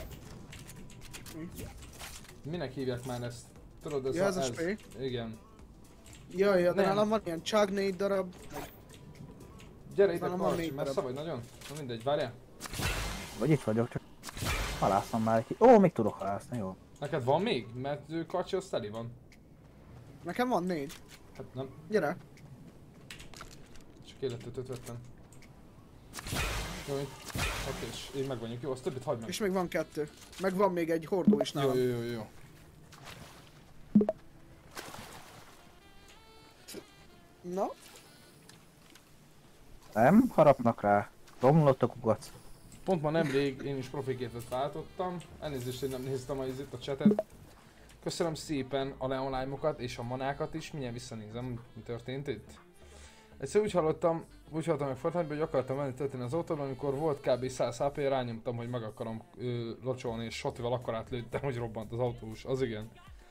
Minek hívják már ezt? Tudod, ez Ja, a... ez a spray? Igen. Jaj, ja, de Nem. nálam van ilyen chug négy darab. Gyere ide, Nálam van Karcsi, négy messze darab. vagy nagyon? Na mindegy, várjál. Vagy itt vagyok, csak halászom már egy. Ó, még tudok halászni, jó. Neked van még? Mert ő Karcsi az teli van. Nekem van négy. Hát nem, Gyere. csak életet vettem. Jó, így. Oké, és így meg vagyunk. Jó, azt többit hagyd meg. És még van kettő. Meg van még egy hordó is Jó, nálam. jó, jó, jó. Na? Nem, harapnak rá. Romlott a kukac. Pont ma nemrég én is profiképet váltottam. Elnézést, hogy nem néztem az itt a chatet. Köszönöm szépen a leonline-okat és a manákat is. Mindjárt visszanézem, mi történt itt. Egyszer úgy hallottam, úgy hallottam meg Fortnite-ban, hogy akartam menni történni az autóban, amikor volt kb. száz há pé, rányomtam, hogy meg akarom ö, locsolni, és sotival akkor átlőttem, hogy robbant az autós. Az igen.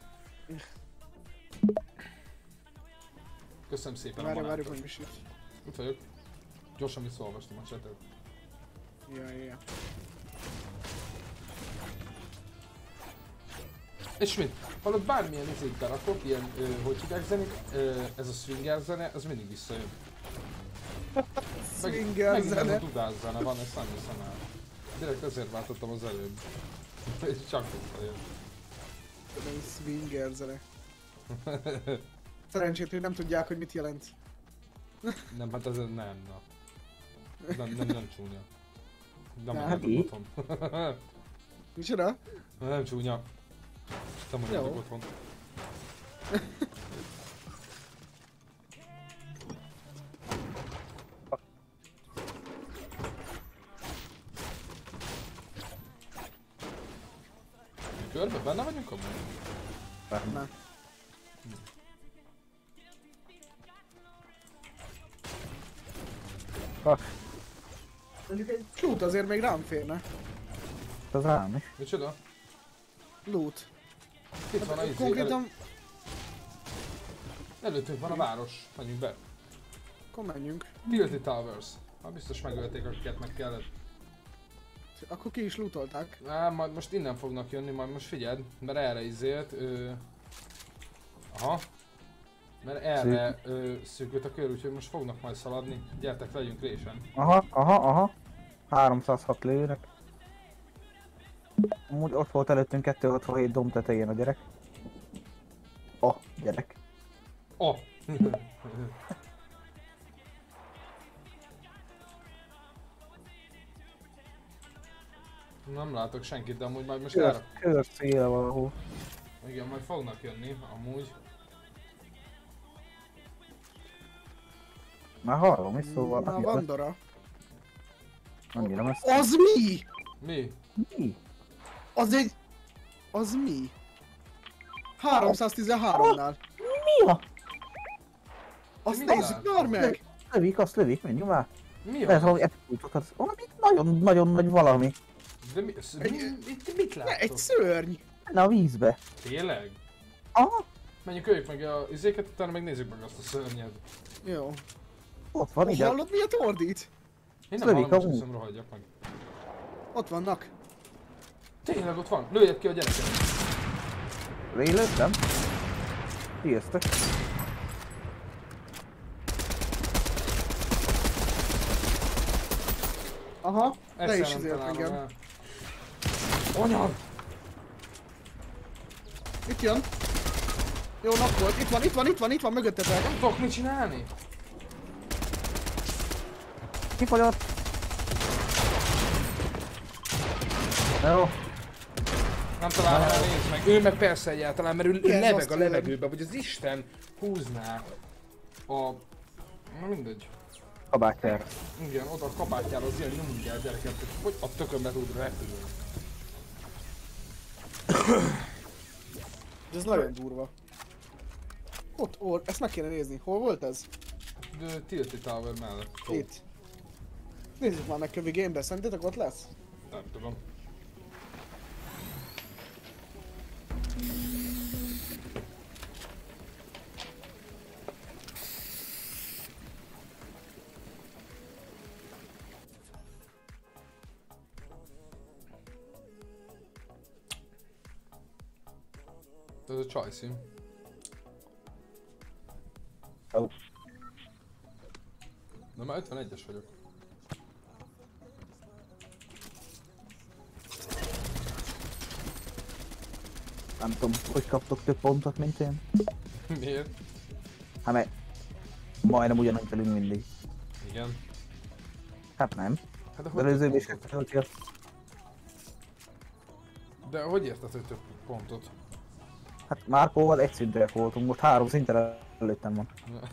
Köszönöm szépen a Várj, várj, manákat. hogy is itt. Itt vagyok. Gyorsan visszaolvastam a chatet. Ja, ja, ja. És mit? Hallod, bármilyen izét berakok, ilyen, ö, hogy hívják zenét, ö, ez a swinger zene, az mindig visszajön. Swinger megint ez zene. a tudás zene van, ezt nem hiszem el. Direkt ezért váltottam az előbb. És csak visszajön. Ez egy swinger zene. Szerencsét, hogy nem tudják, hogy mit jelent. Nem, hát ez nem, na. Nem, nem, nem csúnya. Nem Nem. maradok így? otthon. Micsoda? Nem csúnya. Nem maradok Jó. otthon. Körbe benne vagyunk amúgy? Na. Kak, Mondjuk egy loot azért még rám férne. az rám is. Micsoda? Loot. Itt van a izé, elő, Konkrétan... előttünk van a város. Menjünk be. Akkor menjünk. Tilted Towers. Hát biztos megölték, akiket meg kellett. Akkor ki is lootolták. Á, majd most innen fognak jönni, majd most figyeld, mert erre izélt, ö... Aha. Mert erre ö, szűkült a kör, úgyhogy most fognak majd szaladni. Gyertek, legyünk résen. Aha, aha, aha. háromszázhat lőnek. Amúgy ott volt előttünk kettőszázhatvanhét domb tetején a gyerek. Oh, gyerek. Oh! Nem látok senkit, de amúgy majd most Kör, erre... kör széle valahol. Igen, majd fognak jönni, amúgy. Már hallom is, szóval Na, annyira, Vandara. annyira messze. Az mi? Mi? Mi? Az egy... Az mi? háromszáztizenháromnál. Mi a? Azt Mi nézzük látod? már meg! Lövik, azt lövik, menjünk már. Mi Lehet az? valami epikújtot, az valami nagyon, nagyon nagy valami. De mi, sz- mi, mit, mit Ne, egy láttok? szörny! Benne a vízbe. Tényleg? Aha, Menjünk, öljük meg a izéket, utána meg nézzük meg azt a szörnyet. Jó. ott van ide. Hallod miért ordít? Én nem Lövik hallom, most a hiszem, rohadjak meg. Ott vannak. Tényleg ott van, lőjed ki a gyereket. Rélőttem. Sziasztok. Aha, le Egyszer is nem izélt találom engem. el. Anyag! Itt jön. Jó nap volt. Itt van, itt van, itt van, itt van, mögöttetek. Nem tudok mit csinálni? Kifogyott. Jó. Nem találom el, nézd meg. Ő meg persze egyáltalán, mert ő, ő Ez leveg azt a tudom. levegőbe, vagy az Isten húzná a... Na mindegy. Kabátjára. Igen, oda a kabátjára az ilyen nyomunk el gyereket, hogy a tökönbe tud repülni. Ez nagyon durva. Ott, or, ezt meg kéne nézni. Hol volt ez? De Tilty Tower mellett. Itt. Nézzük már meg Kövi Game-be, szerintetek ott lesz? Nem tudom. Ez a csajszín. Oh. De már ötvenegyes vagyok. Nem tudom, hogy kaptok több pontot, mint én. Miért? Hát mert majdnem ugyanúgy velünk mindig. Igen. Hát nem. Hát de De hogy előző több is pontot? kettőt. De hogy érted, hogy több pontot? Hát Márkóval egy szintre voltunk, most három szintre előttem van.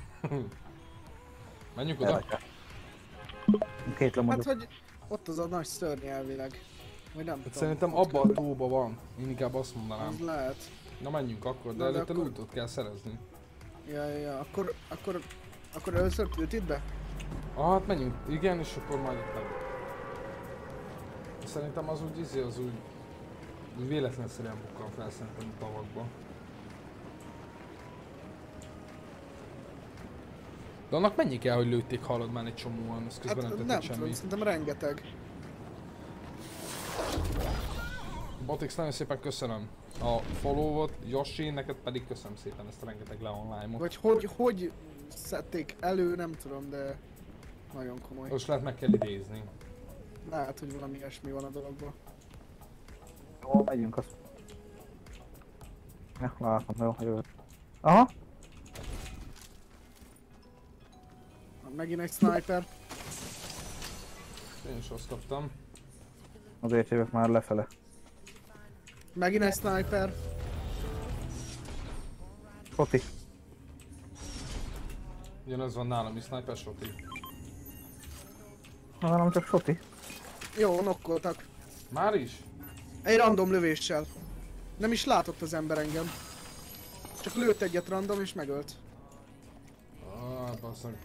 Menjünk oda? Érdekes. Két Hát lemondjuk. hogy ott az a nagy szörny elvileg. Vagy nem Hát tudom. szerintem ott abban a körül. tóba van. Én inkább azt Az mondanám. lehet. Na menjünk akkor, de Na, de előtte akkor- lootot kell szerezni. Ja, ja, ja. Akkor, akkor, akkor először küldtid be? Ah, hát menjünk. Igen, és akkor majd itt meg. Szerintem az úgy izé, az úgy... úgy véletlenszerűen bukkan fel szerintem a tavakba. De annak mennyi kell, hogy lőtték, hallod már egy csomóan, az közben Hát nem nem tettek tudom, semmi. szerintem rengeteg. Botix, nagyon szépen köszönöm a follow-ot, Yoshi, neked pedig köszönöm szépen ezt a rengeteg Leonline-ot. Vagy hogy, hogy szedték elő, nem tudom, de nagyon komoly. Most lehet meg kell idézni. Lehet, hogy valami ilyesmi van a dologban. Jó, megyünk azt. Ja, látom, jó, jövök. Aha, Megint egy sniper. Én is azt kaptam. azért jövök már lefele. Megint egy sniper. Foti. Ugyanaz van nálam is, sniper shoti. Nálam csak Soti. Jó, nokkoltak. Már is? Egy random lövéssel. Nem is látott az ember engem. Csak lőtt egyet random és megölt. Ah, basszak.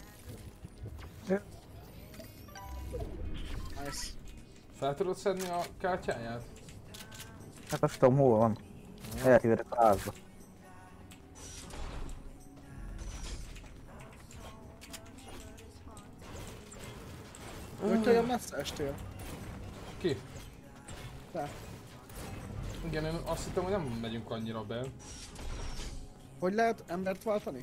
Nice. Fel tudod szedni a kártyáját? Hát azt tudom, hol van. Eltévedek a házba. Hogy olyan messze estél? Ki? Te. Igen, én azt hittem, hogy nem megyünk annyira be. Hogy lehet embert váltani?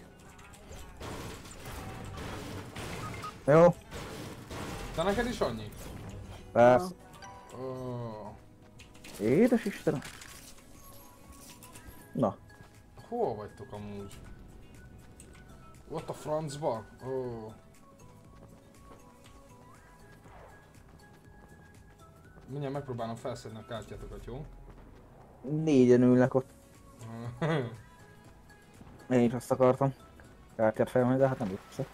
Jó, De neked is annyi? persze. Oh. Édes Istenem. Na, Hol vagytok amúgy? Ott a francba? Ó. Oh. Mindjárt megpróbálom felszedni a kártyátokat, jó? négyen ülnek ott. Én is azt akartam. Kártyát felmenni, de hát nem össze.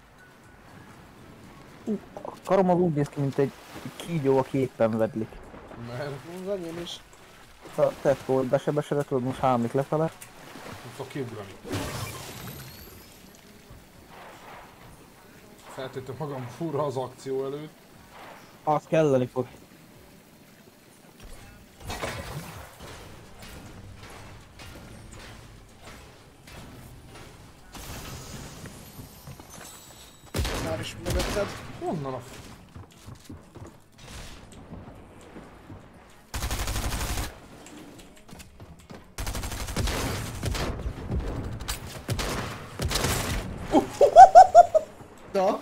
Uh, a karom az úgy néz ki, mint egy kígyó, aki éppen vedlik. Mert Az enyém is. A tetkót besebesedett, tudod, most hámlik lefele. nem fog kiugrani. Feltétlenül magam furra az akció előtt. Az kelleni fog. Már is mögötted. Honnan a f... Da.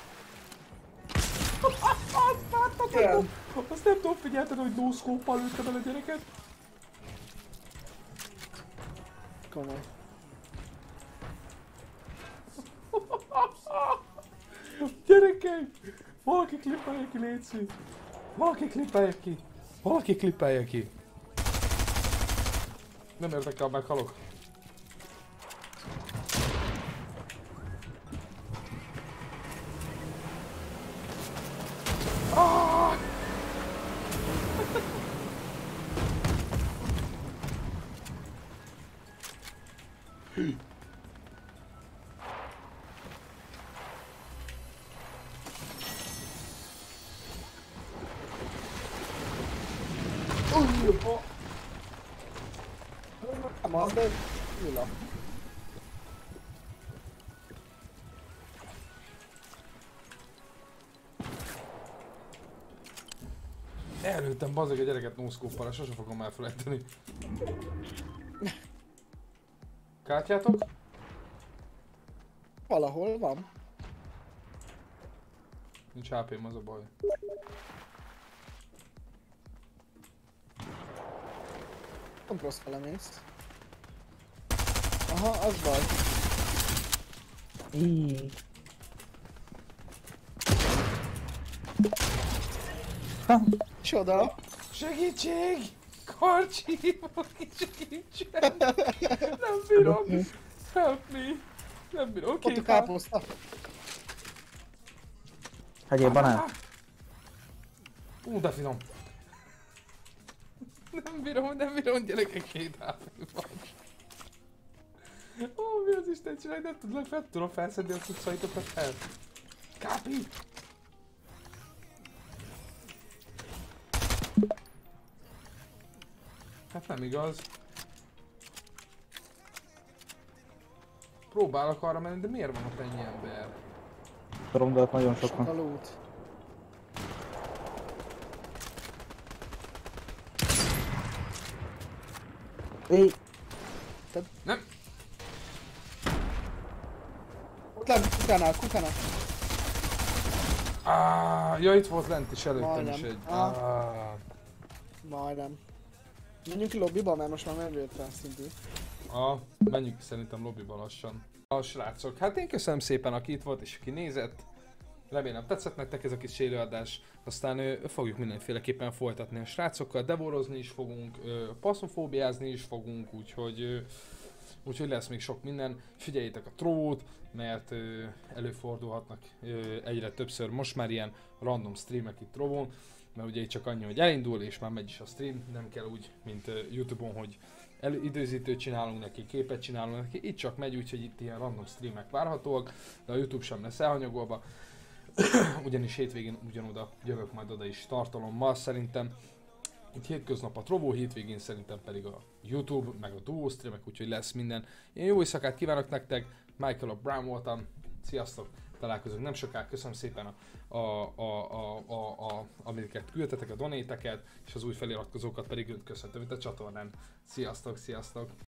Igen. Azt nem tudom, figyelted, hogy no scope-pal lőttem el a gyereket? Komoly. Gyerekek! Valaki klippelje ki, létszik! Valaki klippelje ki! Valaki klippelje ki! Nem érdekel, meghalok. Ah! Előttem bazeg a gyereket no-scope-al, sose fogom elfelejteni. Kártyátok? Valahol van. Nincs há pém, az a baj. Pont rossz felemész. Aha, az baj. Íííí. Csoda. Segítség! Karcsi! Valaki segítsen! Nem bírom! Help me! Nem bírom, oké, Ott a káposzta. Hegyél banán. Ú, de finom! Nem bírom, nem bírom, gyerekek, két há pé van. Ó, mi az Isten csinálj, nem tudlak fel, tudom felszedni a cuccaitokat fel. Kápi! Hát nem igaz. Próbálok arra menni, de miért van ott ennyi ember? Tudom, de ott nagyon sok Sok a van. loot. Éj! Nem! Ott lent, kukánál, kukánál. Ah, ja, itt volt lent is előttem Majdnem. is egy. Ah. Ah. Majdnem. Menjünk ki lobbyba, mert most már megvért fel szintű. Ah, menjünk szerintem lobbyba lassan. A srácok, hát én köszönöm szépen, aki itt volt és aki nézett. Remélem tetszett nektek ez a kis élőadás. Aztán ö, fogjuk mindenféleképpen folytatni a srácokkal, devorozni is fogunk, ö, passzofóbiázni is fogunk, úgyhogy, ö, úgyhogy lesz még sok minden. Figyeljétek a trót, mert ö, előfordulhatnak ö, egyre többször most már ilyen random streamek itt trovón. Mert ugye itt csak annyi, hogy elindul és már megy is a stream, nem kell úgy, mint uh, YouTube-on, hogy elő, időzítőt csinálunk neki, képet csinálunk neki, itt csak megy, úgyhogy itt ilyen random streamek várhatóak, de a YouTube sem lesz elhanyagolva, ugyanis hétvégén ugyanoda jövök majd oda is tartalommal szerintem. Itt hétköznap a Trovo, hétvégén szerintem pedig a YouTube, meg a Duo streamek, úgyhogy lesz minden. Én jó éjszakát kívánok nektek, Michael a Brown voltam, sziasztok! Találkozunk nem soká, köszönöm szépen a, a, a, a, a, a amiket küldtetek, a donéteket, és az új feliratkozókat pedig köszöntöm itt a csatornán. Sziasztok, sziasztok!